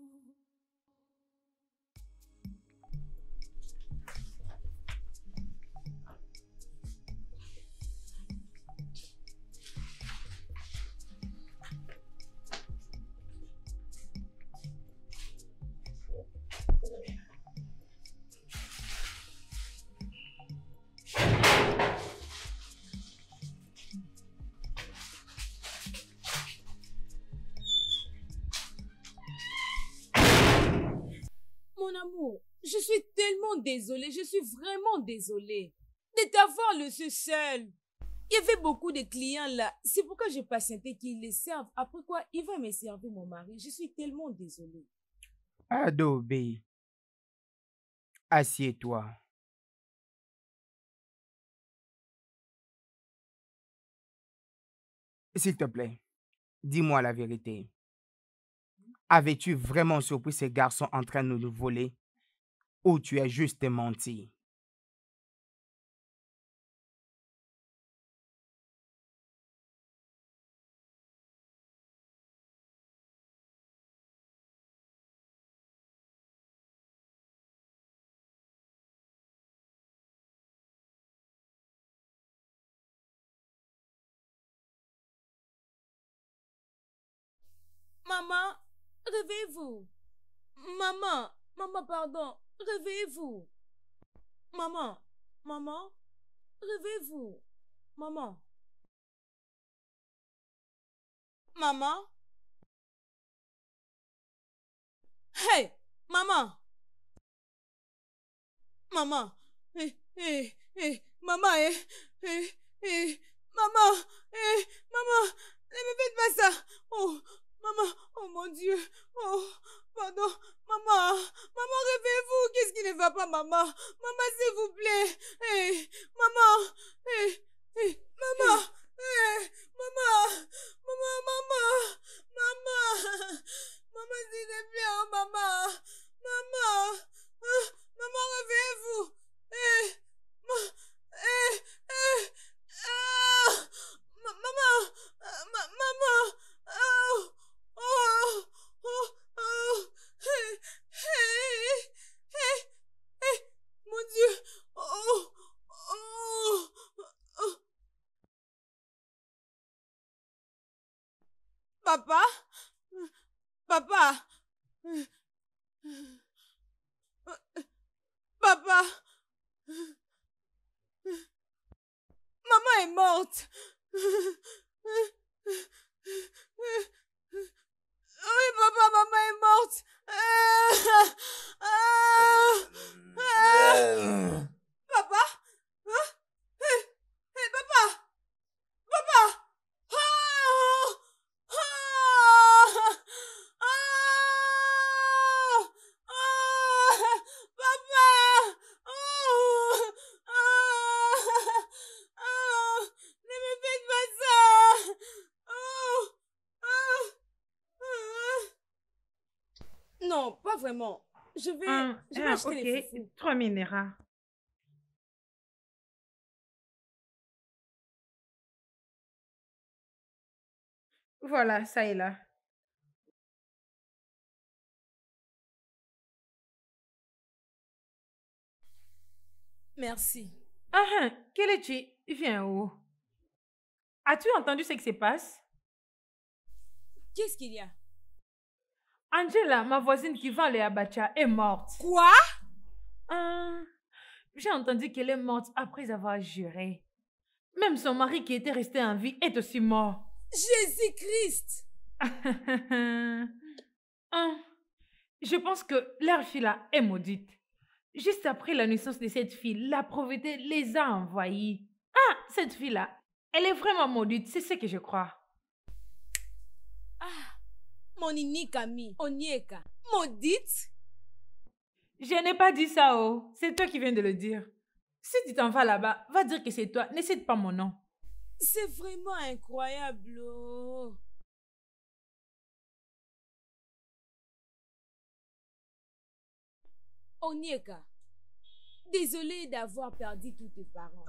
Mon amour, je suis tellement désolée, je suis vraiment désolée de t'avoir laissé seul. Il y avait beaucoup de clients là, c'est pourquoi j'ai patienté qu'ils les servent. Après quoi, il va me servir mon mari. Je suis tellement désolée. Adobe, assieds-toi. S'il te plaît, dis-moi la vérité. Avais-tu vraiment surpris ces garçons en train de nous voler ou tu as juste menti? Maman, réveillez-vous. Maman, maman, pardon, réveillez-vous. Maman, maman, réveillez-vous. Maman. Maman. Hey, maman. Maman. Hey, hey, hey, maman, hey, hey, hey, maman, hey, maman, ne me faites pas ça. Oh, maman, oh mon Dieu, oh, pardon, maman, maman, réveillez-vous, qu'est-ce qui ne va pas, maman, maman, s'il vous plaît, hey, maman, hey, hey, maman, hey, maman, maman, maman, maman, maman, s'il te plaît, oh, maman, maman, ah, maman, réveillez-vous, hey, ma, hey, hey, ah, ma, maman, ah, ma, maman, oh, oh, oh, oh, hey, hey, hey, hey, mon Dieu, oh, oh, oh. Papa, papa, papa, maman est morte. Oui, papa, maman est morte. Ah, ah, ah. Papa? Hein? Hey, hey, papa? Non, pas vraiment. Je vais, Ah, je vais ah, acheter les ok, foufous. trois minéraux. Voilà, ça est là. Merci. Ah, ah, Kelechi, viens où? As-tu entendu ce qui se passe? Qu'est-ce qu'il y a? Angela, ma voisine qui vend les abacha, est morte. Quoi? Ah, j'ai entendu qu'elle est morte après avoir juré. Même son mari qui était resté en vie est aussi mort. Jésus-Christ! Ah, je pense que leur fille là est maudite. Juste après la naissance de cette fille, la pauvreté les a envahis. Ah, cette fille-là, elle est vraiment maudite, c'est ce que je crois. Ah, mon unique amie, Onyeka, maudite? Je n'ai pas dit ça, oh. C'est toi qui viens de le dire. Si tu t'en vas là-bas, va dire que c'est toi. Ne cite pas mon nom. C'est vraiment incroyable, oh. Onyeka, désolée d'avoir perdu tous tes parents.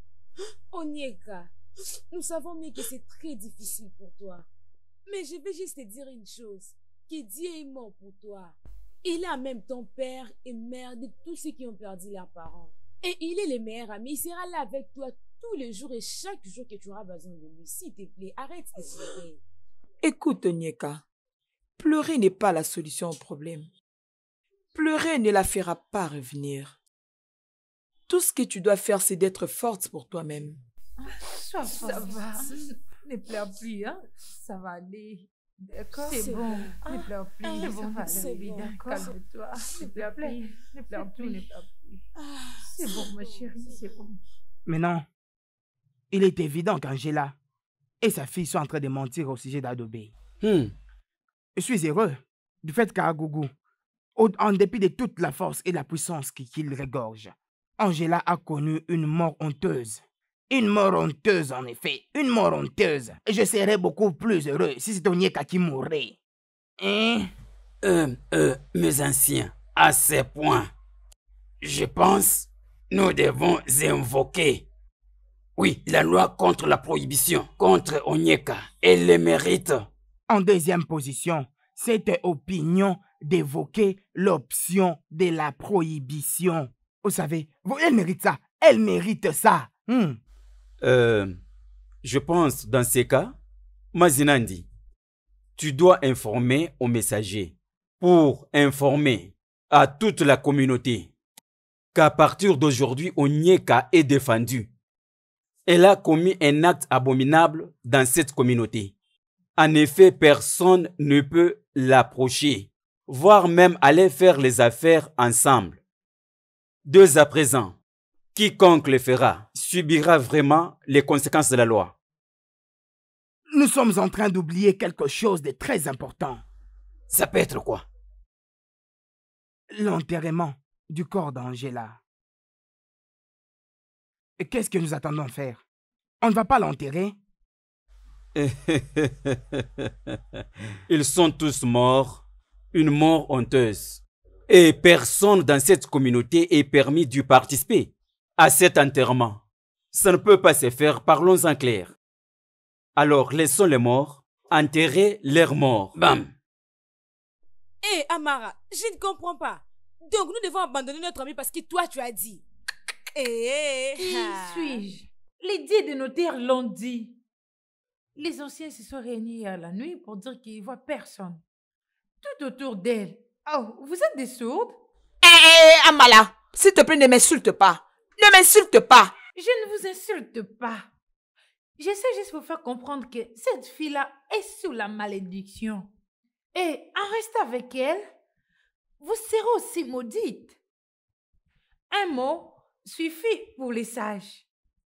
Onyeka, nous savons mieux que c'est très difficile pour toi. Mais je vais juste te dire une chose, que Dieu est mort pour toi. Il est en même temps père et mère de tous ceux qui ont perdu leurs parents. Et il est le meilleur ami, il sera là avec toi tous les jours et chaque jour que tu auras besoin de lui. S'il te plaît, arrête de pleurer. Écoute, Onyeka, pleurer n'est pas la solution au problème. Pleurer ne la fera pas revenir. Tout ce que tu dois faire, c'est d'être forte pour toi-même. Sois forte. Ça va. Ne pleure plus, hein. Ça va aller. D'accord? C'est bon. Ne pleure plus. Ah, C'est bon, ça c'est va, bon. d'accord. Calme-toi. Ne pleure plus. Ne pleure plus. Ne pleure plus. C'est bon, ma chérie. C'est bon. Maintenant, il est évident qu'Angela et sa fille sont en train de mentir au sujet d'Adobé. Hmm. Je suis heureux du fait qu'Agougou, au- en dépit de toute la force et la puissance qui- qu'il regorge, Angela a connu une mort honteuse. Une mort honteuse, en effet. Une mort honteuse. Et je serais beaucoup plus heureux si c'était Onyeka qui mourrait. Hein? Euh, euh, mes anciens, à ce point, je pense, nous devons invoquer, oui, la loi contre la prohibition, contre Onyeka. Elle le mérite. En deuxième position, cette opinion d'évoquer l'option de la prohibition. Vous savez, vous- elle mérite ça. Elle mérite ça. Hmm. Euh, je pense, dans ces cas, Mazinandi, tu dois informer au messager pour informer à toute la communauté qu'à partir d'aujourd'hui, Onyeka est défendue. Elle a commis un acte abominable dans cette communauté. En effet, personne ne peut l'approcher, voire même aller faire les affaires ensemble. Dès à présent, quiconque le fera subira vraiment les conséquences de la loi. Nous sommes en train d'oublier quelque chose de très important. Ça peut être quoi? L'enterrement du corps d'Angela. Et qu'est-ce que nous attendons de faire? On ne va pas l'enterrer? Ils sont tous morts, une mort honteuse. Et personne dans cette communauté est permis d'y participer à cet enterrement. Ça ne peut pas se faire, parlons en clair. Alors laissons les morts enterrer leurs morts. Bam! Hé, Amara, je ne comprends pas. Donc nous devons abandonner notre ami parce que toi tu as dit. Eh, Qui ah. suis-je? Les dieux de notaires l'ont dit. Les anciens se sont réunis hier la nuit pour dire qu'ils ne voient personne. Tout autour d'elle. Oh, vous êtes des sourdes? Hé, hé, Amala, s'il te plaît, ne m'insulte pas. Ne m'insulte pas. Je ne vous insulte pas. J'essaie juste de vous faire comprendre que cette fille-là est sous la malédiction. Et en restant avec elle, vous serez aussi maudite. Un mot suffit pour les sages.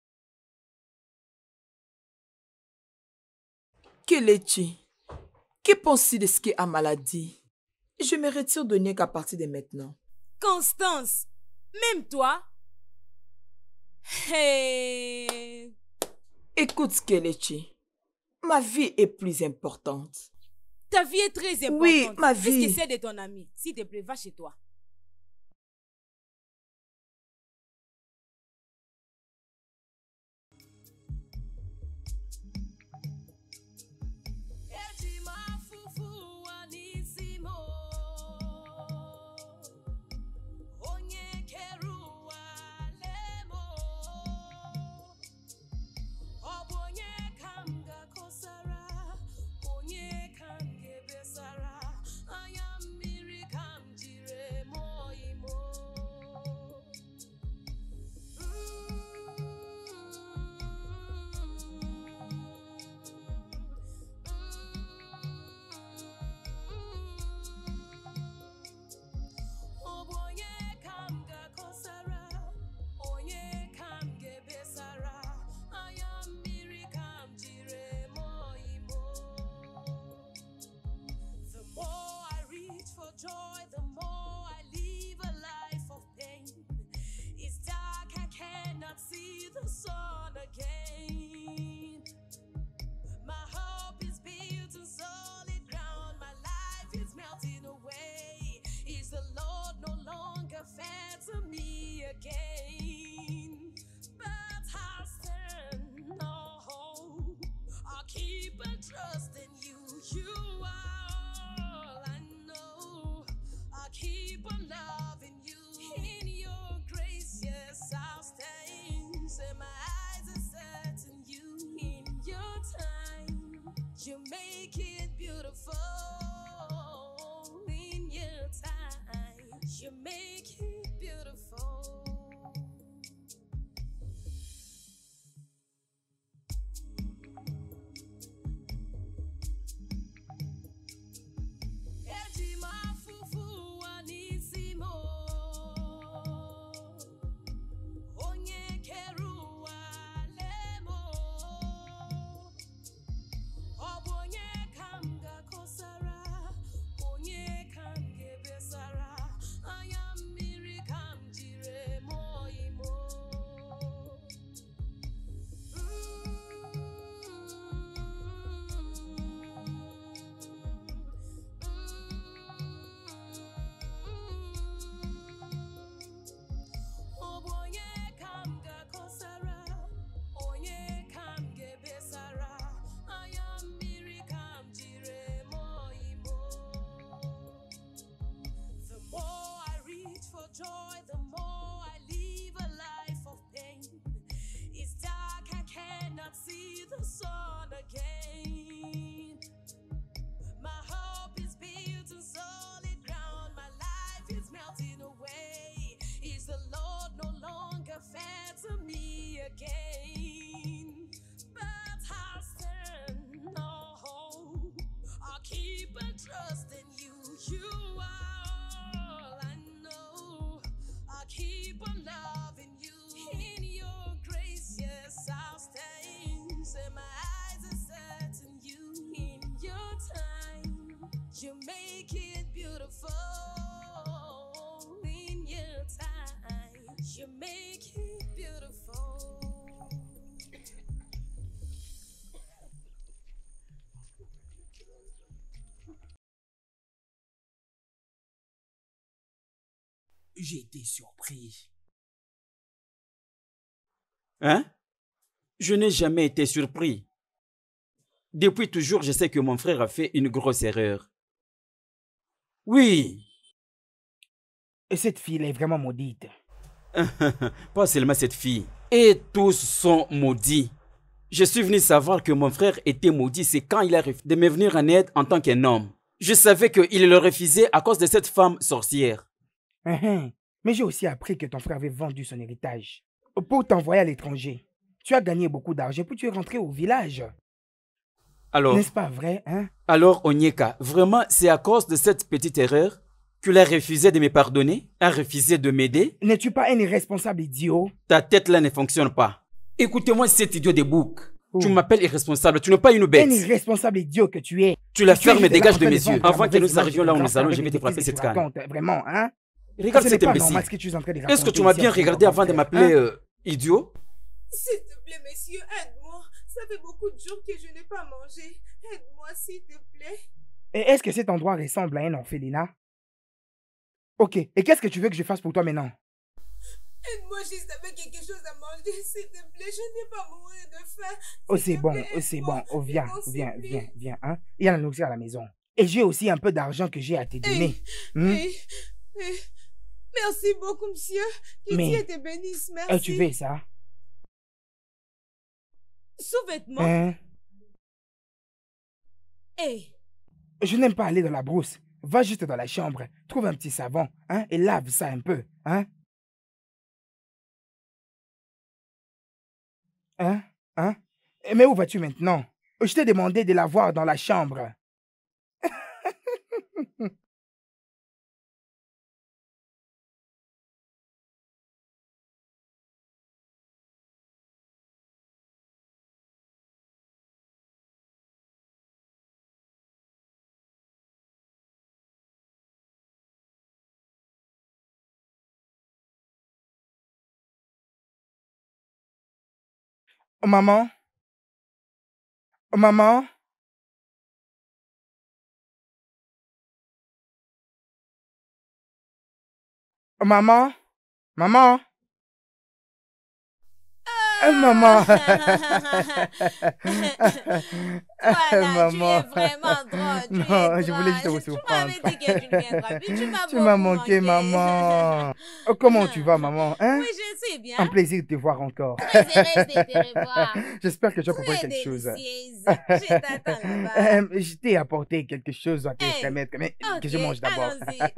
Kelechi, que penses-tu de ce qu'Amala dit? Je me retire de Onyeka à partir de maintenant. Constance, même toi? Hey. Écoute, Kelechi, ma vie est plus importante. Ta vie est très importante. Oui, ma vie. Puisque c'est de ton ami. S'il te plaît, va chez toi. Joy, the more I live a life of pain. It's dark, I cannot see the sun again. My hope is built on solid ground. My life is melting away. Is the Lord no longer fair to me again? But I'll stand, no, I'll keep a trust in you. You are all I know. I'll keep on loving you. In your grace, yes, I'll stand. Say my eyes are set on you. In your time, you make it beautiful. In your time, you make it beautiful. Ejima fufu anisimo. Onye keru alemo. Obu onye kanga kosara. Onye kange besara. I am miri kamjire moimo. Obu onye kamga kosara. Onye kamge besara. I am miri kamjire moimo. The more I reach for joy, the more I live a life of pain. It's dark, I cannot see the sun again. My hope is built on solid ground. My life is melting away. Is the Lord no longer fair to me again? But I'll stand, no, I'll keep a trust in you. You are all I know. I'll keep on loving you. In your grace, yes, I'll stand. Say my eyes are set on you. In your time, you make it beautiful. In your time, you make it beautiful. J'ai été surpris. Hein? Je n'ai jamais été surpris. Depuis toujours, je sais que mon frère a fait une grosse erreur. Oui. Et cette fille, elle est vraiment maudite. Pas seulement cette fille. Et tous sont maudits. Je suis venu savoir que mon frère était maudit, c'est quand il a refusé de me venir en aide en tant qu'un homme. Je savais qu'il le refusait à cause de cette femme sorcière. Uh-huh. Mais j'ai aussi appris que ton frère avait vendu son héritage pour t'envoyer à l'étranger. Tu as gagné beaucoup d'argent puis tu es rentré au village. Alors, n'est-ce pas vrai, hein? Alors, Onyeka, vraiment, c'est à cause de cette petite erreur qu'il a refusé de me pardonner, a refusé de m'aider? N'es-tu pas un irresponsable idiot? Ta tête là ne fonctionne pas. Écoutez-moi, cet idiot de bouc. Oh. Tu m'appelles irresponsable, tu n'es pas une bête. Un irresponsable idiot que tu es. Tu la fermes et dégages de mes yeux. Avant que nous arrivions là où nous allons, je vais te frapper cette canne. Vraiment, hein? Regarde cet imbécile. Est-ce que tu m'as bien regardé avant de m'appeler euh, idiot? S'il te plaît, monsieur, aide-moi. Ça fait beaucoup de jours que je n'ai pas mangé. Aide-moi, s'il te plaît. Et est-ce que cet endroit ressemble à un orphelinat? Ok, et qu'est-ce que tu veux que je fasse pour toi maintenant? Aide-moi juste avec quelque chose à manger, s'il te plaît. Je ne vais pas mourir de faim. Oh, S'il c'est te bon, plaît, oh, c'est aide-moi. bon. Oh, viens, Je t'en viens, supplie. viens, viens, hein. Il y a la nourriture à la maison. Et j'ai aussi un peu d'argent que j'ai à te donner. Hmm? Oui, oui. Merci beaucoup, monsieur. Que Mais- Dieu te bénisse. Merci. Euh, tu veux ça? Sous-vêtements. Hein? Hey, Je n'aime pas aller dans la brousse. Va juste dans la chambre, trouve un petit savon, hein, et lave ça un peu, hein? Hein? Hein? Mais où vas-tu maintenant? Je t'ai demandé de la voir dans la chambre. Oh, maman? Oh, maman? Oh, maman? Maman? Euh, maman. Voilà, Maman. tu es vraiment drôle. Tu Non, es je voulais juste drôle. te Tu surprendre. m'avais dit que tu ne viendras plus. Tu m'as Tu m'as beaucoup manqué, maman. Oh, comment tu vas, maman? Hein? Oui, je suis bien. Un plaisir de te voir encore. Très heureuse de te revoir. J'espère que tu as préparé Très quelque chose. délicieuse. Je t'attends là-bas. Euh, je t'ai apporté quelque chose à te Hey, remettre, mais ok, que je mange d'abord. allons-y.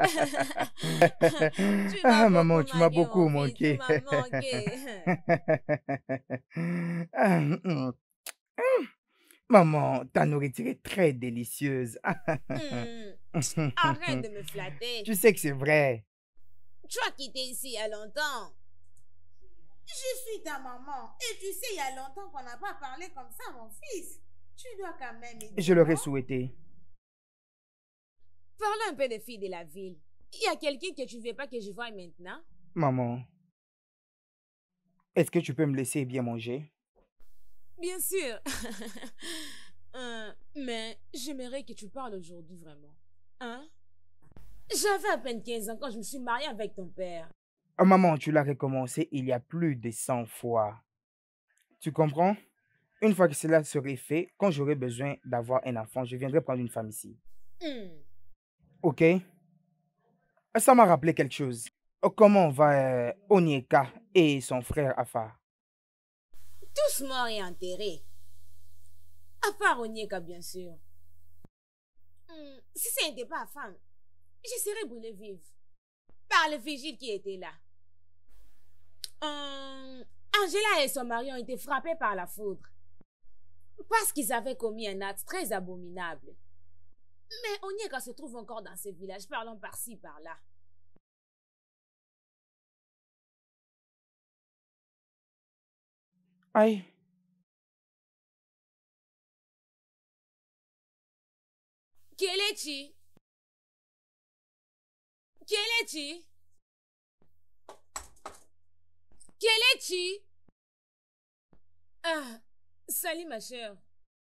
Tu Ah, m'as maman, beaucoup tu m'as manqué, beaucoup mon fils, manqué. tu m'as manqué. Ah, hum, hum. Maman, ta nourriture est très délicieuse. Hmm. Arrête de me flatter. Tu sais que c'est vrai. Tu as quitté ici il y a longtemps. Je suis ta maman. Et tu sais, il y a longtemps qu'on n'a pas parlé comme ça, mon fils. Tu dois quand même aider. Je l'aurais souhaité. Parlons un peu des filles de la ville. Il y a quelqu'un que tu ne veux pas que je voie maintenant? Maman, est-ce que tu peux me laisser bien manger? Bien sûr. Euh, mais j'aimerais que tu parles aujourd'hui vraiment. Hein? J'avais à peine quinze ans quand je me suis mariée avec ton père. Oh, maman, tu l'as recommencé il y a plus de cent fois. Tu comprends? Une fois que cela serait fait, quand j'aurai besoin d'avoir un enfant, je viendrai prendre une femme ici. Hmm. Ok? Ça m'a rappelé quelque chose. Oh, comment va euh, Onyeka et son frère Afar? Tous morts et enterrés. À part Onyeka, bien sûr. Hmm, si ce n'était pas femme, je serais brûlée vive. Par le vigile qui était là. Hum, Angela et son mari ont été frappés par la foudre. Parce qu'ils avaient commis un acte très abominable. Mais Onyeka se trouve encore dans ce village, parlons par-ci, par-là. Aïe. Kelechi? Kelechi? Kelechi? Ah, salut ma chère.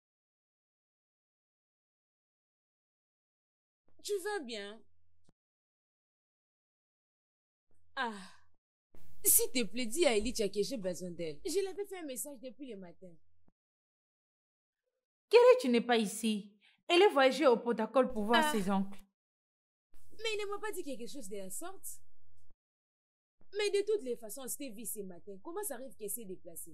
Tu vas bien? Ah. S'il te plaît, dis à Elicha que j'ai besoin d'elle. Je l'avais fait un message depuis le matin. Kelechi n'est pas ici. Elle est voyagée au protocole pour voir Ah. ses oncles. Mais il ne m'a pas dit quelque chose de la sorte. Mais de toutes les façons, je t'ai vu ce matin. Comment ça arrive qu'elle s'est déplacée?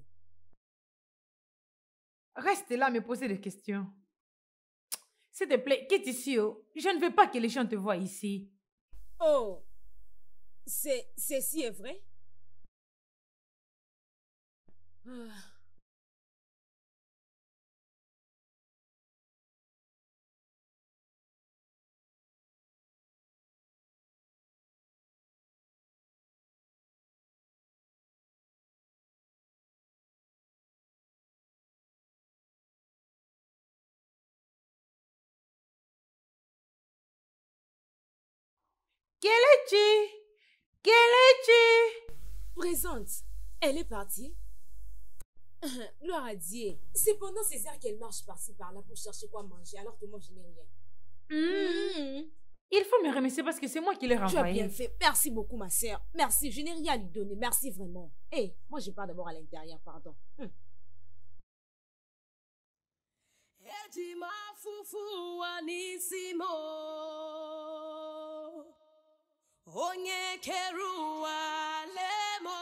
Reste là à me poser des questions. S'il te plaît, quitte ici. Oh. Je ne veux pas que les gens te voient ici. Oh, c'est ceci est vrai? Ah. Kelechi! Kelechi! Présente. Elle est partie. Gloire à Dieu. C'est pendant ces heures qu'elle marche par-ci par-là pour chercher quoi manger alors que moi je n'ai rien. Hmm. Il faut me remercier parce que c'est moi qui l'ai Tu as renvoyé. bien fait. Merci beaucoup, ma sœur. Merci. Je n'ai rien à lui donner. Merci vraiment. Hé, moi, je pars d'abord à l'intérieur, pardon. Hum. Ejima fufu anisimo onye keruwa lemo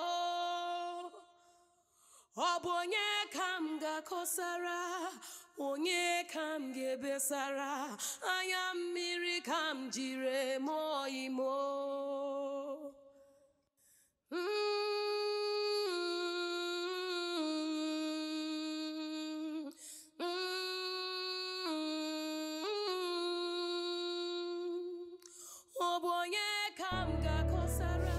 ọbụ onye kam ga-akọsara onye kam ga-ebesara anya mmiri kam jiri mụọ imo Mm. Ọ bụ onye ka m ga-akọsara?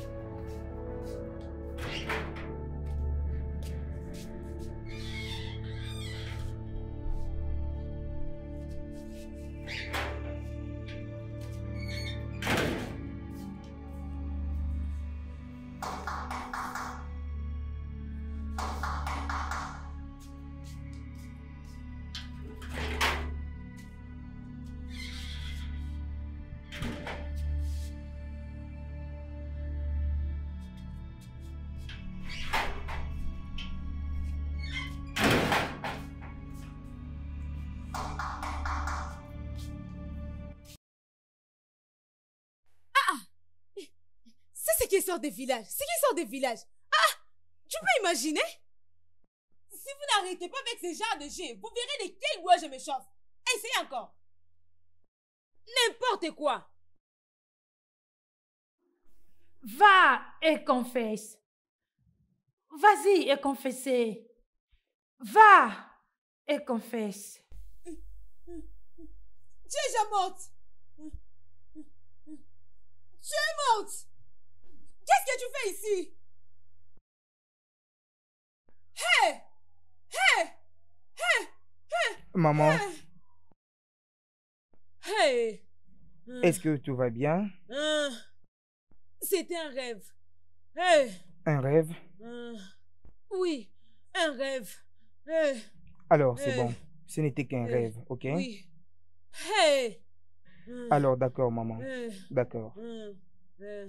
C'est ce qui sort des villages. C'est qui sort des villages. Ah, tu peux imaginer? Si vous n'arrêtez pas avec ce genre de jeu, vous verrez de quel bois je me chauffe. Essayez encore. N'importe quoi. Va et confesse. Vas-y et confessez. Va et confesse. Tu es déjà morte. Tu es morte. Qu'est-ce que tu fais ici? Hé! Hé! Hé! Hé! Maman, Hé! est-ce que tout va bien? Ah, c'était un rêve. Hé! Un rêve? Ah, oui, un rêve. Hé! Alors, c'est Hey. bon. Ce n'était qu'un Hey. rêve, ok? Oui. Hé! Alors, d'accord, maman. Hey. D'accord. Hum, hum.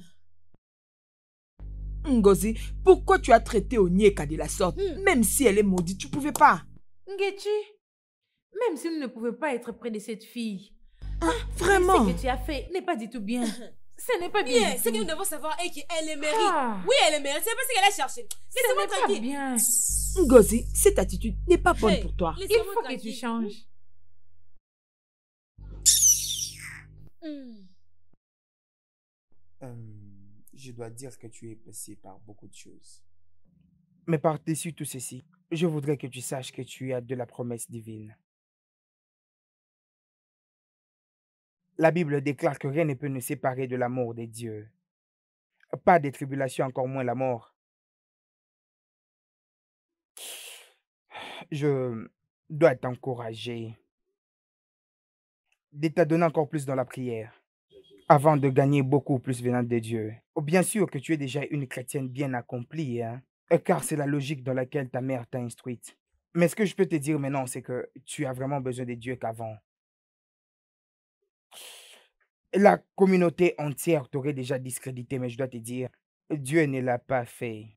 Ngozi, pourquoi tu as traité Onyeka de la sorte? Même si elle est maudite, tu pouvais pas. Ngechi, même si nous ne pouvons pas être près de cette fille, vraiment? ce que tu as fait n'est pas du tout bien. Ce n'est pas bien. Bien, du ce que tout. nous devons savoir est qu'elle est mérite. Ah. Oui, elle est mérite. C'est pas ce qu'elle a cherché. Laissez-moi n'est pas tranquille. bien. Ngozi, cette attitude n'est pas bonne Hey, pour toi. Il laissez-moi faut que tu tranquille. changes. Hum. Euh, je dois dire que tu es passé par beaucoup de choses. Mais par-dessus tout ceci, je voudrais que tu saches que tu as de la promesse divine. La Bible déclare que rien ne peut nous séparer de l'amour de Dieu. Pas des tribulations, encore moins la mort. Je dois t'encourager de t'adonner encore plus dans la prière avant de gagner beaucoup plus venant de Dieu. Bien sûr que tu es déjà une chrétienne bien accomplie, hein, car c'est la logique dans laquelle ta mère t'a instruite. Mais ce que je peux te dire maintenant, c'est que tu as vraiment besoin de Dieu qu'avant. La communauté entière t'aurait déjà discrédité, mais je dois te dire, Dieu ne l'a pas fait.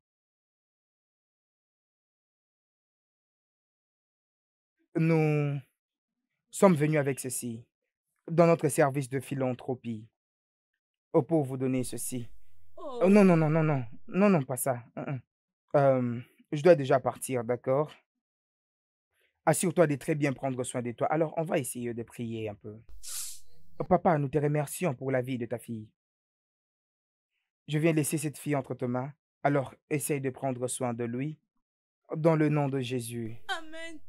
Nous sommes venus avec ceci, dans notre service de philanthropie, oh, pour vous donner ceci. Oh. Oh, non, non, non, non, non, non, non, pas ça. Hum, hum. Euh, je dois déjà partir, d'accord? Assure-toi de très bien prendre soin de toi. Alors, on va essayer de prier un peu. Papa, nous te remercions pour la vie de ta fille. Je viens laisser cette fille entre tes mains. Alors, essaye de prendre soin de lui. Dans le nom de Jésus. Amen.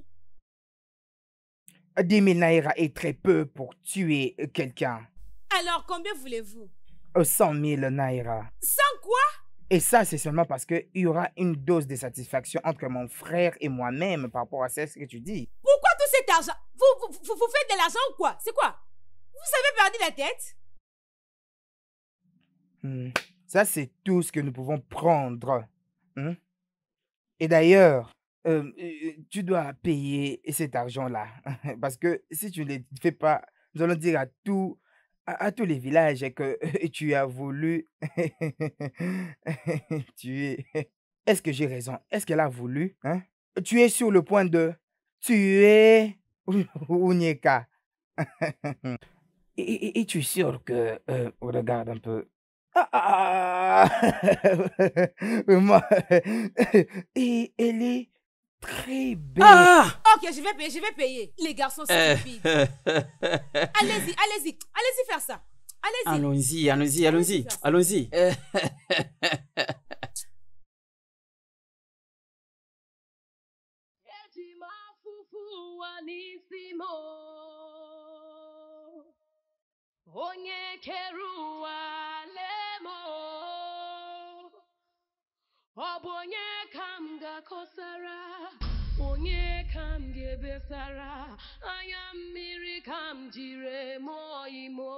dix mille naira est très peu pour tuer quelqu'un. Alors, combien voulez-vous? cent mille naira. Sans quoi? Et ça, c'est seulement parce qu'il y aura une dose de satisfaction entre mon frère et moi-même par rapport à ce que tu dis. Pourquoi tout cet argent? Vous, vous, vous, vous faites de l'argent ou quoi? C'est quoi? Vous avez perdu la tête? Hmm. Ça, c'est tout ce que nous pouvons prendre. Hmm. Et d'ailleurs, euh, euh, tu dois payer cet argent-là. Parce que si tu ne le fais pas, nous allons dire à, tout, à, à tous les villages que tu as voulu tuer. Est-ce que j'ai raison? Est-ce qu'elle a voulu? Hein? Tu es sur le point de tuer Onyeka. Et, et- et tu es sûr que... euh, regarde un peu. Ah, ah, ah, vraiment. Et elle est très belle. Ah! Ok, je vais payer, je vais payer. Les garçons Euh, stupides. Allez-y, allez-y, allez-y faire ça. Allez-y. Allons-y, allons-y, allons-y, allons-y. Euh, Onye keruwa lemo, ọ bụ onye ka m ga-akọsara, onye ka m ga-ebesara, anya mmiri ka m jiri mụọ imo.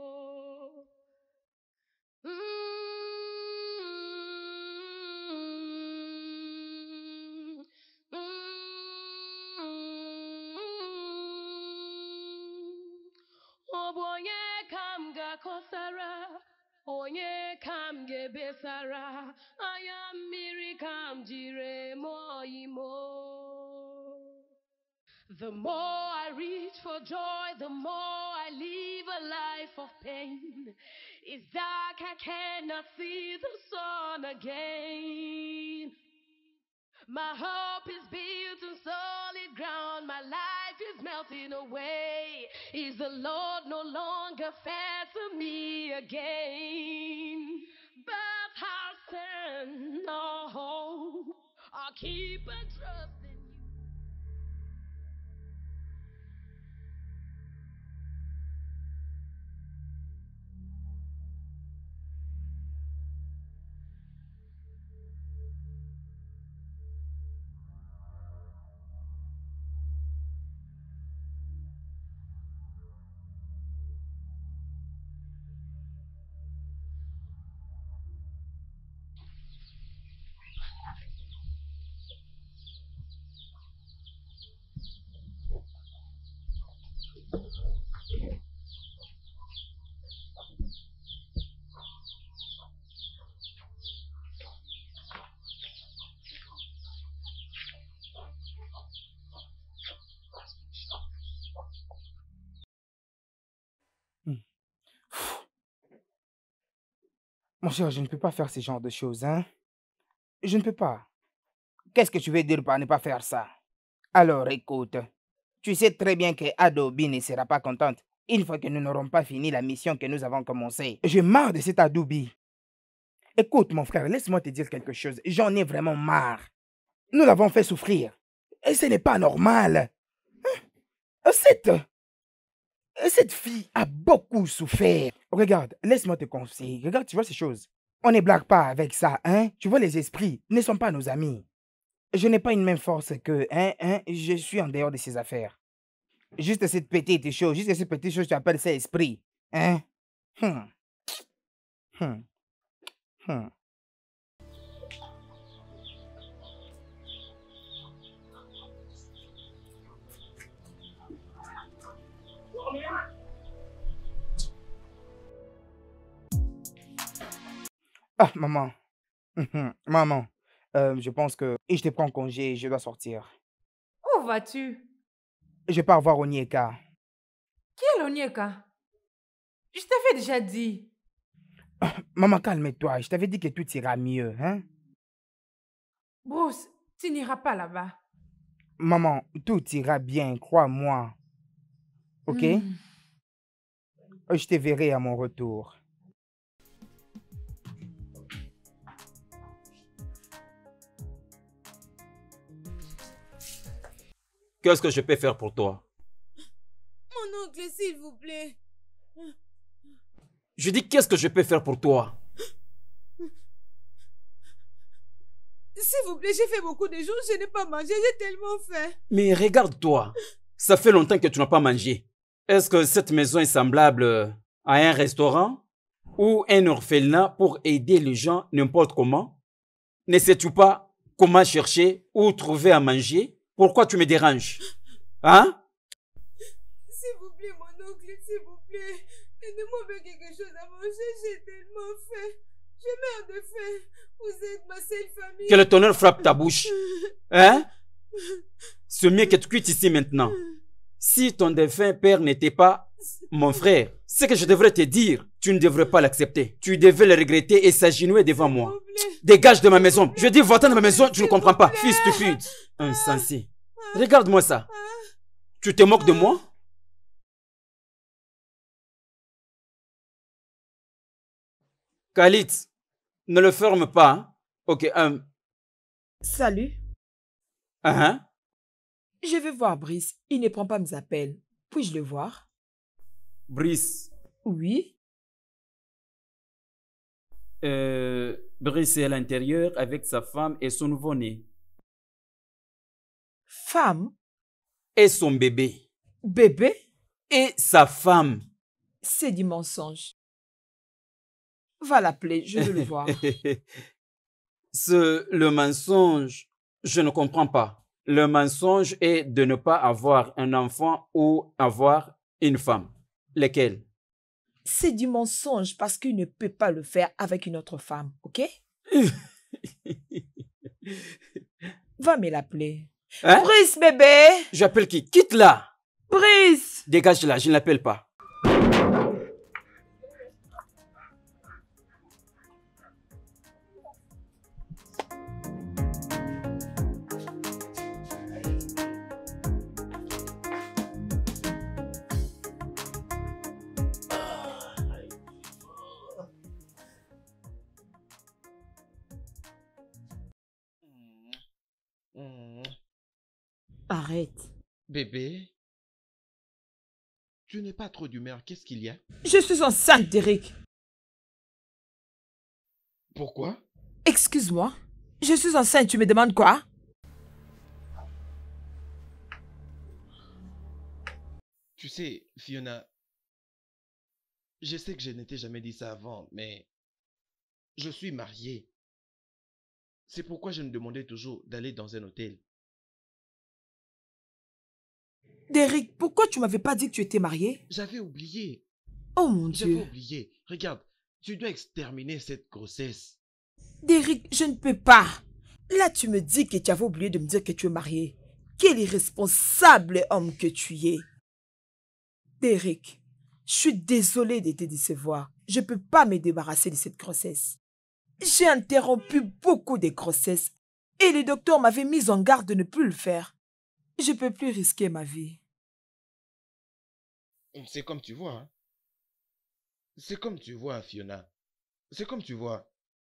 Mm, mm. Ọ bụ onye ka m ga-akọsara, onye ka m ga-ebesara, anya mmiri ka m jiri mụọ imo. The more I reach for joy, the more I live a life of pain. It's dark, I cannot see the sun again. My hope is built on solid ground. My life is melting away. Is the Lord no longer fair to me again? But I'll stand, no, I'll keep a trust in you. Mon cher, je ne peux pas faire ce genre de choses, hein. Je ne peux pas. Qu'est-ce que tu veux dire par ne pas faire ça? Alors, écoute, tu sais très bien que Adobe ne sera pas contente une fois que nous n'aurons pas fini la mission que nous avons commencée. J'ai marre de cet Adobe. Écoute, mon frère, laisse-moi te dire quelque chose. J'en ai vraiment marre. Nous l'avons fait souffrir. Et ce n'est pas normal. Hein? Cette... Cette fille a beaucoup souffert. Regarde, laisse-moi te conseiller. Regarde, tu vois ces choses. On ne blague pas avec ça, hein? Tu vois, les esprits ne sont pas nos amis. Je n'ai pas une même force que, hein, hein? Je suis en dehors de ces affaires. Juste cette petite chose, juste cette petite chose, tu appelles ça esprit, hein? Hum. Hum. Hum. Ah, maman. Mhm. Maman, euh, je pense que et je te prends congé, je dois sortir. Où vas-tu? Je pars voir Onyeka. Qui est l'Onyeka? Je t'avais déjà dit. Maman, calme-toi. Je t'avais dit que tout ira mieux, hein? Bruce, tu n'iras pas là-bas. Maman, tout ira bien, crois-moi. Ok? Hmm. Je te verrai à mon retour. Qu'est-ce que je peux faire pour toi? Mon oncle, s'il vous plaît. Je dis qu'est-ce que je peux faire pour toi? S'il vous plaît, j'ai fait beaucoup de jours, je n'ai pas mangé, j'ai tellement faim. Mais regarde-toi, ça fait longtemps que tu n'as pas mangé. Est-ce que cette maison est semblable à un restaurant ou un orphelinat pour aider les gens n'importe comment? Ne sais-tu pas comment chercher ou trouver à manger. Pourquoi tu me déranges? Hein? S'il vous plaît, mon oncle, s'il vous plaît. Donnez-moi bien quelque chose à manger, j'ai tellement faim. Je meurs de faim. Vous êtes ma seule famille. Que le tonnerre frappe ta bouche. Hein? C'est mieux que tu quittes ici maintenant. Si ton défunt père n'était pas mon frère, ce que je devrais te dire, tu ne devrais pas l'accepter. Tu devais le regretter et s'agenouiller devant moi. Dégage de ma maison. Je dis va-t'en de ma maison, tu ne comprends pas. Fils stupide. Insensé. Regarde-moi ça. Tu te moques de moi? Khalid, ne le ferme pas. Hein? Ok, um... Salut. Uh-huh. Je vais voir Brice. Il ne prend pas mes appels. Puis-je le voir? Brice. Oui. Euh, Brice est à l'intérieur avec sa femme et son nouveau-né. Femme? Et son bébé. Bébé? Et sa femme. C'est du mensonge. Va l'appeler, je veux le voir. Ce, le mensonge, je ne comprends pas. Le mensonge est de ne pas avoir un enfant ou avoir une femme. Lequel? C'est du mensonge parce qu'il ne peut pas le faire avec une autre femme, ok? Va me l'appeler. Hein? Brice, bébé! J'appelle qui? Quitte là! Brice! Dégage là, je ne l'appelle pas. Arrête. Bébé, tu n'es pas trop d'humeur, qu'est-ce qu'il y a? Je suis enceinte, Derek. Pourquoi? Excuse-moi. Je suis enceinte, tu me demandes quoi? Tu sais, Fiona, je sais que je n'étais jamais dit ça avant, mais je suis marié. C'est pourquoi je me demandais toujours d'aller dans un hôtel. Derek, pourquoi tu m'avais pas dit que tu étais marié? J'avais oublié. Oh mon J'avais Dieu. oublié. Regarde, tu dois exterminer cette grossesse. Derek, je ne peux pas. Là, tu me dis que tu avais oublié de me dire que tu es marié. Quel irresponsable homme que tu es. Derek, je suis désolée de te décevoir. Je ne peux pas me débarrasser de cette grossesse. J'ai interrompu beaucoup de grossesses et le docteur m'avait mis en garde de ne plus le faire. Je ne peux plus risquer ma vie. C'est comme tu vois. Hein? C'est comme tu vois, Fiona. C'est comme tu vois.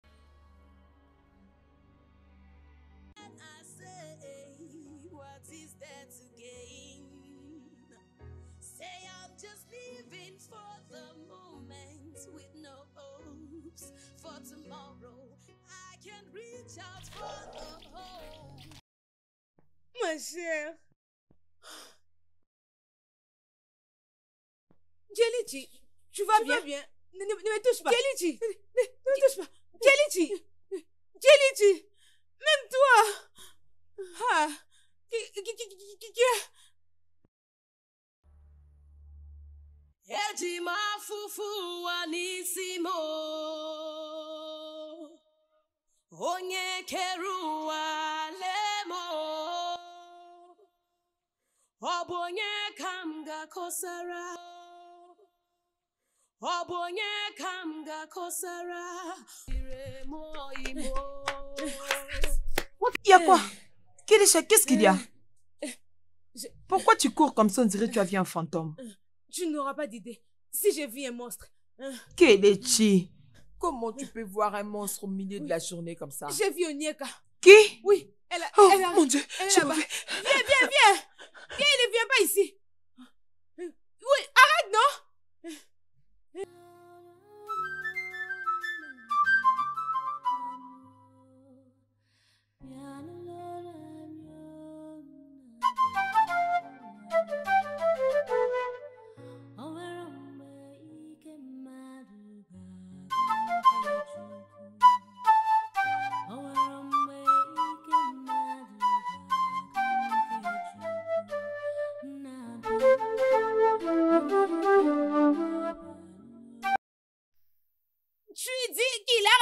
Ma chère. Jelichi, tu vas bien? bien? Ne, ne, ne me touche pas. Jelichi, ne, ne, ne me touche pas. Jelichi, Jelichi, même toi. Ah, qui, qui, qui, qui, qui, qui... Ejima fufu anisimo onye keruwa lemo obonye kamga kosara obonye kamga kosara iremo imo. Il y a quoi? Kélisha, qu'est-ce qu'il y a? Pourquoi tu cours comme ça, on dirait que tu as vu un fantôme? Tu n'auras pas d'idée. Si j'ai vu un monstre. Kélichi, comment tu peux voir un monstre au milieu de la journée comme ça? J'ai vu Onyeka. Qui? Oui, elle a... Oh elle a, mon Dieu, elle je est là-bas. m'en vais. Viens, viens, viens. Viens, ne viens pas ici. Oui, arrête, non?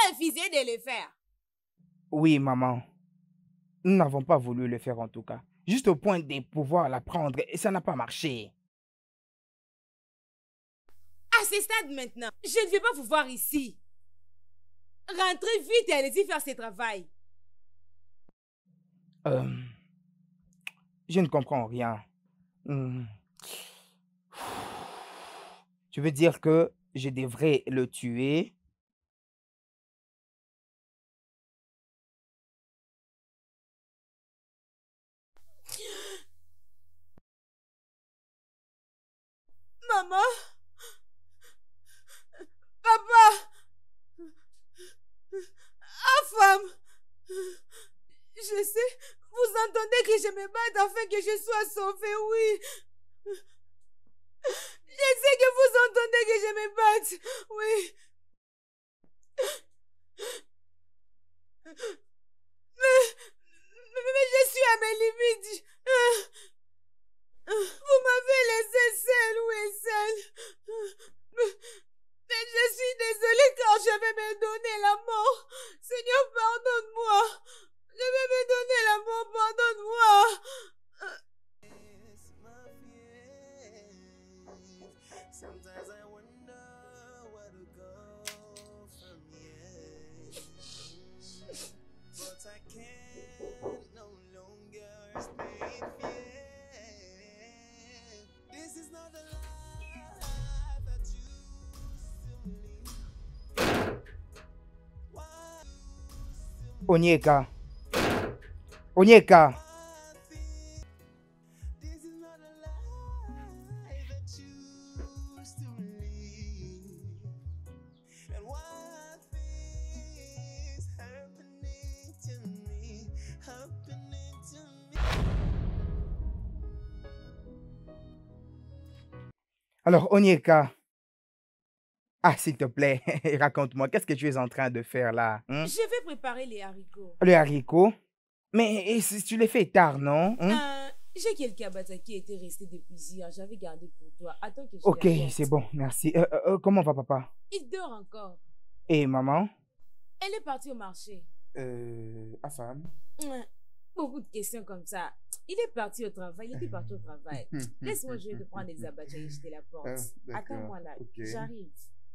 refusé de le faire. Oui, maman. Nous n'avons pas voulu le faire en tout cas. Juste au point de pouvoir la prendre et ça n'a pas marché. À ce stade maintenant, je ne vais pas vous voir ici. Rentrez vite et allez-y faire ce travail. Euh, je ne comprends rien. Hmm. Tu veux dire que je devrais le tuer? Maman? Papa? Ah, femme? Je sais, vous entendez que je me batte afin que je sois sauvée, oui. Je sais que vous entendez que je me batte, oui. Mais, mais, mais je suis à mes limites. Vous m'avez laissé seule, oui, seule. Mais je suis désolée car je vais me donner la mort. Seigneur, pardonne-moi. Je vais me donner la mort, pardonne-moi. Sometimes I wonder where to go from here. But I can't no longer stay in fear. This is not the life I choose to live. Onyeka. Onyeka. Alors, Onyeka. Ah, s'il te plaît, raconte-moi, qu'est-ce que tu es en train de faire là? Hein? Je vais préparer les haricots. Les haricots? Mais et si tu les fais tard, non? Hein? Euh, j'ai quelques abatas qui étaient restés depuis hier. J'avais gardé pour toi. Attends que je Ok, les apporte. c'est bon, merci. Euh, euh, euh, comment va papa? Il dort encore. Et maman? Elle est partie au marché. Euh, à femme. Ouais. Beaucoup de questions comme ça. Il est parti au travail. Il était parti au travail. Laisse-moi, je vais te prendre des abatas et jeter la porte. Ah, d'accord, Attends-moi là. ok. J'arrive.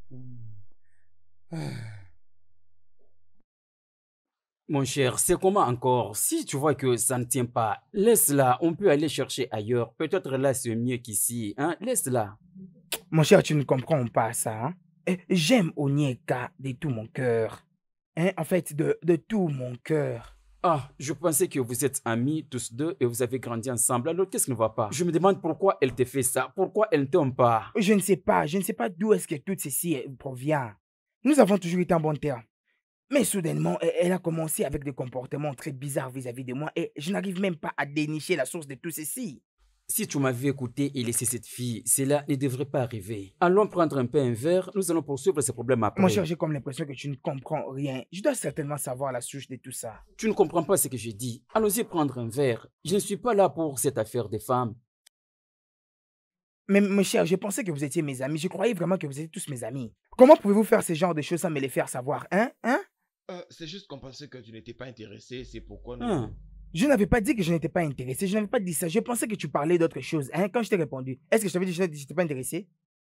Mon cher, c'est comment encore? Si tu vois que ça ne tient pas, laisse-la. On peut aller chercher ailleurs. Peut-être là, c'est mieux qu'ici. Hein? Laisse-la. Mon cher, tu ne comprends pas ça. Hein? Eh, J'aime Onyeka de tout mon cœur. Hein? En fait, de, de tout mon cœur. Ah, je pensais que vous êtes amis tous deux et vous avez grandi ensemble. Alors, qu'est-ce qui ne va pas? Je me demande pourquoi elle te fait ça. Pourquoi elle ne t'aime pas? Je ne sais pas. Je ne sais pas d'où est-ce que tout ceci euh, provient. Nous avons toujours été en bon terme. Mais soudainement, elle, elle a commencé avec des comportements très bizarres vis-à-vis de moi et je n'arrive même pas à dénicher la source de tout ceci. Si tu m'avais écouté et laissé cette fille, cela ne devrait pas arriver. Allons prendre un peu un verre, nous allons poursuivre ce problème après. Mon cher, j'ai comme l'impression que tu ne comprends rien. Je dois certainement savoir la souche de tout ça. Tu ne comprends pas ce que je dis. Allons-y prendre un verre. Je ne suis pas là pour cette affaire des femmes. Mais mon cher, je pensais que vous étiez mes amis. Je croyais vraiment que vous étiez tous mes amis. Comment pouvez-vous faire ce genre de choses sans me les faire savoir, hein? Hein? Euh, c'est juste qu'on pensait que tu n'étais pas intéressé, c'est pourquoi nous... Hein? Je n'avais pas dit que je n'étais pas intéressé. Je n'avais pas dit ça. Je pensais que tu parlais d'autre chose, hein, quand je t'ai répondu. Est-ce que je t'avais dit que je n'étais pas intéressé?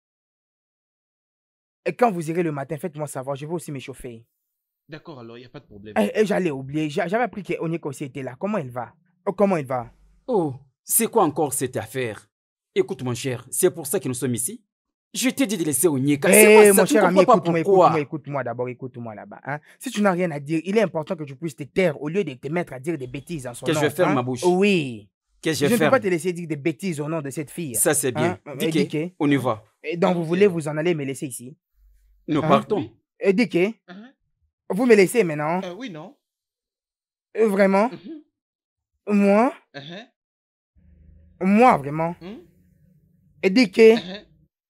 Et quand vous irez le matin, faites-moi savoir. Je vais aussi m'échauffer. D'accord, alors, il n'y a pas de problème. Eh, eh, J'allais oublier. J'a- J'avais appris que Onyeka aussi était là. Comment elle va? Oh, comment elle va? Oh, c'est quoi encore cette affaire? Écoute, mon cher, c'est pour ça que nous sommes ici. Je t'ai dit de laisser Onyeka. Eh, C'est pas ça, mon tu cher ne ami, comprends pas écoute-moi, pourquoi. écoute-moi, écoute-moi d'abord, écoute-moi là-bas. Hein. Si tu n'as rien à dire, il est important que tu puisses te taire au lieu de te mettre à dire des bêtises en son Que nom. je ferme hein. ma bouche. Oui. Que je Je ne peux ferme. pas te laisser dire des bêtises au nom de cette fille. Ça, c'est bien. Hein? Dike, Eh, Dike. on y va. Et donc, vous voulez vous en aller me laisser ici? Nous Hein? partons. Eh, Dike, Uh-huh. vous me laissez maintenant? Euh, oui, non? Euh, Vraiment? Mhm. Moi? Uh-huh. Moi, vraiment? Hmm? Et Dike? Uh-huh.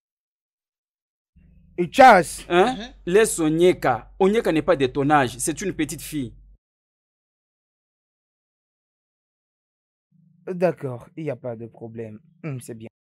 Et Chas? Hein? Uh-huh. Laisse Onyeka. Onyeka n'est pas de ton âge. C'est une petite fille. D'accord, il n'y a pas de problème. Hum, c'est bien.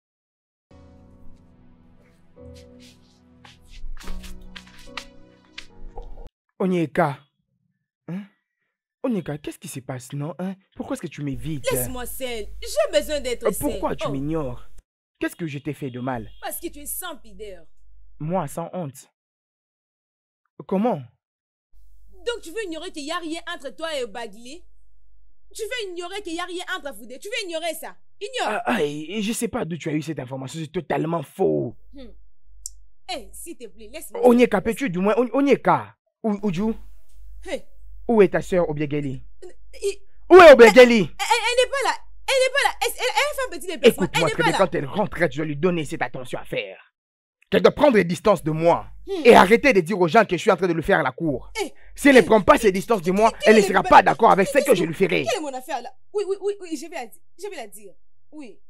Onyeka. Hein? Onyeka, qu'est-ce qui se passe, non? Hein? Pourquoi est-ce que tu m'évites? Laisse-moi seule. J'ai besoin d'être Euh, seule. Pourquoi tu Oh, m'ignores? Qu'est-ce que je t'ai fait de mal? parce que tu es sans pudeur. Moi, sans honte. Comment? Donc tu veux ignorer qu'il n'y a rien entre toi et Bagley? Tu veux ignorer qu'il n'y a rien entre vous deux? Tu veux ignorer ça? Ignore. Ah, ah, et- et je sais pas d'où tu as eu cette information, c'est totalement faux. Hmm. Eh, s'il te plaît, laisse-moi. Onyeka, peux-tu du moins... On- Onyeka, Ou- Uju, Hey. où est ta sœur Obiageli? Il- Où est Obiageli? Elle, elle n'est pas là. Elle n'est pas là. Elle, elle- elle fait un petit déplacement. Elle Écoute-moi n'est très pas bien, là. quand elle rentrerait, je dois lui donner cette attention à faire. Qu'elle doit prendre des distances de moi. Hmm. Et arrêter de dire aux gens que je suis en train de lui faire à la cour. Eh, Si elle ne prend pas ces distances de moi, elle ne sera pas d'accord avec ce que je lui ferai. Quelle est mon affaire là? Oui, oui, oui, oui, je vais la dire. Je vais la dire. Oui.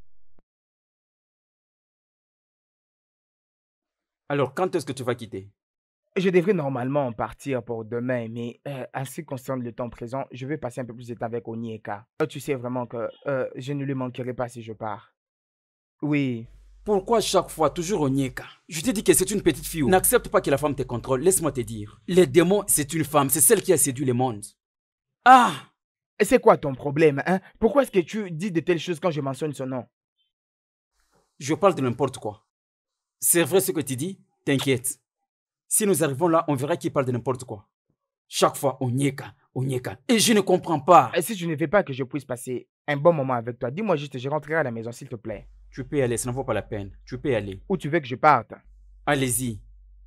Alors, quand est-ce que tu vas quitter? Je devrais normalement partir pour demain, mais euh, en ce qui concerne le temps présent, je vais passer un peu plus de temps avec Onyeka. Euh, Tu sais vraiment que euh, je ne lui manquerai pas si je pars. Oui. Pourquoi chaque fois, toujours Onyeka? Je t'ai dit que c'est une petite fille. N'accepte pas que la femme te contrôle. Laisse-moi te dire. Les démons, c'est une femme. C'est celle qui a séduit le monde. Ah! Et c'est quoi ton problème, hein? Pourquoi est-ce que tu dis de telles choses quand je mentionne son nom? Je parle de n'importe quoi. C'est vrai ce que tu dis? T'inquiète. Si nous arrivons là, on verra qui parle de n'importe quoi. Chaque fois, Onyeka, Onyeka. Et je ne comprends pas. Et si tu ne veux pas que je puisse passer un bon moment avec toi, dis-moi juste, je rentrerai à la maison, s'il te plaît. Tu peux y aller, ça n'en vaut pas la peine. Tu peux y aller. Où tu veux que je parte? Allez-y.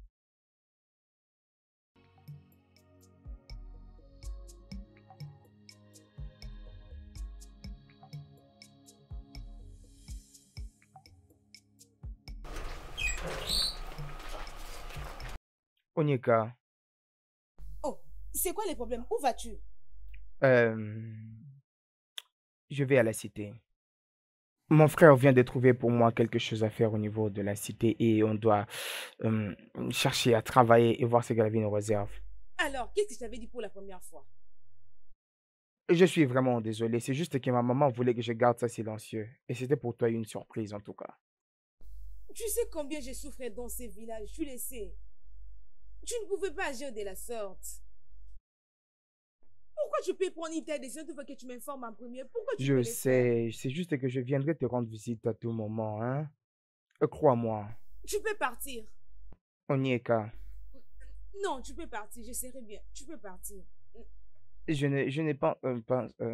Onyeka, Oh, c'est quoi les problèmes? Où vas-tu? euh, je vais à la cité. Mon frère vient de trouver pour moi quelque chose à faire au niveau de la cité et on doit euh, chercher à travailler et voir ce que la vie nous réserve. Alors, qu'est-ce que je t'avais dit pour la première fois? Je suis vraiment désolé, c'est juste que ma maman voulait que je garde ça silencieux. Et c'était pour toi une surprise en tout cas. Tu sais combien j'ai souffert dans ces villages, tu le sais. Tu ne pouvais pas agir de la sorte. Pourquoi tu peux prendre une telle décision une fois que tu m'informes en premier? Pourquoi tu peux Je le faire? sais, c'est juste que je viendrai te rendre visite à tout moment, hein. Euh, Crois-moi, Tu peux partir. Onyeka, Non, tu peux partir, je serai bien. Tu peux partir. je n'ai je n'ai pas... euh, pas euh,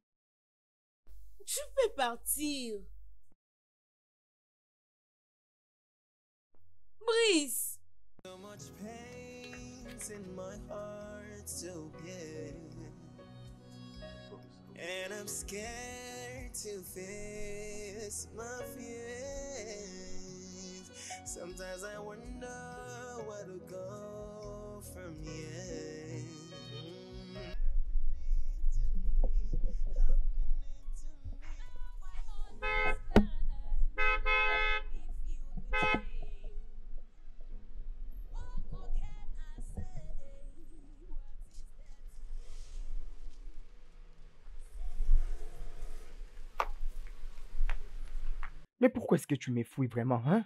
Tu peux partir. Brice. So much pain in my heart to get, and I'm scared to face my fears. Sometimes I wonder where to go from here. Mais pourquoi est-ce que tu m'effouilles vraiment, hein?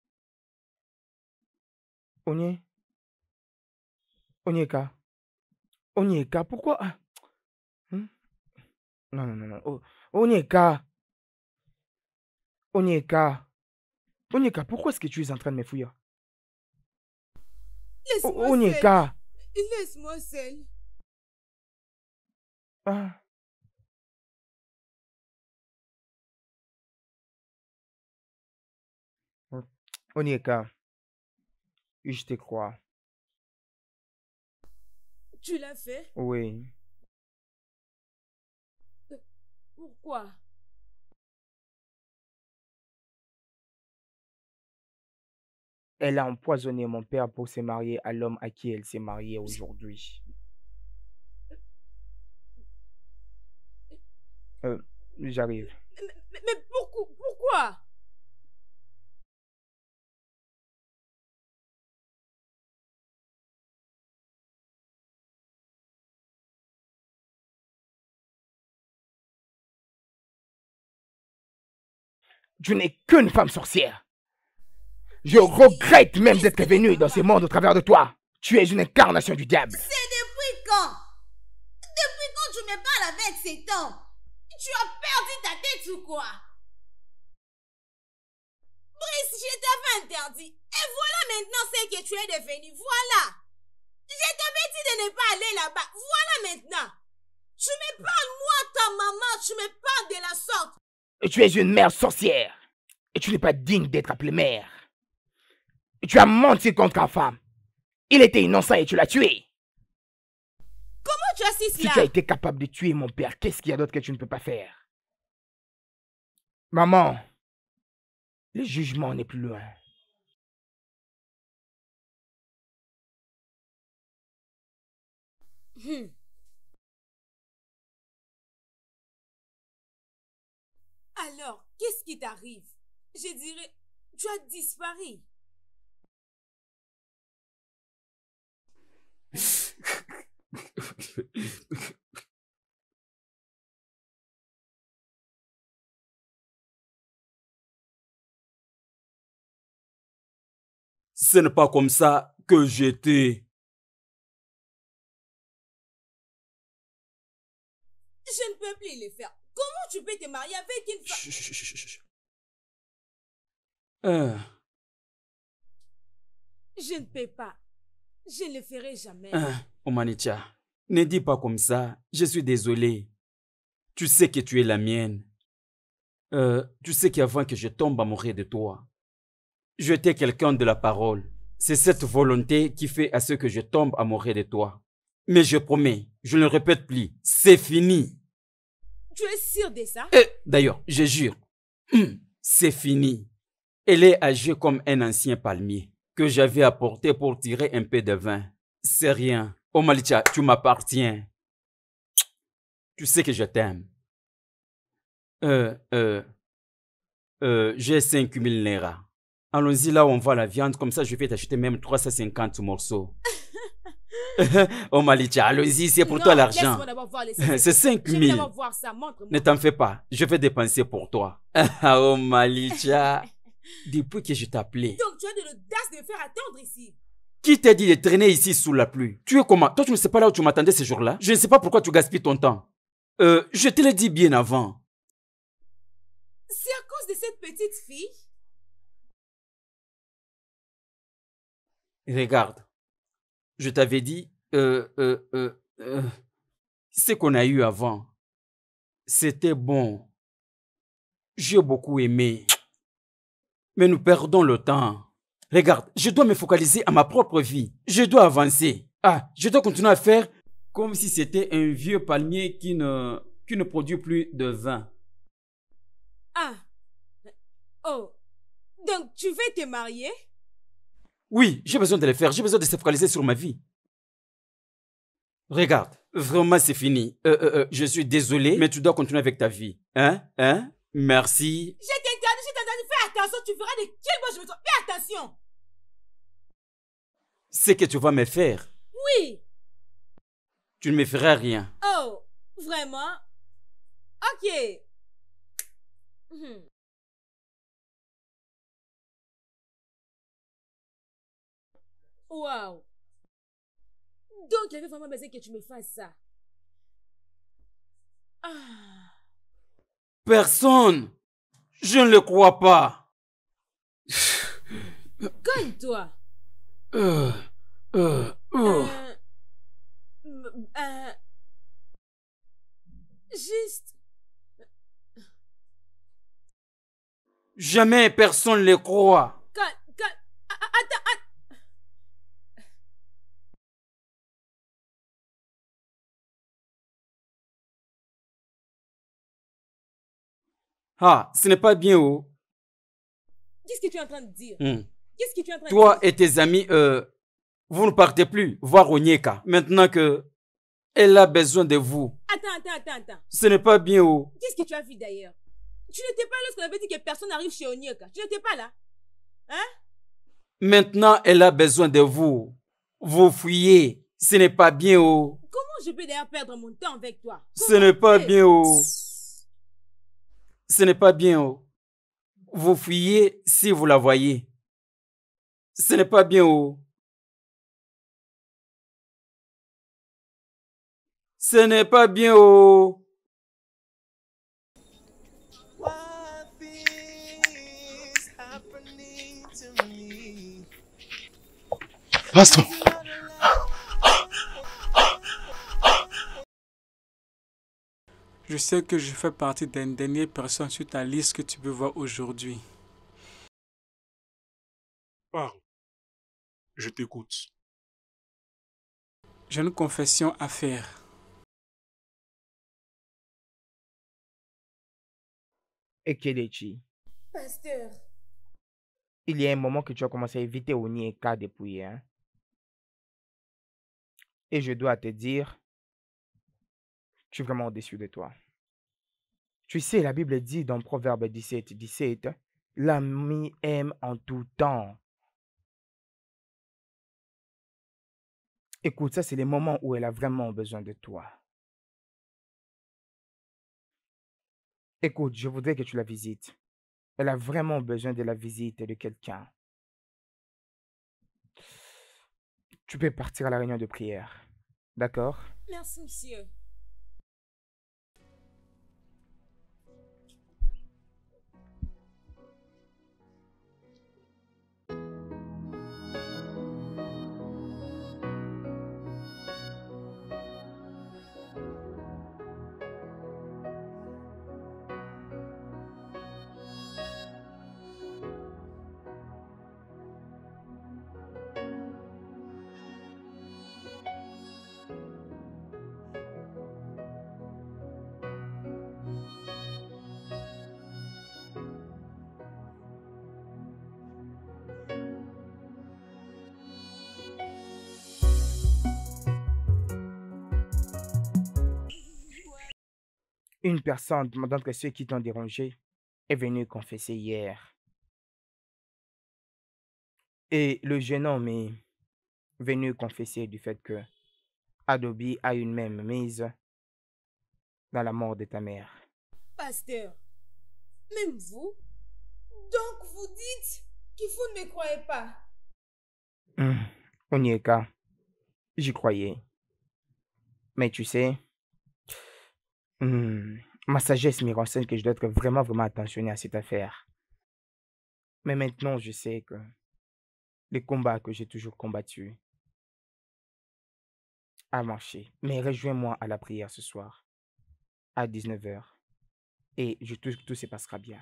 Onye? Onyeka? Onyeka, pourquoi? ah, hmm? Non, non, non, non. Oh, Onyeka! Onyeka! Onyeka, pourquoi est-ce que tu es en train de m'effouiller? Laisse-moi O- Onyeka! seule. Laisse-moi seule. Ah. Onyeka, je te crois. Tu l'as fait? Oui. Pourquoi? Elle a empoisonné mon père pour se marier à l'homme à qui elle s'est mariée aujourd'hui. Euh, j'arrive. Mais, mais pourquoi? Pourquoi? Tu n'es qu'une femme sorcière. Je regrette même d'être venu dans ce monde au travers de toi. Tu es une incarnation du diable. C'est depuis quand? Depuis quand tu me parles avec cet homme? Tu as perdu ta tête ou quoi? Brice, je t'avais interdit. Et voilà maintenant ce que tu es devenu. Voilà. Je t'avais dit de ne pas aller là-bas. Voilà maintenant. Tu me parles, moi, ta maman, tu me parles de la sorte. Et tu es une mère sorcière. Et tu n'es pas digne d'être appelée mère. Et tu as menti contre ta femme. Il était innocent et tu l'as tué. Comment tu as su Si cela? tu as été capable de tuer mon père, qu'est-ce qu'il y a d'autre que tu ne peux pas faire? Maman, le jugement n'est plus loin. Hmm. Alors, qu'est-ce qui t'arrive? Je dirais, tu as disparu. Ce n'est pas comme ça que j'étais. Je ne peux plus le faire. Comment tu peux te marier avec une femme? Chut, chut, chut, chut, chut. Euh, Je ne peux pas. Je ne le ferai jamais. euh, Omanicha, ne dis pas comme ça. Je suis désolé. Tu sais que tu es la mienne. Euh, tu sais qu'avant que je tombe amoureux de toi, j'étais quelqu'un de la parole. C'est cette volonté qui fait à ce que je tombe amoureux de toi. Mais je promets, je ne le répète plus, c'est fini. Tu es sûr de ça? Et d'ailleurs, je jure, c'est fini. Elle est âgée comme un ancien palmier que j'avais apporté pour tirer un peu de vin. C'est rien. Omalicha, tu m'appartiens. Tu sais que je t'aime. Euh, euh, euh, j'ai cinq mille naira. Allons-y là où on voit la viande, comme ça je vais t'acheter même trois cent cinquante morceaux. Oh Malicha, allons-y, c'est pour Non, toi l'argent. laisse-moi d'abord voir les cinq C'est cinq mille. Je vais voir ça, montre-moi. Ne t'en fais pas, je vais dépenser pour toi. Oh Malicha, depuis que je t'appelais, Donc tu as de l'audace de me faire attendre ici. qui t'a dit de traîner ici sous la pluie? Tu es comment? Toi tu ne sais pas là où tu m'attendais ce jour-là? Je ne sais pas pourquoi tu gaspilles ton temps. Euh, je te l'ai dit bien avant. C'est à cause de cette petite fille? Regarde, je t'avais dit, euh, euh, euh, euh, ce qu'on a eu avant, c'était bon. J'ai beaucoup aimé. Mais nous perdons le temps. Regarde, je dois me focaliser à ma propre vie. Je dois avancer. Ah, je dois continuer à faire comme si c'était un vieux palmier qui ne, qui ne produit plus de vin. Ah. Oh. Donc tu veux te marier? Oui, j'ai besoin de le faire. J'ai besoin de se focaliser sur ma vie. Regarde, vraiment c'est fini. Euh, euh, euh, je suis désolé, mais tu dois continuer avec ta vie. Hein? Hein? Merci. Je t'interdis, je t'interdis. Fais attention, tu verras de quel bois je me trompe. Fais attention. C'est que tu vas me faire. Oui. Tu ne me feras rien. Oh, vraiment? Ok. Hmm. Wow. Donc, il avait vraiment besoin que tu me fasses ça. Ah. Personne. Je ne le crois pas. Calme-toi. Euh, euh, euh. Euh, euh, juste. Jamais personne ne le croit. Calme, calme. Attends, attends. Ah, ce n'est pas bien, oh. Qu'est-ce que tu es en train de dire? Hmm. Qu'est-ce que tu es en train Toi de dire? et tes amis, euh, vous ne partez plus voir Onyeka. Maintenant que elle a besoin de vous. Attends, attends, attends, attends. Ce n'est pas bien, oh. Qu'est-ce que tu as vu d'ailleurs? Tu n'étais pas là lorsqu'on avait dit que personne n'arrive chez Onyeka. Tu n'étais pas là? Hein? Maintenant, elle a besoin de vous. Vous fuyez. Ce n'est pas bien, oh. Comment je peux d'ailleurs perdre mon temps avec toi? Ce n'est pas bien, oh. Ce n'est pas bien, oh. Vous fuyez si vous la voyez. Ce n'est pas bien, oh. Ce n'est pas bien, oh. Pasteur. Je sais que je fais partie des dernières personnes sur ta liste que tu peux voir aujourd'hui. Parle. Je t'écoute. J'ai une confession à faire. Et Kelechi, Pasteur. il y a un moment que tu as commencé à éviter Onyeka depuis, hein? Et je dois te dire, je suis vraiment au-dessus de toi. Tu sais, la Bible dit dans Proverbe dix-sept, dix-sept, l'ami aime en tout temps. Écoute, ça, c'est les moments où elle a vraiment besoin de toi. Écoute, je voudrais que tu la visites. Elle a vraiment besoin de la visite de quelqu'un. Tu peux partir à la réunion de prière. D'accord? Merci, monsieur. Une personne d'entre ceux qui t'ont dérangé est venue confesser hier. Et le jeune homme est venu confesser du fait que Adobe a une même mise dans la mort de ta mère. Pasteur, même vous? Donc vous dites que vous ne me croyez pas? Hum, Onyeka, j'y croyais. Mais tu sais, hum, ma sagesse me renseigne que je dois être vraiment, vraiment attentionné à cette affaire. Mais maintenant, je sais que les combats que j'ai toujours combattus a marché. Mais rejoins-moi à la prière ce soir, à dix-neuf heures. Et je, tout, tout se passera bien.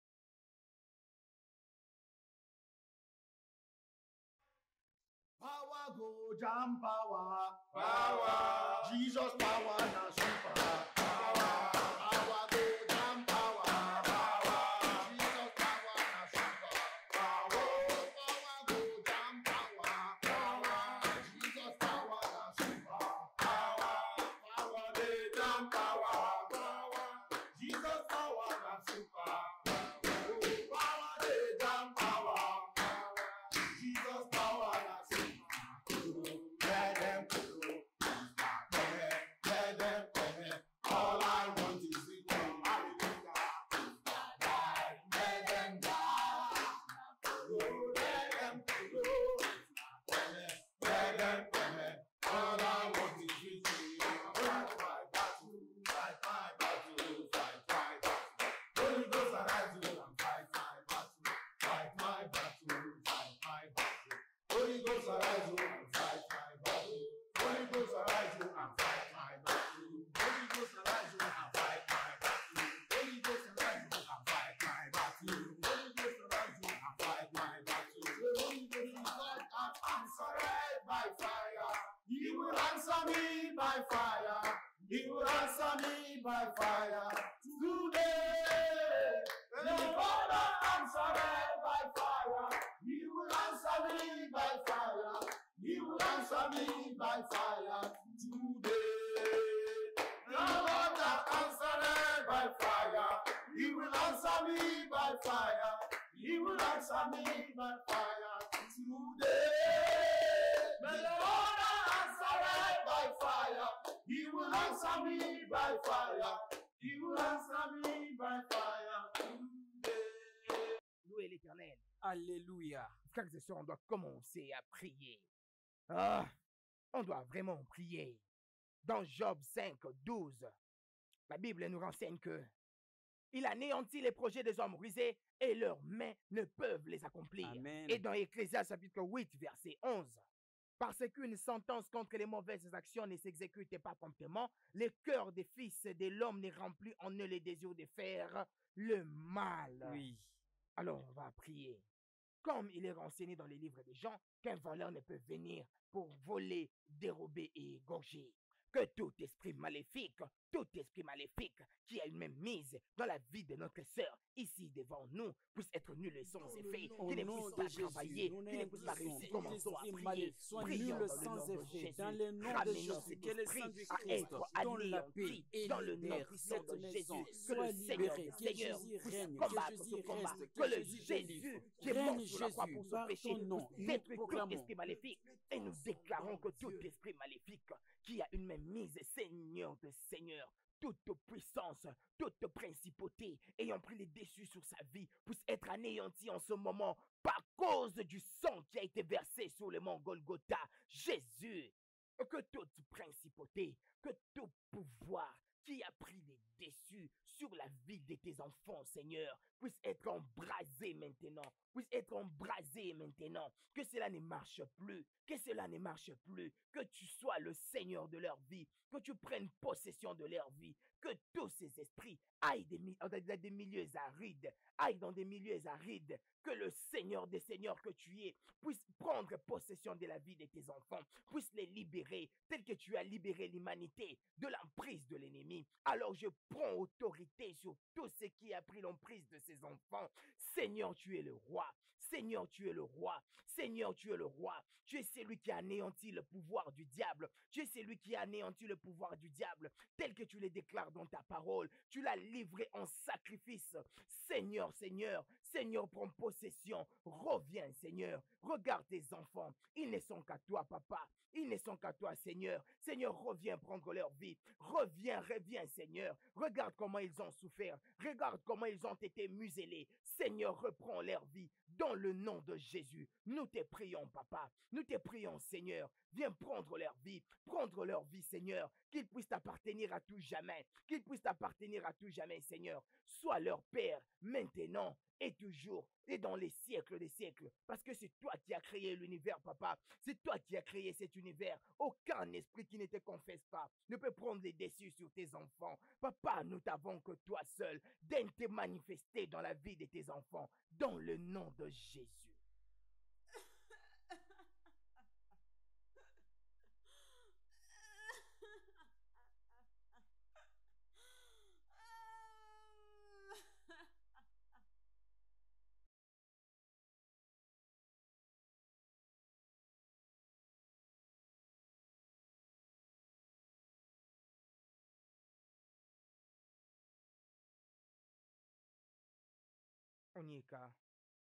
Power go jam power, power. Jesus power na super power. Power go jam power, power. Jesus power na super power. Power go jam power, power. Jesus power na super power. Power dey jam power, power. Jesus power na super power. Power dey jam power, power. Jesus power na super. Let them go. Let them go. All I want is victory. Let them die. Let them go. Let them go. All I want is victory. Fight my battle. Fight my battle. Fight my battle. Holy Ghost arise you and fight my battle. Fight my battle. Fight my battle. Holy Ghost arise you and fight my battle. Holy Ghost arise you and fight my battle. Holy Ghost arise you and fight my battle. Holy Ghost arise you and fight my battle. Holy Ghost arise you and fight my battle. The Holy Ghost is God and answered by fire. He will answer me by fire. He will answer me by fire. Today, the Lord answered by fire. He will answer me by fire. He will answer me by fire. Today, the Lord answered by fire. He will answer me by fire. He will answer me by fire. Today, the Lord answered by fire. He will answer me by fire. He will answer me by fire. Today. Louez l'Éternel. Alléluia. Frères et sœurs, on doit commencer à prier. Ah, on doit vraiment prier. Dans Job cinq, douze, la Bible nous renseigne que il anéantit les projets des hommes rusés et leurs mains ne peuvent les accomplir. Amen. Et dans Ecclésiaste chapitre huit, verset onze, parce qu'une sentence contre les mauvaises actions ne s'exécute pas promptement, le cœur des fils de l'homme n'est rempli en eux les désirs de faire le mal. Oui. Alors on va prier. Comme il est renseigné dans les livres des gens, qu'un voleur ne peut venir pour voler, dérober et égorger. Que tout esprit maléfique, tout esprit maléfique qui a une même mise dans la vie de notre sœur ici devant nous puisse être nul et sans effet, qui ne puisse pas travailler, qui ne puisse pas réussir. Commençons à prier. Prions dans le nom de Jésus. Dans le nom de Ramenons Jésus, cet que le sang esprit du à Christ être donne la paix anéanti et dans le nom libère puissant cette de Jésus. maison. Que Sois le Seigneur libéré, des que Seigneurs Jésus puisse règne, que combattre Jésus ce combat. reste, Que que le Jésus Jésus délivre. qui est mort Règne sur la croix Jésus, pour ce par péché ton nom, puisse nous détruire tout proclamons. esprit maléfique. Et nous déclarons que tout esprit maléfique qui a une même mise, Seigneur de Seigneur, toute puissance, toute principauté ayant pris les dessus sur sa vie puisse être anéantie en ce moment par cause du sang qui a été versé sur le mont Golgotha. Jésus, que toute principauté, que tout pouvoir qui a pris les dessus sur la vie de tes enfants, Seigneur, puisse être embrasé maintenant, puisse être embrasé maintenant, que cela ne marche plus, que cela ne marche plus, que tu sois le Seigneur de leur vie, que tu prennes possession de leur vie, que tous ces esprits aillent des, mi- dans des milieux arides, aillent dans des milieux arides, que le Seigneur des Seigneurs que tu es puisse prendre possession de la vie de tes enfants, puisse les libérer, tel que tu as libéré l'humanité de l'emprise de l'ennemi. Alors je prends autorité sur tout ce qui a pris l'emprise de ces enfants. Seigneur, tu es le roi. Seigneur, tu es le roi. Seigneur, tu es le roi. Tu es celui qui a anéanti le pouvoir du diable. Tu es celui qui a anéanti le pouvoir du diable, tel que tu le déclares dans ta parole. Tu l'as livré en sacrifice. Seigneur, Seigneur, Seigneur, prends possession. Reviens, Seigneur. Regarde tes enfants. Ils ne sont qu'à toi, papa. Ils ne sont qu'à toi, Seigneur. Seigneur, reviens prendre leur vie. Reviens, reviens, Seigneur. Regarde comment ils ont souffert. Regarde comment ils ont été muselés. Seigneur, reprends leur vie. Dans le nom de Jésus, nous te prions, papa. Nous te prions, Seigneur. Viens prendre leur vie. Prendre leur vie, Seigneur. Qu'ils puissent t'appartenir à tout jamais. Qu'ils puissent t'appartenir à tout jamais, Seigneur. Sois leur Père, maintenant et toujours, et dans les siècles des siècles. Parce que c'est toi qui as créé l'univers, papa. C'est toi qui as créé cet univers. Aucun esprit qui ne te confesse pas ne peut prendre les dessus sur tes enfants. Papa, nous t'avons que toi seul. Daigne te manifester dans la vie de tes enfants. Dans le nom de Jésus. Onyeka.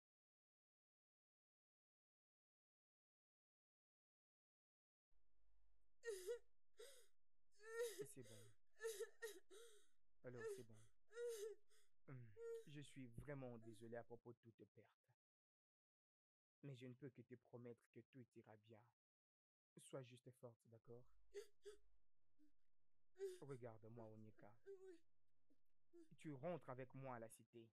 C'est bon. Alors, c'est bon. Hum, Je suis vraiment désolé à propos de toute perte. Mais je ne peux que te promettre que tout ira bien. Sois juste forte, d'accord? Regarde-moi, Onyeka. Tu rentres avec moi à la cité.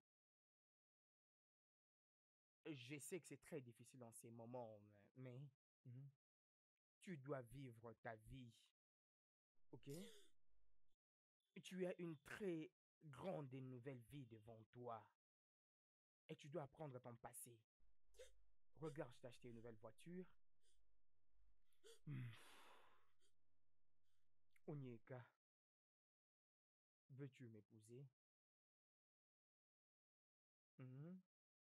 Je sais que c'est très difficile en ces moments, mais- mais mhm, tu dois vivre ta vie. Ok? Tu as une très grande et nouvelle vie devant toi. Et tu dois apprendre ton passé. Regarde, je t'ai acheté une nouvelle voiture. Hmm. Onyeka, veux-tu m'épouser? Mhm.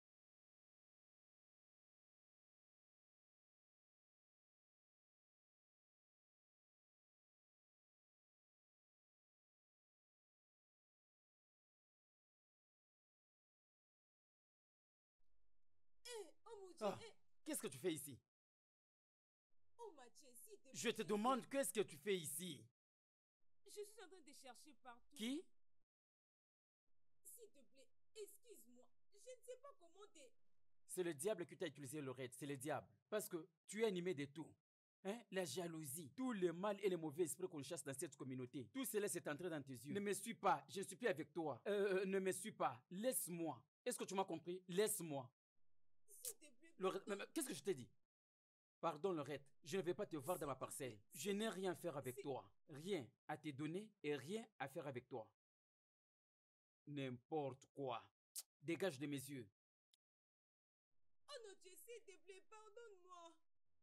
Eh, oh mon Dieu, Ah, eh. qu'est-ce que tu fais ici? Oh Mathieu, s'il te plaît. Je te demande qu'est-ce que tu fais ici? Je suis en train de te chercher partout. Qui? S'il te plaît, excuse-moi. Je ne sais pas comment t'es... C'est le diable qui t'a utilisé, Laurette, c'est le diable. Parce que tu es animé de tout. Hein? La jalousie, tout le mal et les mauvais esprits qu'on chasse dans cette communauté. Tout cela s'est entré dans tes yeux. Ne me suis pas, je ne suis plus avec toi. Euh, euh, ne me suis pas, laisse-moi. Est-ce que tu m'as compris? Laisse-moi. S'il te plaît. Laurette, mais- mais qu'est-ce que je t'ai dit? Pardon, Laurette, je ne vais pas te voir dans ma parcelle. Je n'ai rien à faire avec toi. Rien à te donner et rien à faire avec toi. N'importe quoi. Dégage de mes yeux. Oh non, Dieu, s'il te plaît, pardonne-moi.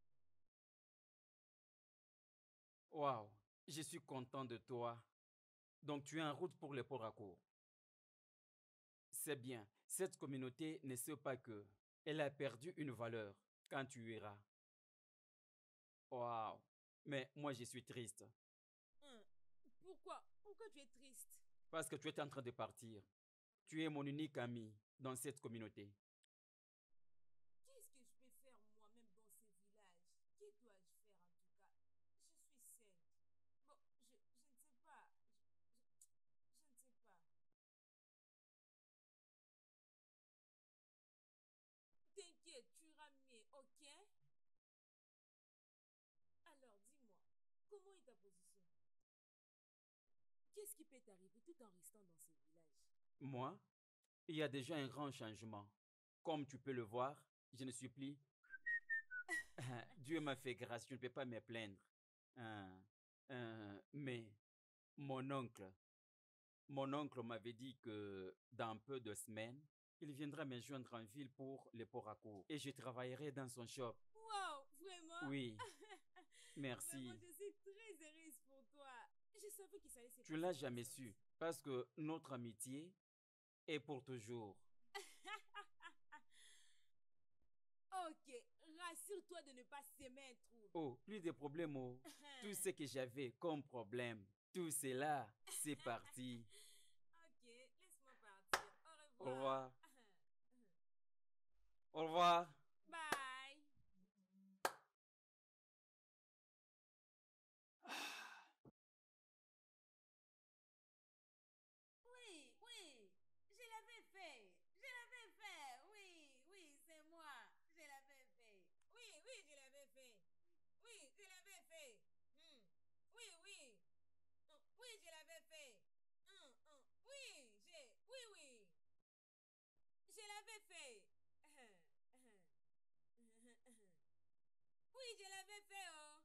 Waouh, je suis content de toi. Donc tu es en route pour le port à court. C'est bien. Cette communauté ne sait pas que elle a perdu une valeur quand tu iras. Waouh. Mais moi, je suis triste Hein, Pourquoi? Pourquoi tu es triste? parce que tu es en train de partir. Tu es mon unique ami dans cette communauté. Qu'est-ce que je peux faire moi-même dans ces villages? Que dois-je faire en tout cas? Je suis seule. Bon, je, je ne sais pas. Je, je, je ne sais pas. T'inquiète, tu iras mieux, ok? Alors, dis-moi, comment est ta position? Qu'est-ce qui peut t'arriver tout en restant dans ces villages? Moi, il y a déjà un grand changement. Comme tu peux le voir, je ne suis plus. Dieu m'a fait grâce, je ne peux pas me plaindre. Euh, euh, mais mon oncle, mon oncle m'avait dit que dans peu de semaines, il viendra me joindre en ville pour le port à court et je travaillerai dans son shop. Wow, vraiment? Oui. Merci. Vraiment, je suis très heureuse pour toi. Je savais qu'il allait se Tu l'as jamais su parce que notre amitié est pour toujours. Ok, rassure-toi de ne pas s'aimer un trouble. Oh, plus de problèmes. Oh. Tout ce que j'avais comme problème, tout cela, c'est parti. Ok, laisse-moi partir. Au Au revoir. revoir. Au revoir. Bye. Oui, oui, je l'avais fait. Je l'avais fait. Oui, oui, c'est moi. Je l'avais fait. Oui, oui, je l'avais fait. Oui, je l'avais fait. Hmm. Oui, oui. Hum, Oui, je l'avais fait. Hum, hum. Oui, j'ai. Oui, oui. Je l'avais fait. Oui, je l'avais fait, oh.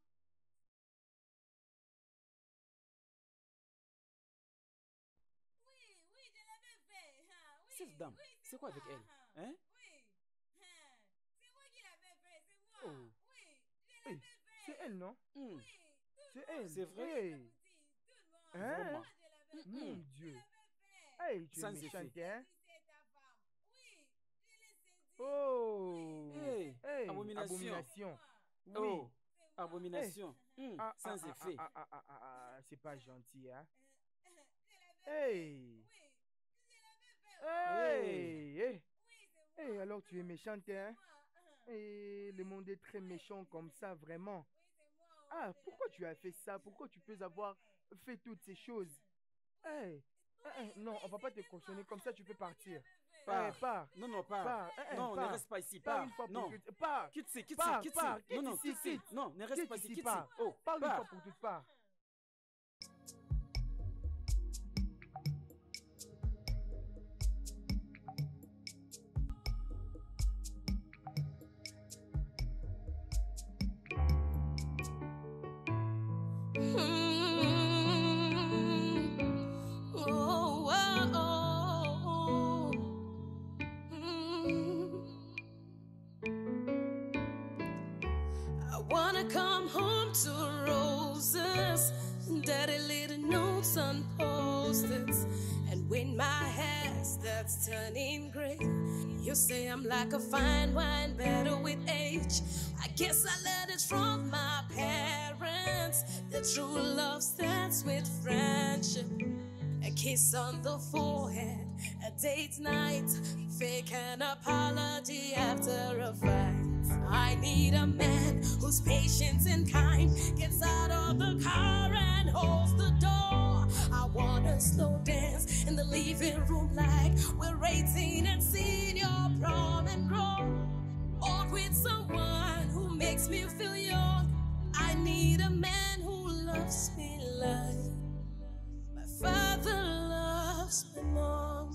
Oui, oui, je l'avais fait. Ah, oui, Cette dame, oui, c'est quoi avec moi. elle? Hein? Oui. Ah, c'est moi qui l'avais fait, c'est moi. Oh. Oui, je Hey, l'avais fait. c'est elle, non? Hmm. Oui, tout C'est le elle. monde. C'est vrai? Hey. Tout le monde. Hein? Moi, je l'avais Mon fait. Dieu. Je l'avais fait. Hey, tu es Sans méchante, effet. hein? C'est ta femme. Oui, je l'ai saisi. Oh! Hey, Hey, abomination. abomination. Oui. Oh, abomination. Hmm, Ah, ah, sans ah, effet. ah, ah, ah, ah, ah, c'est pas gentil, hein? Je l'avais Hey! Oui, je l'avais fait. Hey! Hey! Oui, c'est moi. Hey, alors tu es méchante, hein? Moi. Et le monde est très méchant comme ça, vraiment. Oui, c'est moi. Ah, pourquoi tu as fait ça? Pourquoi tu peux avoir fait toutes ces choses? Hey! Eh, eh, non, on va pas te cautionner comme ça, tu peux partir. Pars. Eh, pars. Non, non, pars. Pars. Eh, eh, Non, ne pars. reste pas ici. Pars Pars. une fois pour Non. toutes. Pars. Quitte ici, quitte Pars, ici, quitte pars. ici. Quitte Non, non, ici, quitte ici. quitte. Non, ne reste Quitte pas ici, ici, quitte pars. ici. Oh, Pars une pars. fois pour toutes, pars. Oh, oh, oh, oh. Mm. I wanna come home to roses, daddy little notes on post-its, and when my hair starts turning gray, you say I'm like a fine wine, better with age. I guess I learned it from my parents. The true love starts with friendship. A kiss on the forehead, a date night, fake an apology after a fight. I need a man who's patient and kind, gets out of the car and holds the door. I wanna slow dance in the living room like we're eighteen and senior prom and grow. Or with someone who makes me feel young. I need a man who loves me like my father loves my mom.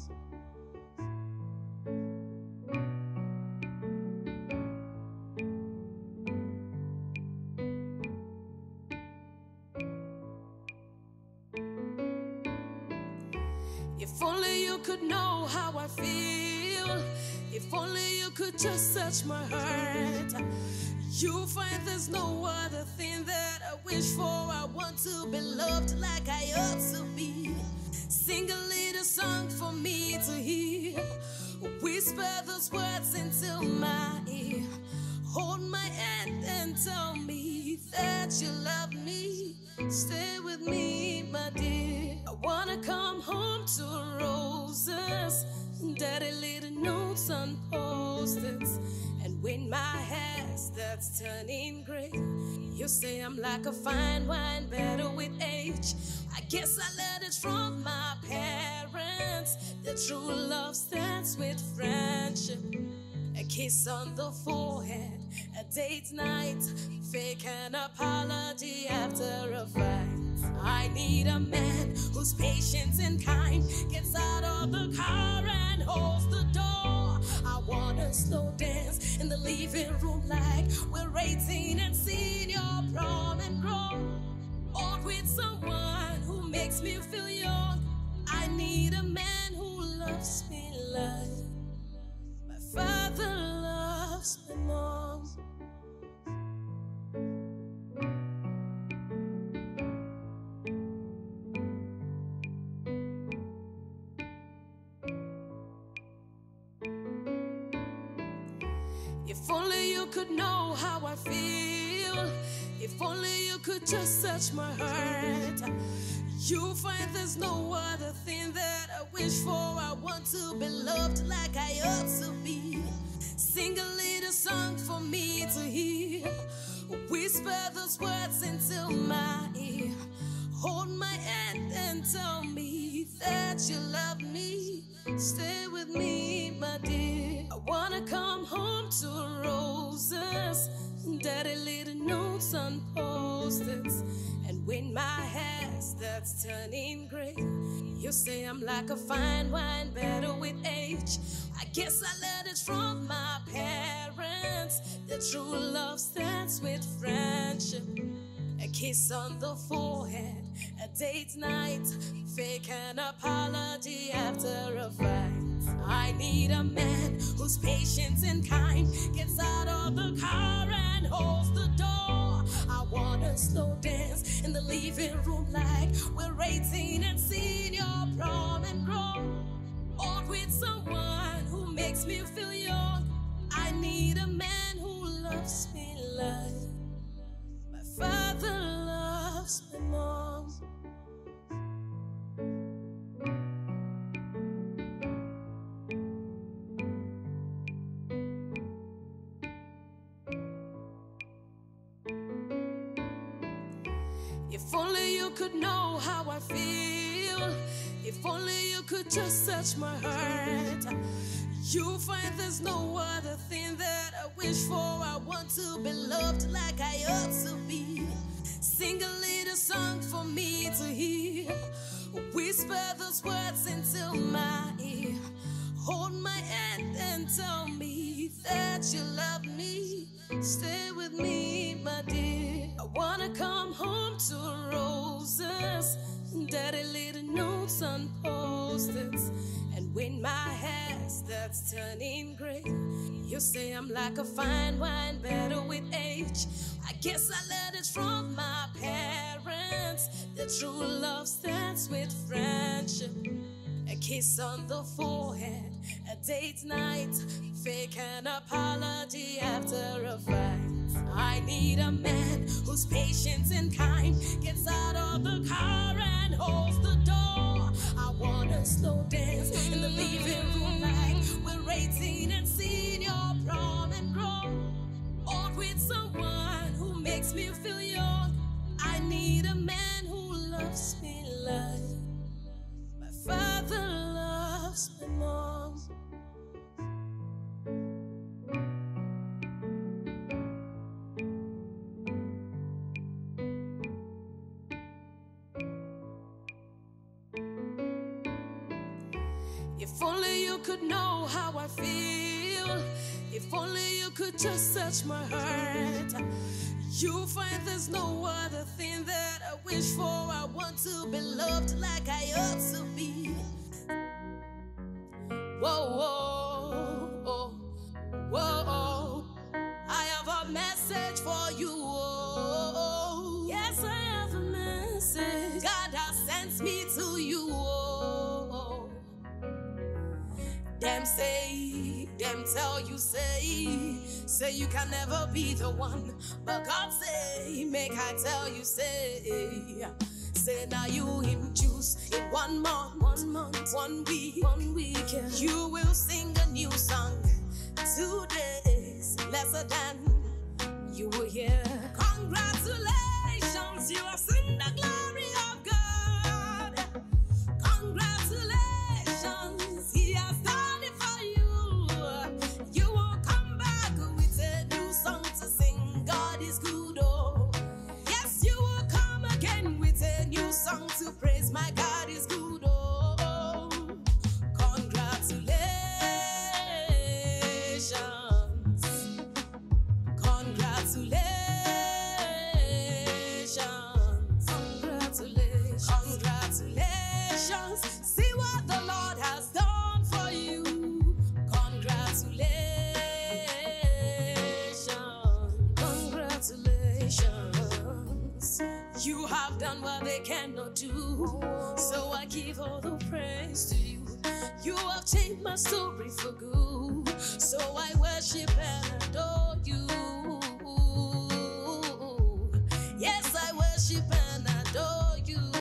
If only you could know how I feel. If only you could just touch my heart. You'll find there's no other thing that I wish for. I want to be loved like I ought to be. Sing a little song for me to hear. Whisper those words into my ear. Hold my hand and tell me that you love me. Stay with me, my dear. I wanna come home to roses, daddy little notes on post-its. And when my hair starts turning gray, you say I'm like a fine wine, better with age. I guess I learned it from my parents. The true love starts with friendship. A kiss on the forehead, a date night, fake an apology after a fight. I need a man who's patient and kind, gets out of the car and holds the door. I wanna slow dance in the living room like we're eighteen and senior prom and grow. Or with someone who makes me feel young. I need a man who loves me like my father loves my mom. If only you could know how I feel. If only you could just touch my heart. You'll find there's no other thing that I wish for. I want to be loved like I ought to be. Sing a little song for me to hear. Whisper those words into my ear. Hold my hand and tell me that you love me. Stay with me, my dear. I wanna come home to roses, daddy little notes on post-its. And when my hair starts turning gray, you say I'm like a fine wine, better with age. I guess I learned it from my parents. The true love starts with friendship. A kiss on the forehead, a date night, fake an apology after a fight. I need a man who's patient and kind, gets out of the car and holds the door. I wanna slow dance in the living room like we're eighteen and senior prom and grow. Or with someone who makes me feel young. I need a man who loves me like my father loves my mom. If only you could know how I feel. If only you could just touch my heart. You'll find there's no other thing that I wish for. I want to be loved like I ought to be. Sing a little song for me to hear. Whisper those words into my ear. Hold my hand and tell me that you love me. Stay with me, my dear. I wanna come home to roses, daddy little notes on post-its. And when my hair starts turning gray, you say I'm like a fine wine, better with age. I guess I learned it from my parents. The true love starts with friendship. A kiss on the forehead, a date night, fake an apology after a fight. I need a man who's patient and kind, gets out of the car and holds the door. I wanna slow dance in the living room like we're eighteen and senior prom and grow. Or with someone who makes me feel young. I need a man who loves me like my father loves my mom. If only you could know how I feel. If only you could just touch my heart. You'll find there's no other thing that I wish for. I want to be loved like I ought to be. Whoa, whoa, whoa, whoa. I have a message for you. Oh, yes, I have a message. God has sent me to you. Oh, them say, them tell you, say, say you can never be the one. But God say, make I tell you, say, say now you him choose in one month, one month, one week, one week. Yeah. You will sing a new song. Two days lesser than you will hear. Congratulations, you have seen the glory of God. Congratulations, He has done it for you. You will come back with a new song to sing. God is good, oh. Yes, you will come again with a new song to praise. My God is good, oh. Congratulations. Congratulations. Congratulations. Congratulations. See what the Lord has done for you. Congratulations. Congratulations. You have done what they cannot do. So I give all the praise to you. You have changed my story for good. So I worship and adore you.